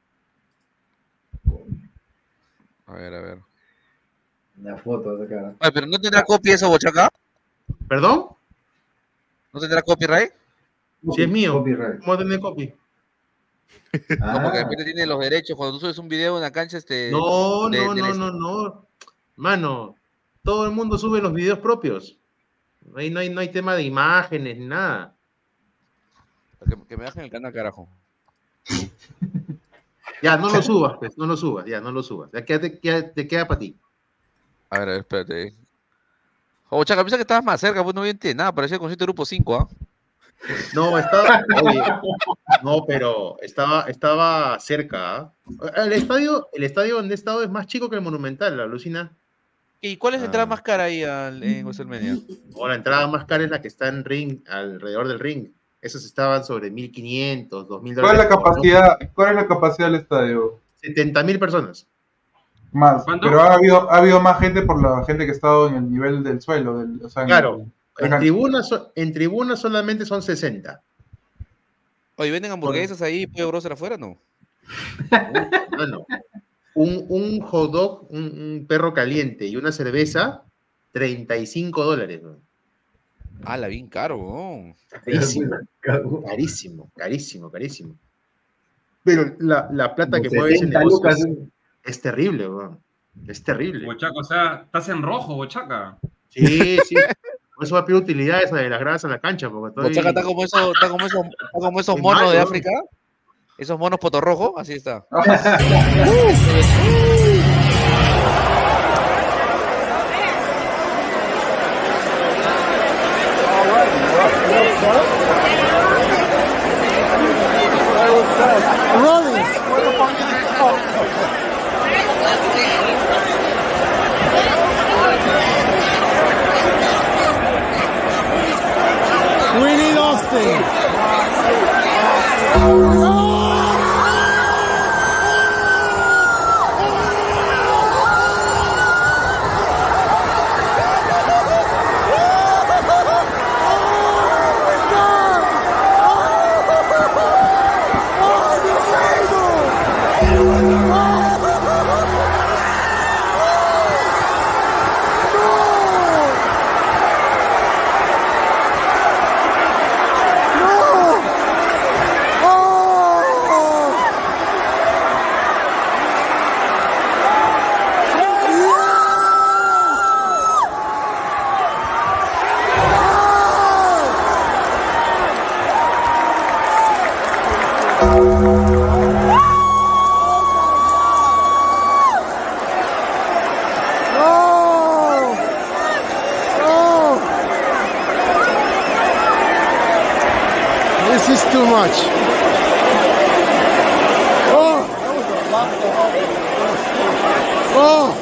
A ver, a ver. La foto de acá. Ay, pero ¿no tendrá copia eso, Bochaca? ¿Perdón? ¿No tendrá copyright? Si es mío, Copyright. ¿cómo tener copy? No, porque de Ah, repente tiene los derechos. Cuando tú subes un video en la cancha, este. No, de- no, de no, la- no, no. Mano, todo el mundo sube los videos propios. Ahí no hay, no hay tema de imágenes, ni nada. Que, que me bajen el canal, carajo. Ya, no lo subas, pues, no lo subas, ya, no lo subas. Ya quédate, queda- te queda para ti. A ver, a ver, espérate. Oh, Chaca, piensa que estabas más cerca, pues no vi nada, parecía el concierto de Grupo cinco, ¿ah? No, estaba, oye, no, pero estaba, estaba cerca. ¿ah? El estadio, el estadio donde he estado es más chico que el Monumental, alucina. ¿Y cuál es la entrada Ah. más cara ahí al, en WrestleMania? O la entrada más cara es la que está en ring, alrededor del ring. Esos estaban sobre mil quinientos, dos mil ¿Cuál es dólares. la capacidad, cuál es la capacidad del estadio? setenta mil personas. Más, ¿Cuánto? pero ha habido, ha habido más gente por la gente que ha estado en el nivel del suelo. Del, o sea, en Claro, el- en cancha. tribunas, so- en tribunas solamente son sesenta. Oye, ¿venden hamburguesas ahí, pollo browser afuera no? Mano, un, un hot dog, un, un perro caliente y una cerveza, treinta y cinco dólares. ¿no? Ala, bien caro, ¿no? Carísimo, carísimo, carísimo, carísimo. Pero la, la plata Como que mueve ese sesenta negocio lucas, es, ¿eh? es terrible, weón. Es terrible. Bochaca, o sea, estás en rojo, Bochaca. Sí, sí. Por eso va a pedir utilidades de las gradas en la cancha. Porque estoy... Bochaca está como esos, está como esos, está como esos Qué monos malo, de ¿no? África. Esos monos potorrojos, así está. We need Austin. This is too much. Oh. Oh.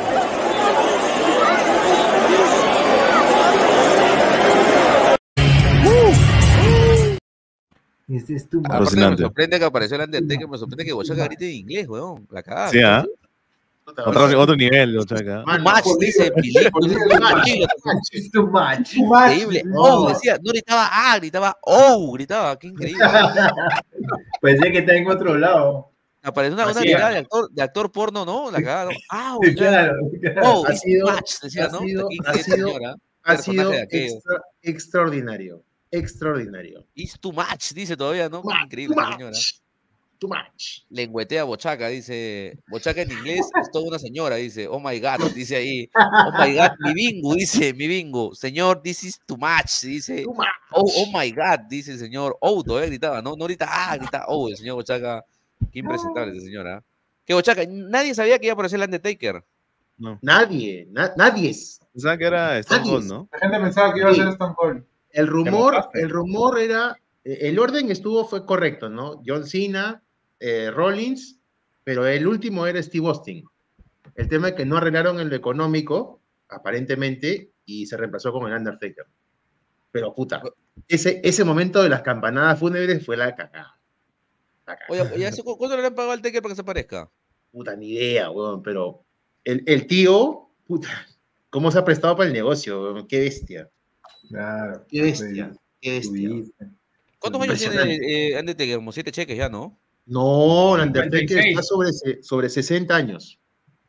This is too much. Aparte, me Alucinante. sorprende que apareció el Undertaker, me sorprende que Bochaca grite en inglés, weón. La cagada. Sí, ¿ah? Otro, otro nivel, Bochaca. Too much, dice Pilín. It's too much. Increíble. No. Oh, decía, no gritaba ah, gritaba oh, gritaba, qué increíble. Pensé que está en otro lado. Apareció una, una Así gritada es. de actor, de actor porno, ¿no? La cagada, ¿no? Ah, Claro, claro. oh, Ha it's sido- too much, decía, ha ¿no? sido- Qué ha increíble, sido- señora. Ha Personaje sido de aquello. extra- extraordinario. Extraordinario. It's too much, dice todavía, ¿no? Qué increíble, Too esa señora. Too much. Lengüetea Bochaca, dice. Bochaca en inglés es toda una señora, dice. Oh my God, dice ahí. Oh my God, mi bingo, dice, mi bingo. Señor, this is too much, dice. Too much. Oh, oh my God, dice el señor. Oh, todavía gritaba, ¿no? No grita, ah, grita, oh, el señor Bochaca. Qué impresentable ese señora. Que Bochaca, nadie sabía que iba a aparecer el Undertaker. No. Nadie, na- nadie es. Pensaba que era Stone Nadie Cold, es. ¿no? La gente pensaba que iba a Sí. ser Stone Cold. El rumor, mojaste. el rumor era, eh, el orden estuvo, fue correcto, ¿no? John Cena, eh, Rollins, pero el último era Steve Austin. El tema es que no arreglaron en lo económico, aparentemente, y se reemplazó con el Undertaker. Pero puta, ese, ese momento de las campanadas fúnebres fue la cagada. La cagada. Oye, ¿y hace cu- ¿cuánto le han pagado al Taker para que se parezca? Puta, ni idea, weón, pero el, el tío, puta, ¿cómo se ha prestado para el negocio, weón? Qué bestia, Claro. qué bestia, qué bestia. ¿Cuántos años tiene Impresionante. eh, Undertaker? Como siete cheques ya, ¿no? No, el Undertaker cincuenta y seis. está sobre, se- sobre sesenta años.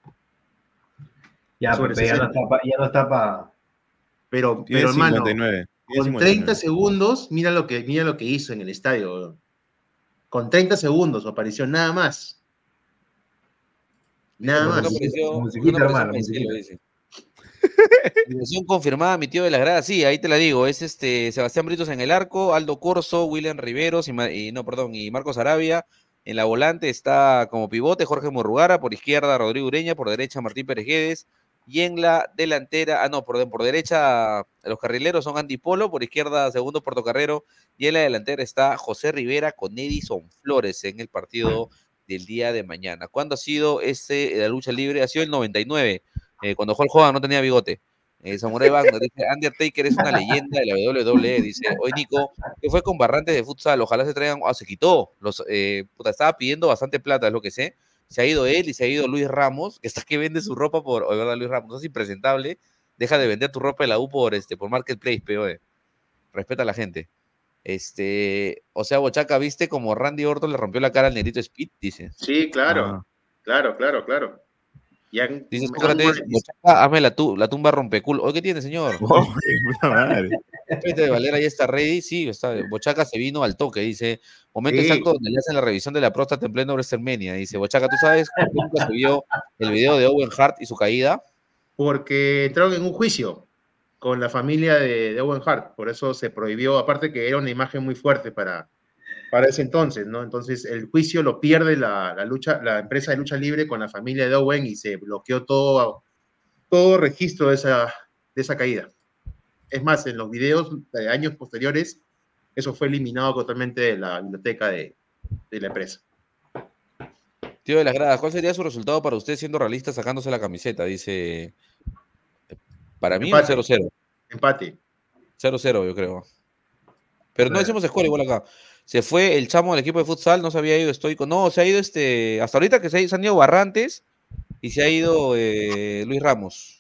Ya, Sobre Pepe, ya no sesenta. está pa- ya no está para. Pero, Tiene pero hermano, cincuenta y nueve. Tiene con cincuenta y nueve. treinta segundos, mira lo que, mira lo que hizo en el estadio. weón. Con treinta segundos su aparición, nada más. Nada ¿Por qué no más. apareció? ¿Por qué no musiquita, apareció hermano, Maicelo, musiquita. dice? Información confirmada, mi tío de las gradas. Sí, ahí te la digo. Es este Sebastián Britos en el arco, Aldo Corso, William Riveros y, Ma- y no, perdón, y Marcos Arabia. En la volante está como pivote Jorge Murrugara, por izquierda Rodrigo Ureña, por derecha Martín Pérez Guedes Y en la delantera, ah, no, por, por derecha los carrileros son Andy Polo, por izquierda segundo Portocarrero, y en la delantera está José Rivera con Edison Flores en el partido del día de mañana. ¿Cuándo ha sido ese, la lucha libre? Ha sido el noventa y nueve, eh, cuando Hulk Hogan no tenía bigote. Eh, Samurai Wagner dice, Undertaker es una leyenda de la doble u doble e, dice, hoy Nico, que fue con Barrantes de futsal, ojalá se traigan, ah, se quitó, los, eh, puta, estaba pidiendo bastante plata, es lo que sé, se ha ido él y se ha ido Luis Ramos, que está que vende su ropa por, o verdad, Luis Ramos, no es impresentable, deja de vender tu ropa de la U por, este, por Marketplace, pero respeta a la gente. Este, o sea, Bochaca, ¿viste como Randy Orton le rompió la cara al Negrito Speed? Dice. Sí, claro, Ah. claro, claro, claro. Ya, Dice Sócrates, Bochaca, hazme la, tu, la tumba rompeculo. ¿Oye, qué tiene, señor? Oh, puta madre. Pepe de Valera ya está ready, sí, está, Bochaca se vino al toque, dice, momento Sí. exacto donde le hacen la revisión de la próstata en pleno WrestleMania, dice, Bochaca, ¿tú sabes por qué nunca se vio el video de Owen Hart y su caída? Porque entraron en un juicio con la familia de, de Owen Hart, por eso se prohibió, aparte que era una imagen muy fuerte para, para ese entonces, ¿no? Entonces el juicio lo pierde la, la lucha, la empresa de lucha libre con la familia de Owen y se bloqueó todo, todo registro de esa, de esa caída. Es más, en los videos de años posteriores, eso fue eliminado totalmente de la biblioteca de, de la empresa. Tío de las gradas, ¿cuál sería su resultado para usted siendo realista sacándose la camiseta? Dice, para mí un Empate. cero cero. Empate. cero cero, yo creo. Pero no Claro. decimos escuela igual acá. Se fue el chamo del equipo de futsal, no se había ido Estoico. No, se ha ido este. Hasta ahorita que se, se han ido Barrantes y se ha ido eh, Luis Ramos.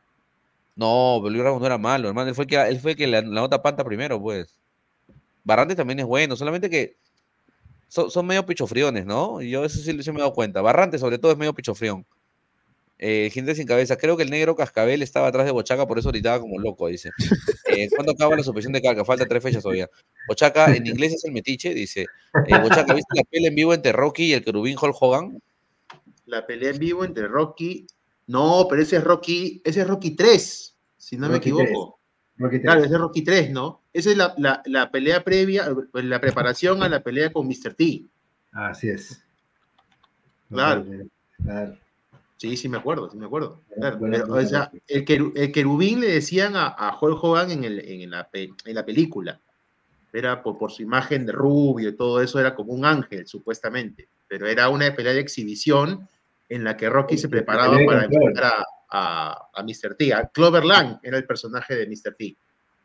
No, pero Luis Ramos no era malo, hermano. Él fue el que, él fue el que la, la nota panta primero, pues. Barrantes también es bueno, solamente que son, son medio pichofriones, ¿no? Y yo eso sí, sí me he dado cuenta. Barrantes, sobre todo, es medio pichofrión. Eh, gente sin cabeza. Creo que el negro Cascabel estaba atrás de Bochaca, por eso gritaba como loco, dice. Eh, ¿Cuándo acaba la suspensión de Calca? Falta tres fechas todavía. Bochaca, en inglés es el metiche, dice. Eh, Bochaca, ¿viste la pelea en vivo entre Rocky y el querubín Hulk Hogan? La pelea en vivo entre Rocky. No, pero ese es Rocky, ese es Rocky tres, si no me Rocky equivoco. tres. Rocky tres. Claro, ese es Rocky tres, ¿no? Esa es la, la, la pelea previa, la preparación a la pelea con mister T. Así es. Claro. Claro. Sí, sí me acuerdo, sí me acuerdo. Claro, Buena pero, o sea, el, queru- el querubín le decían a, a Hulk Hogan en, el, en, la, pe- en la película. Era por, por su imagen de rubio y todo eso, era como un ángel, supuestamente. Pero era una pelea de exhibición en la que Rocky se preparaba pelea para con Clover. enfrentar a, a, a mister T. A Clover Lang era el personaje de mister T.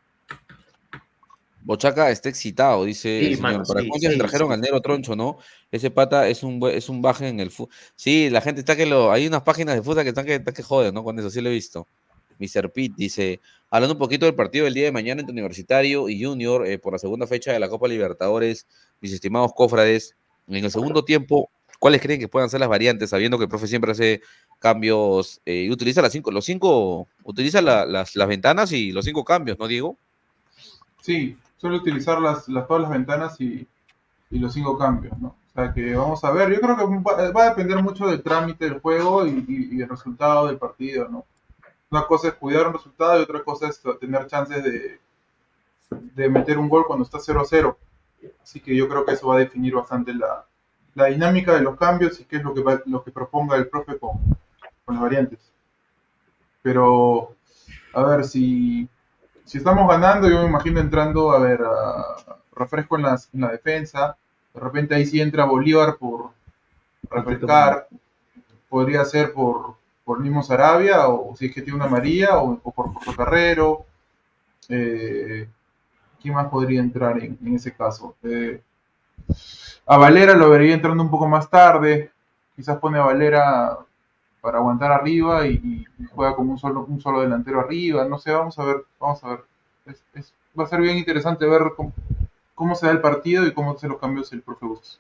Bochaca está excitado, dice Sí, el señor. mano, ¿Para sí, cuándo se sí, trajeron sí. al negro troncho, no? Ese pata es un bue- es un baje en el fútbol. Sí, la gente está que lo. Hay unas páginas de fútbol que están que, están que joden, ¿no? Con eso sí lo he visto. mister Pitt dice, hablando un poquito del partido del día de mañana entre Universitario y Junior eh, por la segunda fecha de la Copa Libertadores, mis estimados cofrades, en el segundo tiempo, ¿cuáles creen que puedan ser las variantes, sabiendo que el profe siempre hace cambios eh, y utiliza las cinco, los cinco, utiliza la- las, las ventanas y los cinco cambios, ¿no, Diego? Sí, suele utilizar las, las, todas las ventanas y, y los cinco cambios, ¿no? O sea que vamos a ver, yo creo que va, va a depender mucho del trámite del juego y, y, y el resultado del partido, ¿no? Una cosa es cuidar un resultado y otra cosa es tener chances de, de meter un gol cuando está cero a cero. Así que yo creo que eso va a definir bastante la, la dinámica de los cambios y qué es lo que, va, lo que proponga el profe con, con las variantes. Pero, a ver, si, si estamos ganando, yo me imagino entrando, a ver, a, refresco en, las, en la defensa. De repente ahí sí entra Bolívar por refrescar. Podría ser por, por mismo Sarabia, o si es que tiene una amarilla, o, o por Portocarrero. Eh, ¿Quién más podría entrar en, en ese caso? Eh, a Valera lo vería entrando un poco más tarde. Quizás pone a Valera para aguantar arriba y, y juega como un solo, un solo delantero arriba. No sé, vamos a ver. Vamos a ver. Es, es, va a ser bien interesante ver cómo, cómo se da el partido y cómo se los cambios el profe Bustos.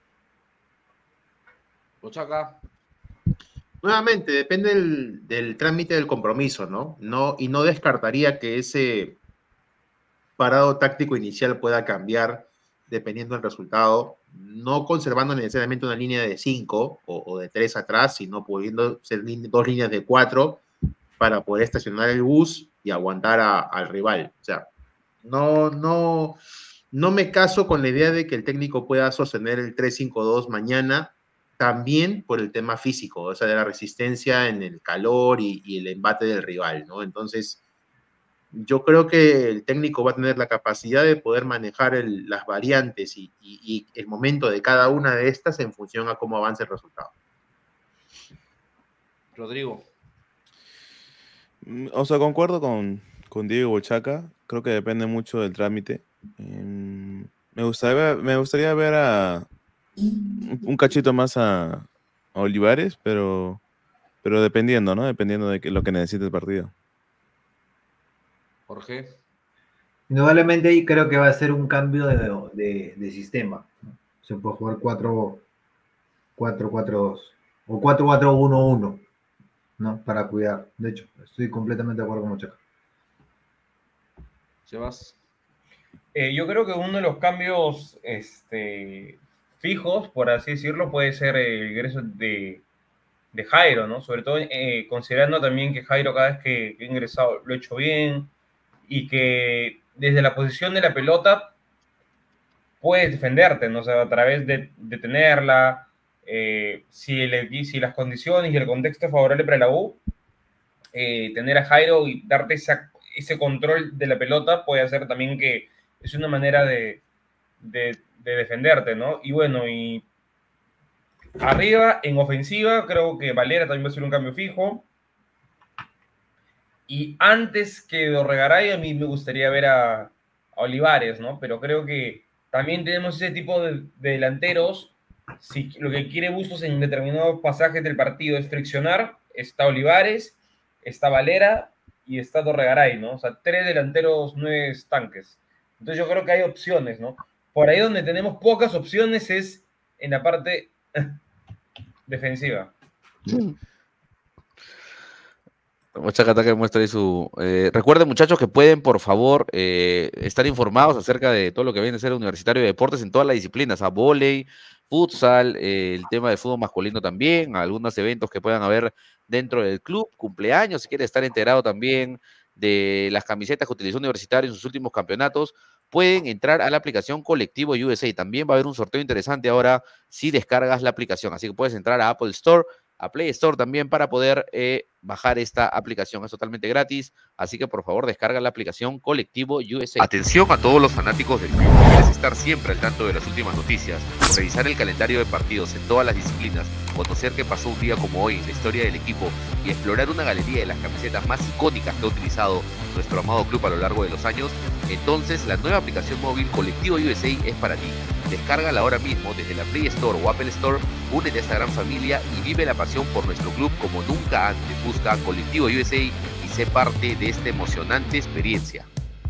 Bochaca. Nuevamente, depende del, del trámite del compromiso, ¿no? No, y no descartaría que ese parado táctico inicial pueda cambiar dependiendo del resultado, no conservando necesariamente una línea de cinco o, o de tres atrás, sino pudiendo ser dos líneas de cuatro para poder estacionar el bus y aguantar a, al rival. O sea, no, no, no me caso con la idea de que el técnico pueda sostener el tres cinco dos mañana, también por el tema físico, o sea, de la resistencia en el calor y, y el embate del rival, ¿no? Entonces, yo creo que el técnico va a tener la capacidad de poder manejar el, las variantes y, y, y el momento de cada una de estas en función a cómo avance el resultado. Rodrigo. O sea, concuerdo con, con Diego Bochaca. Creo que depende mucho del trámite. Eh, me, gustaría, me gustaría ver a un cachito más a, a Olivares, pero, pero dependiendo, ¿no? Dependiendo de que, lo que necesite el partido. Jorge. Indudablemente ahí creo que va a ser un cambio de, de, de sistema. Se puede jugar cuatro cuatro dos o cuatro cuatro uno uno, ¿no? Para cuidar. De hecho, estoy completamente de acuerdo con Bochaca. Sebas. Eh, yo creo que uno de los cambios este, fijos, por así decirlo, puede ser el ingreso de, de Jairo, ¿no? Sobre todo eh, considerando también que Jairo cada vez que ha ingresado lo ha hecho bien y que desde la posición de la pelota puedes defenderte, ¿no? O sea, a través de, de tenerla, eh, si, el, si las condiciones y el contexto es favorable para la U, eh, tener a Jairo y darte esa, ese control de la pelota puede hacer también que es una manera de, de, de defenderte, ¿no? Y bueno, y arriba, en ofensiva, creo que Valera también va a ser un cambio fijo. Y antes que Dorregaray, a mí me gustaría ver a, a Olivares, ¿no? Pero creo que también tenemos ese tipo de, de delanteros. Si lo que quiere Bustos en determinados pasajes del partido es friccionar, está Olivares, está Valera y está Dorregaray, ¿no? O sea, tres delanteros, nueve tanques. Entonces yo creo que hay opciones, ¿no? Por ahí donde tenemos pocas opciones es en la parte defensiva. Bochaca que muestra ahí su... Eh, recuerden, muchachos, que pueden, por favor, eh, estar informados acerca de todo lo que viene a ser Universitario de Deportes en todas las disciplinas, a vóley, futsal, eh, el tema del fútbol masculino también, algunos eventos que puedan haber dentro del club, cumpleaños, si quiere estar enterado también de las camisetas que utilizó Universitario en sus últimos campeonatos, pueden entrar a la aplicación Colectivo U S A. También va a haber un sorteo interesante ahora si descargas la aplicación, así que puedes entrar a Apple Store, a Play Store también para poder eh, bajar esta aplicación. Es totalmente gratis, así que por favor descarga la aplicación Colectivo U S A. Atención a todos los fanáticos del club. ¿Quieres estar siempre al tanto de las últimas noticias, revisar el calendario de partidos en todas las disciplinas, conocer qué pasó un día como hoy en la historia del equipo y explorar una galería de las camisetas más icónicas que ha utilizado nuestro amado club a lo largo de los años? Entonces la nueva aplicación móvil Colectivo U S A es para ti. Descárgala ahora mismo desde la Play Store o Apple Store, únete a esta gran familia y vive la pasión por nuestro club como nunca antes. Busca Colectivo U S A y sé parte de esta emocionante experiencia.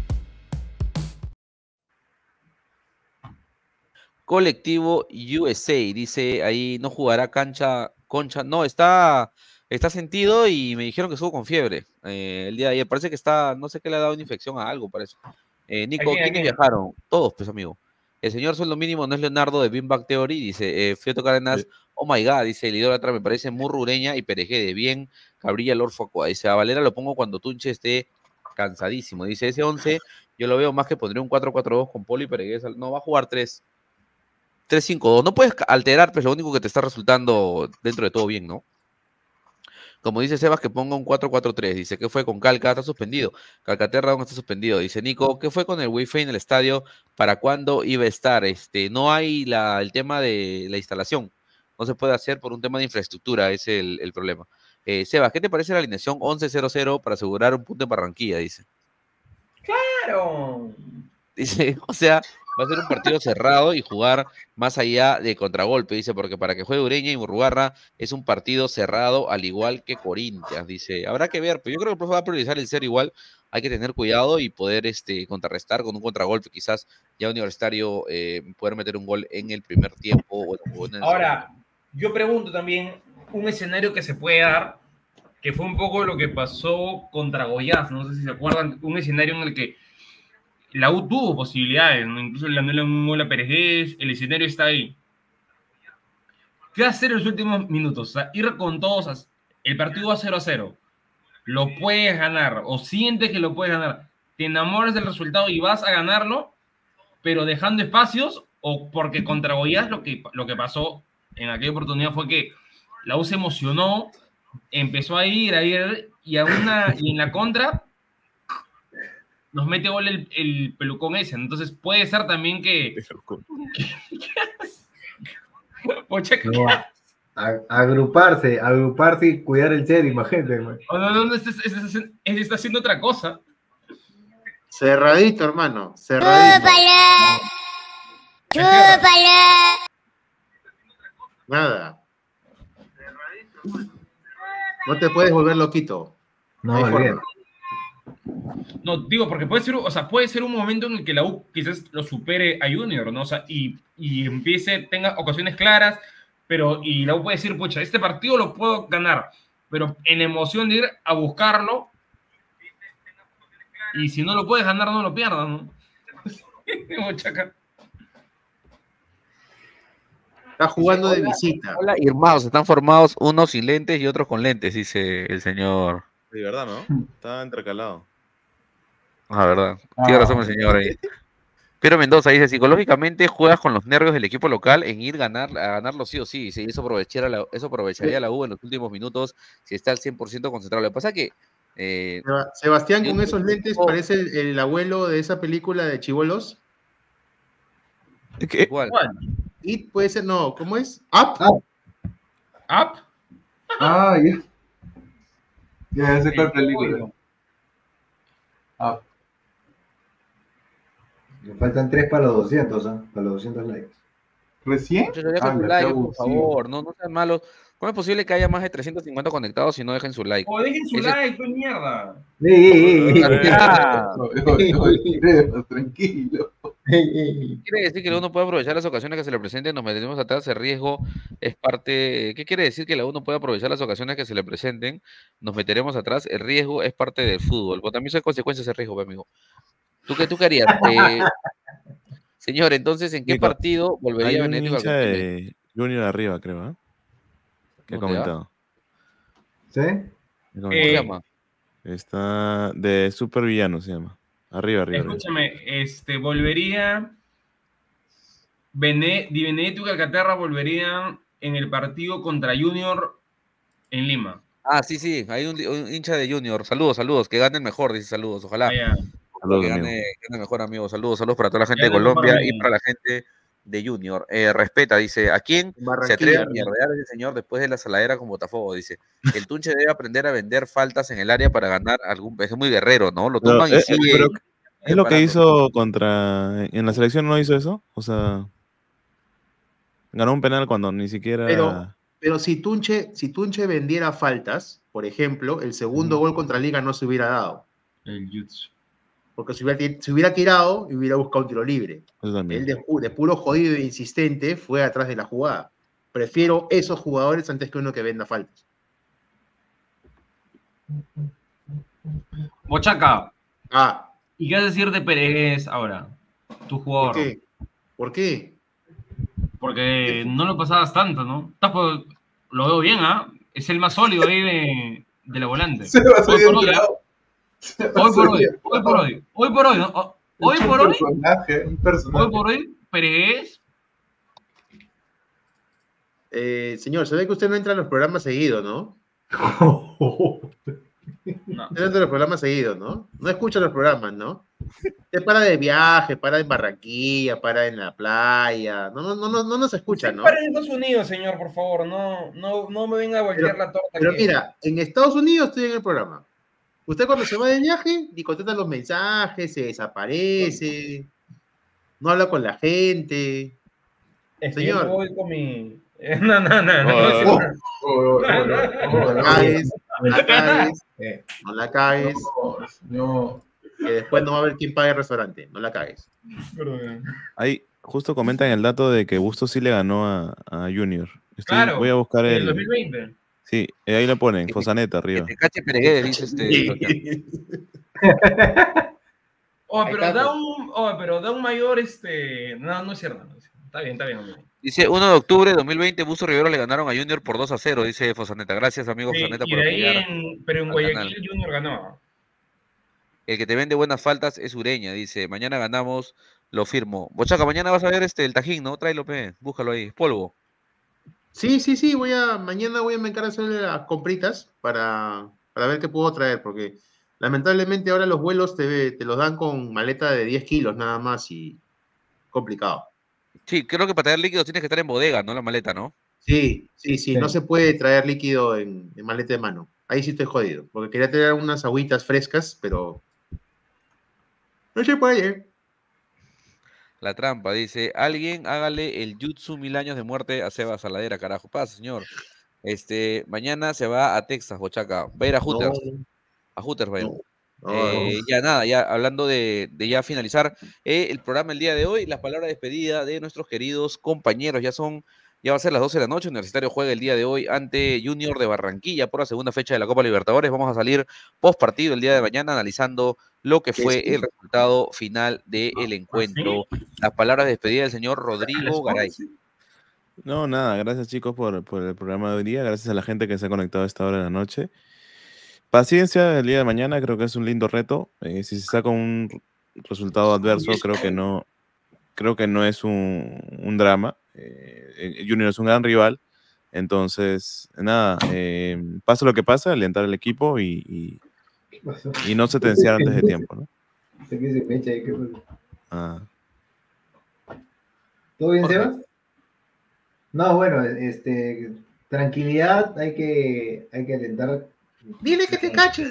Colectivo U S A, dice ahí, no jugará cancha, concha, no, está, está sentido y me dijeron que estuvo con fiebre eh, el día de ayer, parece que está, no sé qué le ha dado una infección a algo, parece. Eh, Nico, Aquí, ¿quiénes aquí. viajaron? Todos, pues amigo. El señor sueldo mínimo no es Leonardo de Bean Bag Theory, dice eh, Fioto Cárdenas, oh my god, dice el idólatra me parece muy rureña y Perejede, bien, Cabrilla Lorfo, dice a Valera lo pongo cuando Tunche esté cansadísimo, dice ese once, yo lo veo más que pondría un cuatro cuatro dos con Poli Peregués, no, va a jugar tres cinco dos, no puedes alterar, pues lo único que te está resultando dentro de todo bien, ¿no? Como dice Sebas, que ponga un cuatro cuatro tres. Dice, ¿qué fue con Calca? Está suspendido. Calcaterra aún está suspendido. Dice Nico, ¿qué fue con el Wi-Fi en el estadio? ¿Para cuándo iba a estar? Este, no hay la, el tema de la instalación. No se puede hacer por un tema de infraestructura. Ese es el, el problema. Eh, Sebas, ¿qué te parece la alineación once cero cero para asegurar un punto en Barranquilla? Dice. ¡Claro! Dice, o sea, va a ser un partido cerrado y jugar más allá de contragolpe, dice, porque para que juegue Ureña y Murrugarra es un partido cerrado al igual que Corinthians, dice. Habrá que ver, pero yo creo que el profe va a priorizar el cero igual, hay que tener cuidado y poder este, contrarrestar con un contragolpe, quizás ya Universitario eh, poder meter un gol en el primer tiempo. O, o en el Ahora, yo pregunto también un escenario que se puede dar, que fue un poco lo que pasó contra Goiás, no sé si se acuerdan, un escenario en el que la U tuvo posibilidades, ¿no? Incluso le anulan un gol a Pérez, el escenario está ahí. ¿Qué hacer en los últimos minutos? O sea, ir con todos, el partido va cero a cero, lo puedes ganar, o sientes que lo puedes ganar, te enamoras del resultado y vas a ganarlo, pero dejando espacios, o porque contra Goiás lo que, lo que pasó en aquella oportunidad fue que la U se emocionó, empezó a ir, a ir, y, a una, y en la contra nos mete gol el, el pelucón ese. Entonces puede ser también que... Pochaca, No, a- a- agruparse, agruparse y cuidar el set, imagínate. man. oh, no, no, no, este, este- este- este está haciendo otra cosa. Cerradito, hermano. Cerradito. Nada. No te puedes volver loquito. No, hay olvídate. forma. No, digo, porque puede ser, o sea, puede ser un momento en el que la U quizás lo supere a Junior, ¿no? O sea, y, y empiece, tenga ocasiones claras, pero, y la U puede decir, pucha, este partido lo puedo ganar, pero en la emoción de ir a buscarlo, y si no lo puedes ganar, no lo pierdas, ¿no? Mochaca. Está jugando de Hola, visita. Hola, hermanos, están formados unos sin lentes y otros con lentes, dice el señor. De verdad, ¿no? Está entrecalado. Ah, verdad. Tiene razón el señor ahí. Pero Mendoza dice, psicológicamente juegas con los nervios del equipo local en ir ganar, a ganarlo sí o sí. Sí, eso, aprovechara la, eso aprovecharía la U en los últimos minutos si está al cien por ciento concentrado. Lo que pasa es que... eh, Seba- Sebastián yo con no- esos lentes parece el, el abuelo de esa película de Chibolos. ¿Qué? ¿Cuál? It puede ser, no, ¿cómo es? Up. ¿Up? Ah, ya. Ya, ya sé cuál película. Ah, Le faltan tres para los doscientos, ¿ah? Para los doscientos likes. ¿Recién? Muchachos, dejen Ah, su qué like, por abusivo. favor. No, no sean malos. ¿Cómo es posible que haya más de trescientos cincuenta conectados si no dejen su like? O dejen su Ese- like, pues mierda. ¡Ey, ey, ey, ey! Ah, Oye, oye, oye, tranquilo. quiere decir que la U no puede aprovechar las ocasiones que se le presenten, nos metemos atrás, el riesgo es parte... ¿Qué quiere decir que la U no puede aprovechar las ocasiones que se le presenten? Nos meteremos atrás, el riesgo es parte del fútbol. Pero también son consecuencias ese riesgo, pues, amigo. ¿Tú qué, tú qué harías? Eh, señor, entonces, ¿en qué Nico, partido volvería Hay a un venir hincha de Junior arriba, creo, ¿eh? Que ha ¿Dónde va? comentado. ¿Sí? Que ha ¿Cómo se comentado. llama? Está de Super Villano, se llama. Arriba, arriba, arriba. Escúchame, este, volvería... Bene, Di Benedetto y Calcaterra volverían en el partido contra Junior en Lima. Ah, sí, sí, hay un, un hincha de Junior. Saludos, saludos, que ganen mejor, dice saludos, ojalá. Ah, ya. Saludos, que amigo. gane, gane mejor, amigo. Saludos, saludos para toda la gente Ya de le Colombia para y mí. para la gente de Junior. Eh, respeta, dice, ¿a quién se Barranquilla, atreve a ¿no? mierdear ese señor después de la saladera con Botafogo? Dice, el Tunche debe aprender a vender faltas en el área para ganar algún... Es muy guerrero, ¿no? Lo Pero, toman y eh, eh, sigue... pero, sigue ¿es lo que parando. hizo contra... En la selección no hizo eso? O sea... Ganó un penal cuando ni siquiera... Pero, pero si Tunche, si Tunche vendiera faltas, por ejemplo, el segundo Ujú. gol contra Liga no se hubiera dado. El Jutsu. Porque se hubiera, ti- se hubiera tirado y hubiera buscado un tiro libre. Eso también. Él de, pu- de puro jodido e insistente fue atrás de la jugada. Prefiero esos jugadores antes que uno que venda faltas. Bochaca, Ah, ¿y qué vas a decir de Pérez ahora? Tu ¿por jugador. qué? ¿Por qué? Porque no lo pasabas tanto, ¿no? Estás por- Lo veo bien, ¿ah? Es el más sólido ahí de, de la volante. Se va a Hoy salir por hoy, ¿ah? entrado. Se va a Hoy por hoy, salir hoy por hoy, hoy por hoy, ¿no? O- Hoy Es un por hoy, personaje, un personaje. hoy por hoy, Pérez. Eh, señor, se ve que usted no entra a los programas seguidos, ¿no? No. Usted no entra a los programas seguidos, ¿no? No escucha los programas, ¿no? Usted para de viaje, para en Barranquilla, para en la playa. No, no, no, no, no nos escucha, ¿no? Para en Estados Unidos, señor, por favor. No, no, no me venga a voltear la torta. Pero que- mira, en Estados Unidos estoy en el programa. Usted cuando se va de viaje, ni contesta los mensajes, se desaparece, no habla con la gente. Es que yo Señor. me voy con mi... No, no, no, no. no, Oh, no. Oh, oh, oh, No la oh, cagues, no la cagues, Eh, no la cagues, oh, no. que después no va a haber quien pague el restaurante, no la cagues. Perdón. Ahí justo comentan el dato de que Bustos sí le ganó a, a Junior. Estoy- Claro. Voy a buscar En el el... dos mil veinte. Sí, eh, ahí lo ponen, Fosaneta Que arriba. te cache Peregué, dice este... Oh, Ahí pero está, da pues. un, oh, pero da un mayor, este, no, no es cierto, no es cierto. Está bien, está bien, amigo. Dice uno de octubre de dos mil veinte, Busto Rivero le ganaron a Junior por dos a cero, dice Fosaneta. Gracias, amigo Sí, Fosaneta, y por de ahí apoyar. en, pero en al Guayaquil canal. Junior ganó. El que te vende buenas faltas es Ureña, dice. Mañana ganamos, lo firmo. Bochaca, mañana vas a ver este el Tajín, ¿no? Tráelo, pe. Búscalo ahí. Es polvo. Sí, sí, sí, voy a, mañana voy a me encargar de hacer las compritas para, para ver qué puedo traer, porque lamentablemente ahora los vuelos te, te los dan con maleta de diez kilos nada más y complicado. Sí, creo que para traer líquidos tienes que estar en bodega, ¿no? La maleta, ¿no? Sí, sí, sí, no Sí. se puede traer líquido en, en maleta de mano. Ahí sí estoy jodido, porque quería traer unas agüitas frescas, pero no se puede. La trampa, dice, alguien hágale el jutsu mil años de muerte a Seba Saladera, carajo. Pasa, señor. Este, mañana se va a Texas, Bochaca. Va a ir a No, Hooters. A Hooters va a ir. no, no, Eh, no. ya nada, ya hablando de, de ya finalizar eh, el programa el día de hoy, las palabras de despedida de nuestros queridos compañeros. Ya son, ya va a ser las doce de la noche. Universitario juega el día de hoy ante Junior de Barranquilla por la segunda fecha de la Copa Libertadores. Vamos a salir post partido el día de mañana analizando lo que fue el resultado final del encuentro. Las palabras de despedida del señor Rodrigo Garay. No, nada, gracias chicos por, por el programa de hoy día, gracias a la gente que se ha conectado a esta hora de la noche. Paciencia el día de mañana, creo que es un lindo reto. Eh, si se saca un resultado adverso, creo que no, creo que no es un, un drama. Eh, Junior es un gran rival, entonces, nada, eh, pasa lo que pasa, alentar al equipo y, y, y no sentenciar antes de tiempo, ¿no? Ah. ¿Todo bien, Sebas? No, bueno, este, tranquilidad, hay que, hay que alentar. Dile que te cache.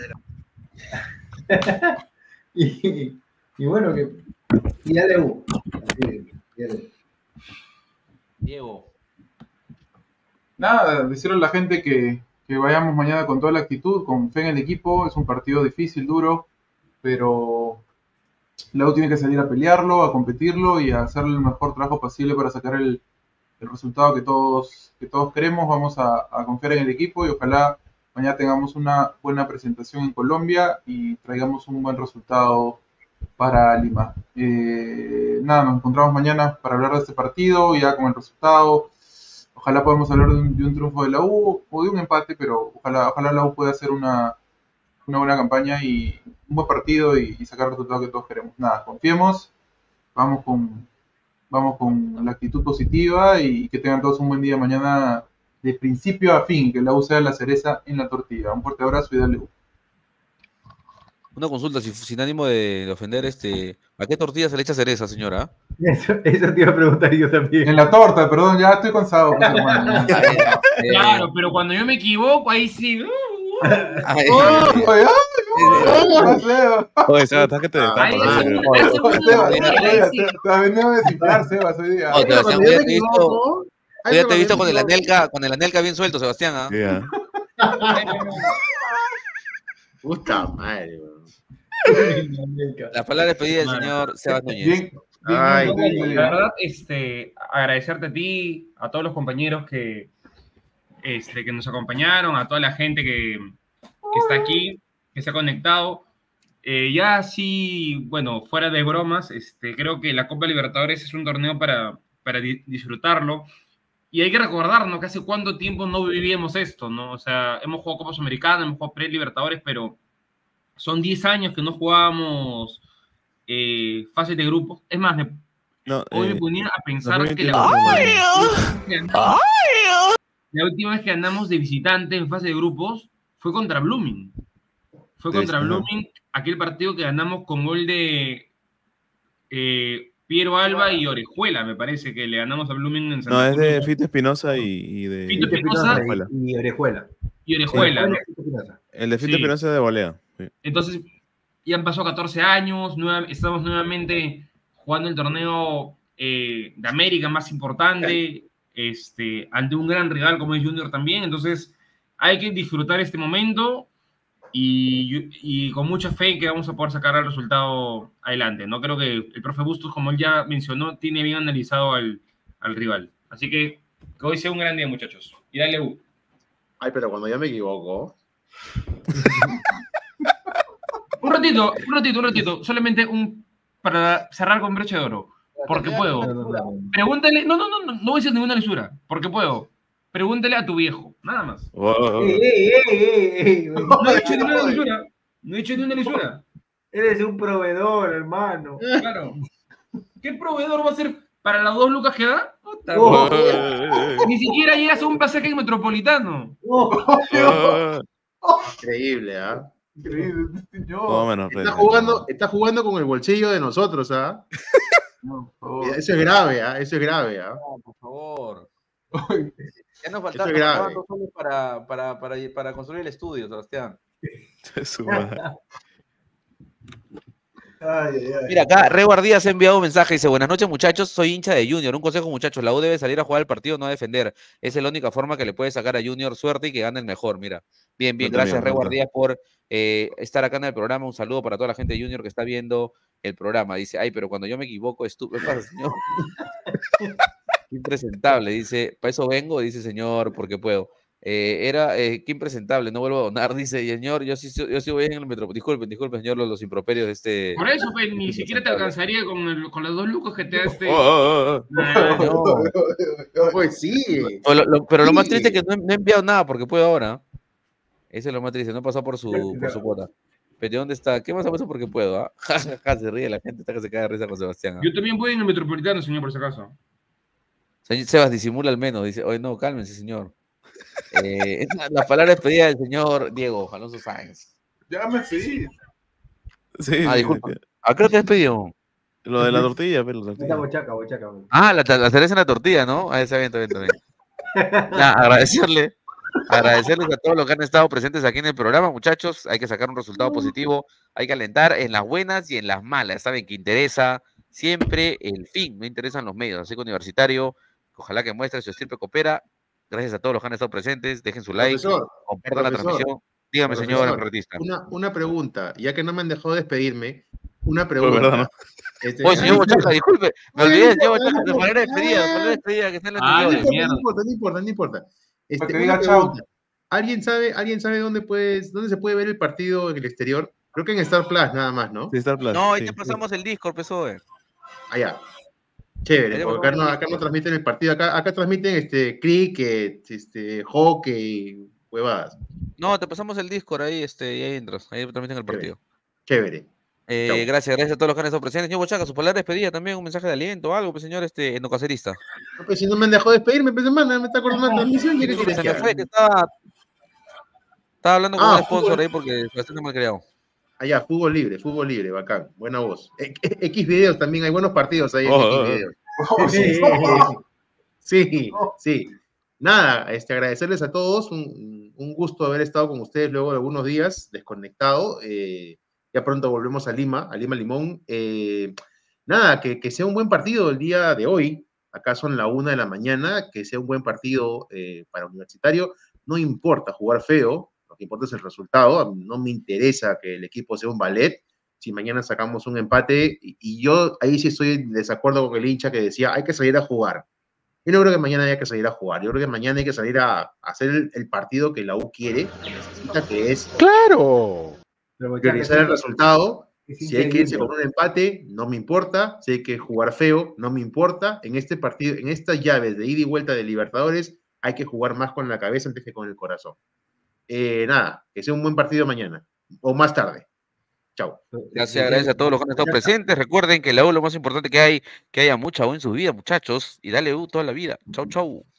y, y bueno, que y dale U. Así, dale. Diego. Nada, decirle a la gente que, que vayamos mañana con toda la actitud, con fe en el equipo. Es un partido difícil, duro, pero la U tiene que salir a pelearlo, a competirlo y a hacerle el mejor trabajo posible para sacar el, el resultado que todos, que todos queremos. Vamos a, a confiar en el equipo y ojalá mañana tengamos una buena presentación en Colombia y traigamos un buen resultado para Lima. Eh, nada, nos encontramos mañana para hablar de este partido, ya con el resultado. Ojalá podamos hablar de un, de un triunfo de la U o de un empate, pero ojalá, ojalá la U pueda hacer una, una buena campaña y un buen partido y, y sacar el resultado que todos queremos. Nada, confiemos, vamos con, vamos con la actitud positiva y que tengan todos un buen día mañana de principio a fin, que la U sea la cereza en la tortilla. Un fuerte abrazo y dale U. Una consulta, si, sin ánimo de, de ofender, este, ¿a qué tortilla se le echa cereza, señora? Eso, eso te iba a preguntar yo también. En la torta, perdón, ya estoy cansado. Pues, hermano. Claro, pero cuando yo me equivoco, ahí sí. Ay, ¡Oh, ay, ay, Seba! Oye, Seba, estás que te Ay, destapas. ay, ¿no? ay, Seba, ay, Seba, te te has venido a descifrar, Sebas, hoy día. Oh, Sebastián, Cuando hoy yo ya me te he visto, equivoco, hoy ay, ya pero te he visto cuando con yo el me equivoco. anelka, con el anelka bien suelto, Sebastián, ¿ah? Ya. Puta madre, weón. La palabra despedida del señor Sebas Núñez. Bien, bien, Ay, No, bien, bueno, bien, la bien. verdad, este, agradecerte a ti, a todos los compañeros que, este, que nos acompañaron, a toda la gente que, que está aquí, que se ha conectado. Eh, ya sí, bueno, fuera de bromas, este, creo que la Copa Libertadores es un torneo para, para di- disfrutarlo. Y hay que recordarnos que hace cuánto tiempo no vivíamos esto, ¿no? O sea, hemos jugado Copas Americanas, hemos jugado pre-Libertadores, pero son diez años que no jugábamos eh, fases de grupos. Es más, me, No, hoy me eh, ponía a pensar que dos mil la, veintiuno. que andamos- la última vez que andamos de visitante en fase de grupos fue contra Blooming. Fue Sí, contra ajá. Blooming, aquel partido que ganamos con gol de eh, Piero Alba y Orejuela, me parece que le ganamos a Blooming en No, Santa es Cruz. de Fito Espinosa y, y de... Fito Fito Espinosa Espinosa y, y Orejuela. y Orejuela, ¿no? Orejuela y Fito Espinosa. El de Fito Sí. Espinosa es de volea. Sí. Entonces, ya han pasado catorce años, nueva- estamos nuevamente jugando el torneo eh, de América más importante, este, ante un gran rival como es Junior también. Entonces, hay que disfrutar este momento y, y con mucha fe que vamos a poder sacar el resultado adelante. No creo que el profe Bustos, como él ya mencionó, tiene bien analizado al, al rival. Así que que hoy sea un gran día, muchachos. Y dale U. Ay, pero cuando yo me equivoco. Un ratito, un ratito, un ratito. Solamente un para cerrar con broche de oro. Porque puedo. Pregúntale. No, no, no, no, no voy a decir ninguna lisura. Porque puedo. Pregúntale a tu viejo. Nada más. Wow. ¡Ey, ey, ey, ey, ey! No he hecho ninguna lisura. No he hecho ninguna lisura. Eres un proveedor, hermano. Claro. ¿Qué proveedor va a ser? para las dos lucas que da. Puta, Oh. ni siquiera llegas a un pasaje metropolitano. Increíble, ¿ah? Increíble, este señor. No, menos, Está jugando, está jugando con el bolsillo de nosotros, ¿ah? No, por favor. Eso es grave, ¿ah? Eso es grave, ¿ah? No, por favor. Ya nos Eso faltaban es grave. faltaban dos soles para, para, para, para construir el estudio, Sebastián. Su madre. Ay, ay, ay. Mira, acá Reward Díaz ha enviado un mensaje, dice, buenas noches muchachos, soy hincha de Junior, un consejo muchachos, la U debe salir a jugar el partido, no a defender, esa es la única forma que le puede sacar a Junior suerte y que gane el mejor, mira. Bien, bien, Yo gracias también, Reward Marta. Díaz por eh, estar acá en el programa, un saludo para toda la gente de Junior que está viendo el programa, dice, ay, pero cuando yo me equivoco, estúpido, ¿qué pasa, señor? Qué impresentable, dice, para eso vengo, dice señor, porque puedo. Eh, era, eh, qué impresentable, no vuelvo a donar, dice, señor, yo sí, yo sí voy en el metro, disculpen, disculpen, señor, los, los improperios de este... Por eso, pues, ni siquiera te alcanzaría con, el- con las dos lucas que te da este. Oh, oh, oh. No. Pues sí. O lo- lo- pero lo más Sí. triste es que no, he- no he enviado nada porque puedo ahora. Eso es lo más triste, no pasó por su, por su cuota. Pero ¿dónde está? ¿Qué más ha puesto porque puedo? ¿Ah? Ja, ja, ja, se ríe la gente, está que se cae de risa con Sebastián. ¿ah? Yo también voy en el metropolitano, señor, por si acaso. Señor Sebas, disimula al menos, dice, oye, no, cálmense, señor. Eh, es la, la palabra despedida del señor Diego Alonso Sáenz. Ya me fui. Sí, Ah, sí, disculpa. sí. ¿A qué hora te despedió? Lo de la tortilla, pero la Esta tortilla. bochaca, bochaca. bochaca. Ah, la, la cereza en la tortilla, ¿no? Ah, está bien, está bien, está bien. Ya, agradecerle, agradecerles a todos los que han estado presentes aquí en el programa, muchachos. Hay que sacar un resultado positivo, hay que alentar en las buenas y en las malas. Saben que interesa siempre el fin, no interesan los medios. Así que Universitario, ojalá que muestre su estirpe coopera. Gracias a todos los que han estado presentes. Dejen su like, Profesor, compartan la profesor, transmisión. Dígame, señor profesor, artista. Una, una pregunta, ya que no me han dejado despedirme, una Pues, ¿verdad, pregunta. no? Este- Oye, señor Bochaca, disculpe, me Ay, olvidé del no, señor no, Bochaca, de no, manera despedida, de no. manera despedida, que está en la Ah, No de anterior. mierda. importa, no importa, no importa, no importa. Este, Para que una diga chao. pregunta. ¿Alguien sabe, ¿Alguien sabe dónde puedes, dónde se puede ver el partido en el exterior? Creo que en Star Plus nada más, ¿no? Sí, Star Plus. No, ahí sí. te pasamos el Discord, P S O E. Allá. Ahí Chévere, te porque acá pasamos no, el acá no Discord. transmiten el partido, acá, acá transmiten este cricket, este hockey, huevadas. No, te pasamos el Discord ahí, este, y ahí entras, ahí transmiten el partido. Chévere. Eh, Chau. gracias, gracias a todos los que han estado presentes. Señor Bochaca, su palabra de despedida también, un mensaje de aliento o algo, pues, señor este, endocacerista. No, pues si no me han dejado despedirme, pues hermano, me está acordando la transmisión, ¿y qué quieres Se que me haga? fue, que estaba, estaba hablando con Ah, un sponsor fútbol. ahí porque Sebastián está mal creado. Allá, fútbol libre, fútbol libre, bacán, buena voz. E- e- X videos también, hay buenos partidos ahí en Oh, X oh, oh. videos. Oh, Sí, sí. sí, sí. Nada, este, agradecerles a todos, un, un gusto haber estado con ustedes luego de algunos días desconectado. eh, ya pronto volvemos a Lima, a Lima Limón. Eh, nada, que, que sea un buen partido el día de hoy. Acá son la una de la mañana, que sea un buen partido eh, para Universitario. No importa jugar feo, lo que importa es el resultado. A mí no me interesa que el equipo sea un ballet. Si mañana sacamos un empate, y, y yo ahí sí estoy en desacuerdo con el hincha que decía, hay que salir a jugar. Yo no creo que mañana haya que salir a jugar. Yo creo que mañana hay que salir a, a hacer el, el partido que la U quiere, que necesita, que es ¡Claro! Pero bochaca, priorizar el sí, resultado. es Si hay que irse increíble. con un empate, no me importa. Si hay que jugar feo, no me importa. En este partido, en estas llaves de ida y vuelta de Libertadores, hay que jugar más con la cabeza antes que con el corazón. Eh, nada, que sea un buen partido mañana o más tarde. Chao. Gracias, gracias a todos los que han estado presentes. Recuerden que la U lo más importante que hay, que haya mucha U en su vida, muchachos, y dale U toda la vida. Chau, chau.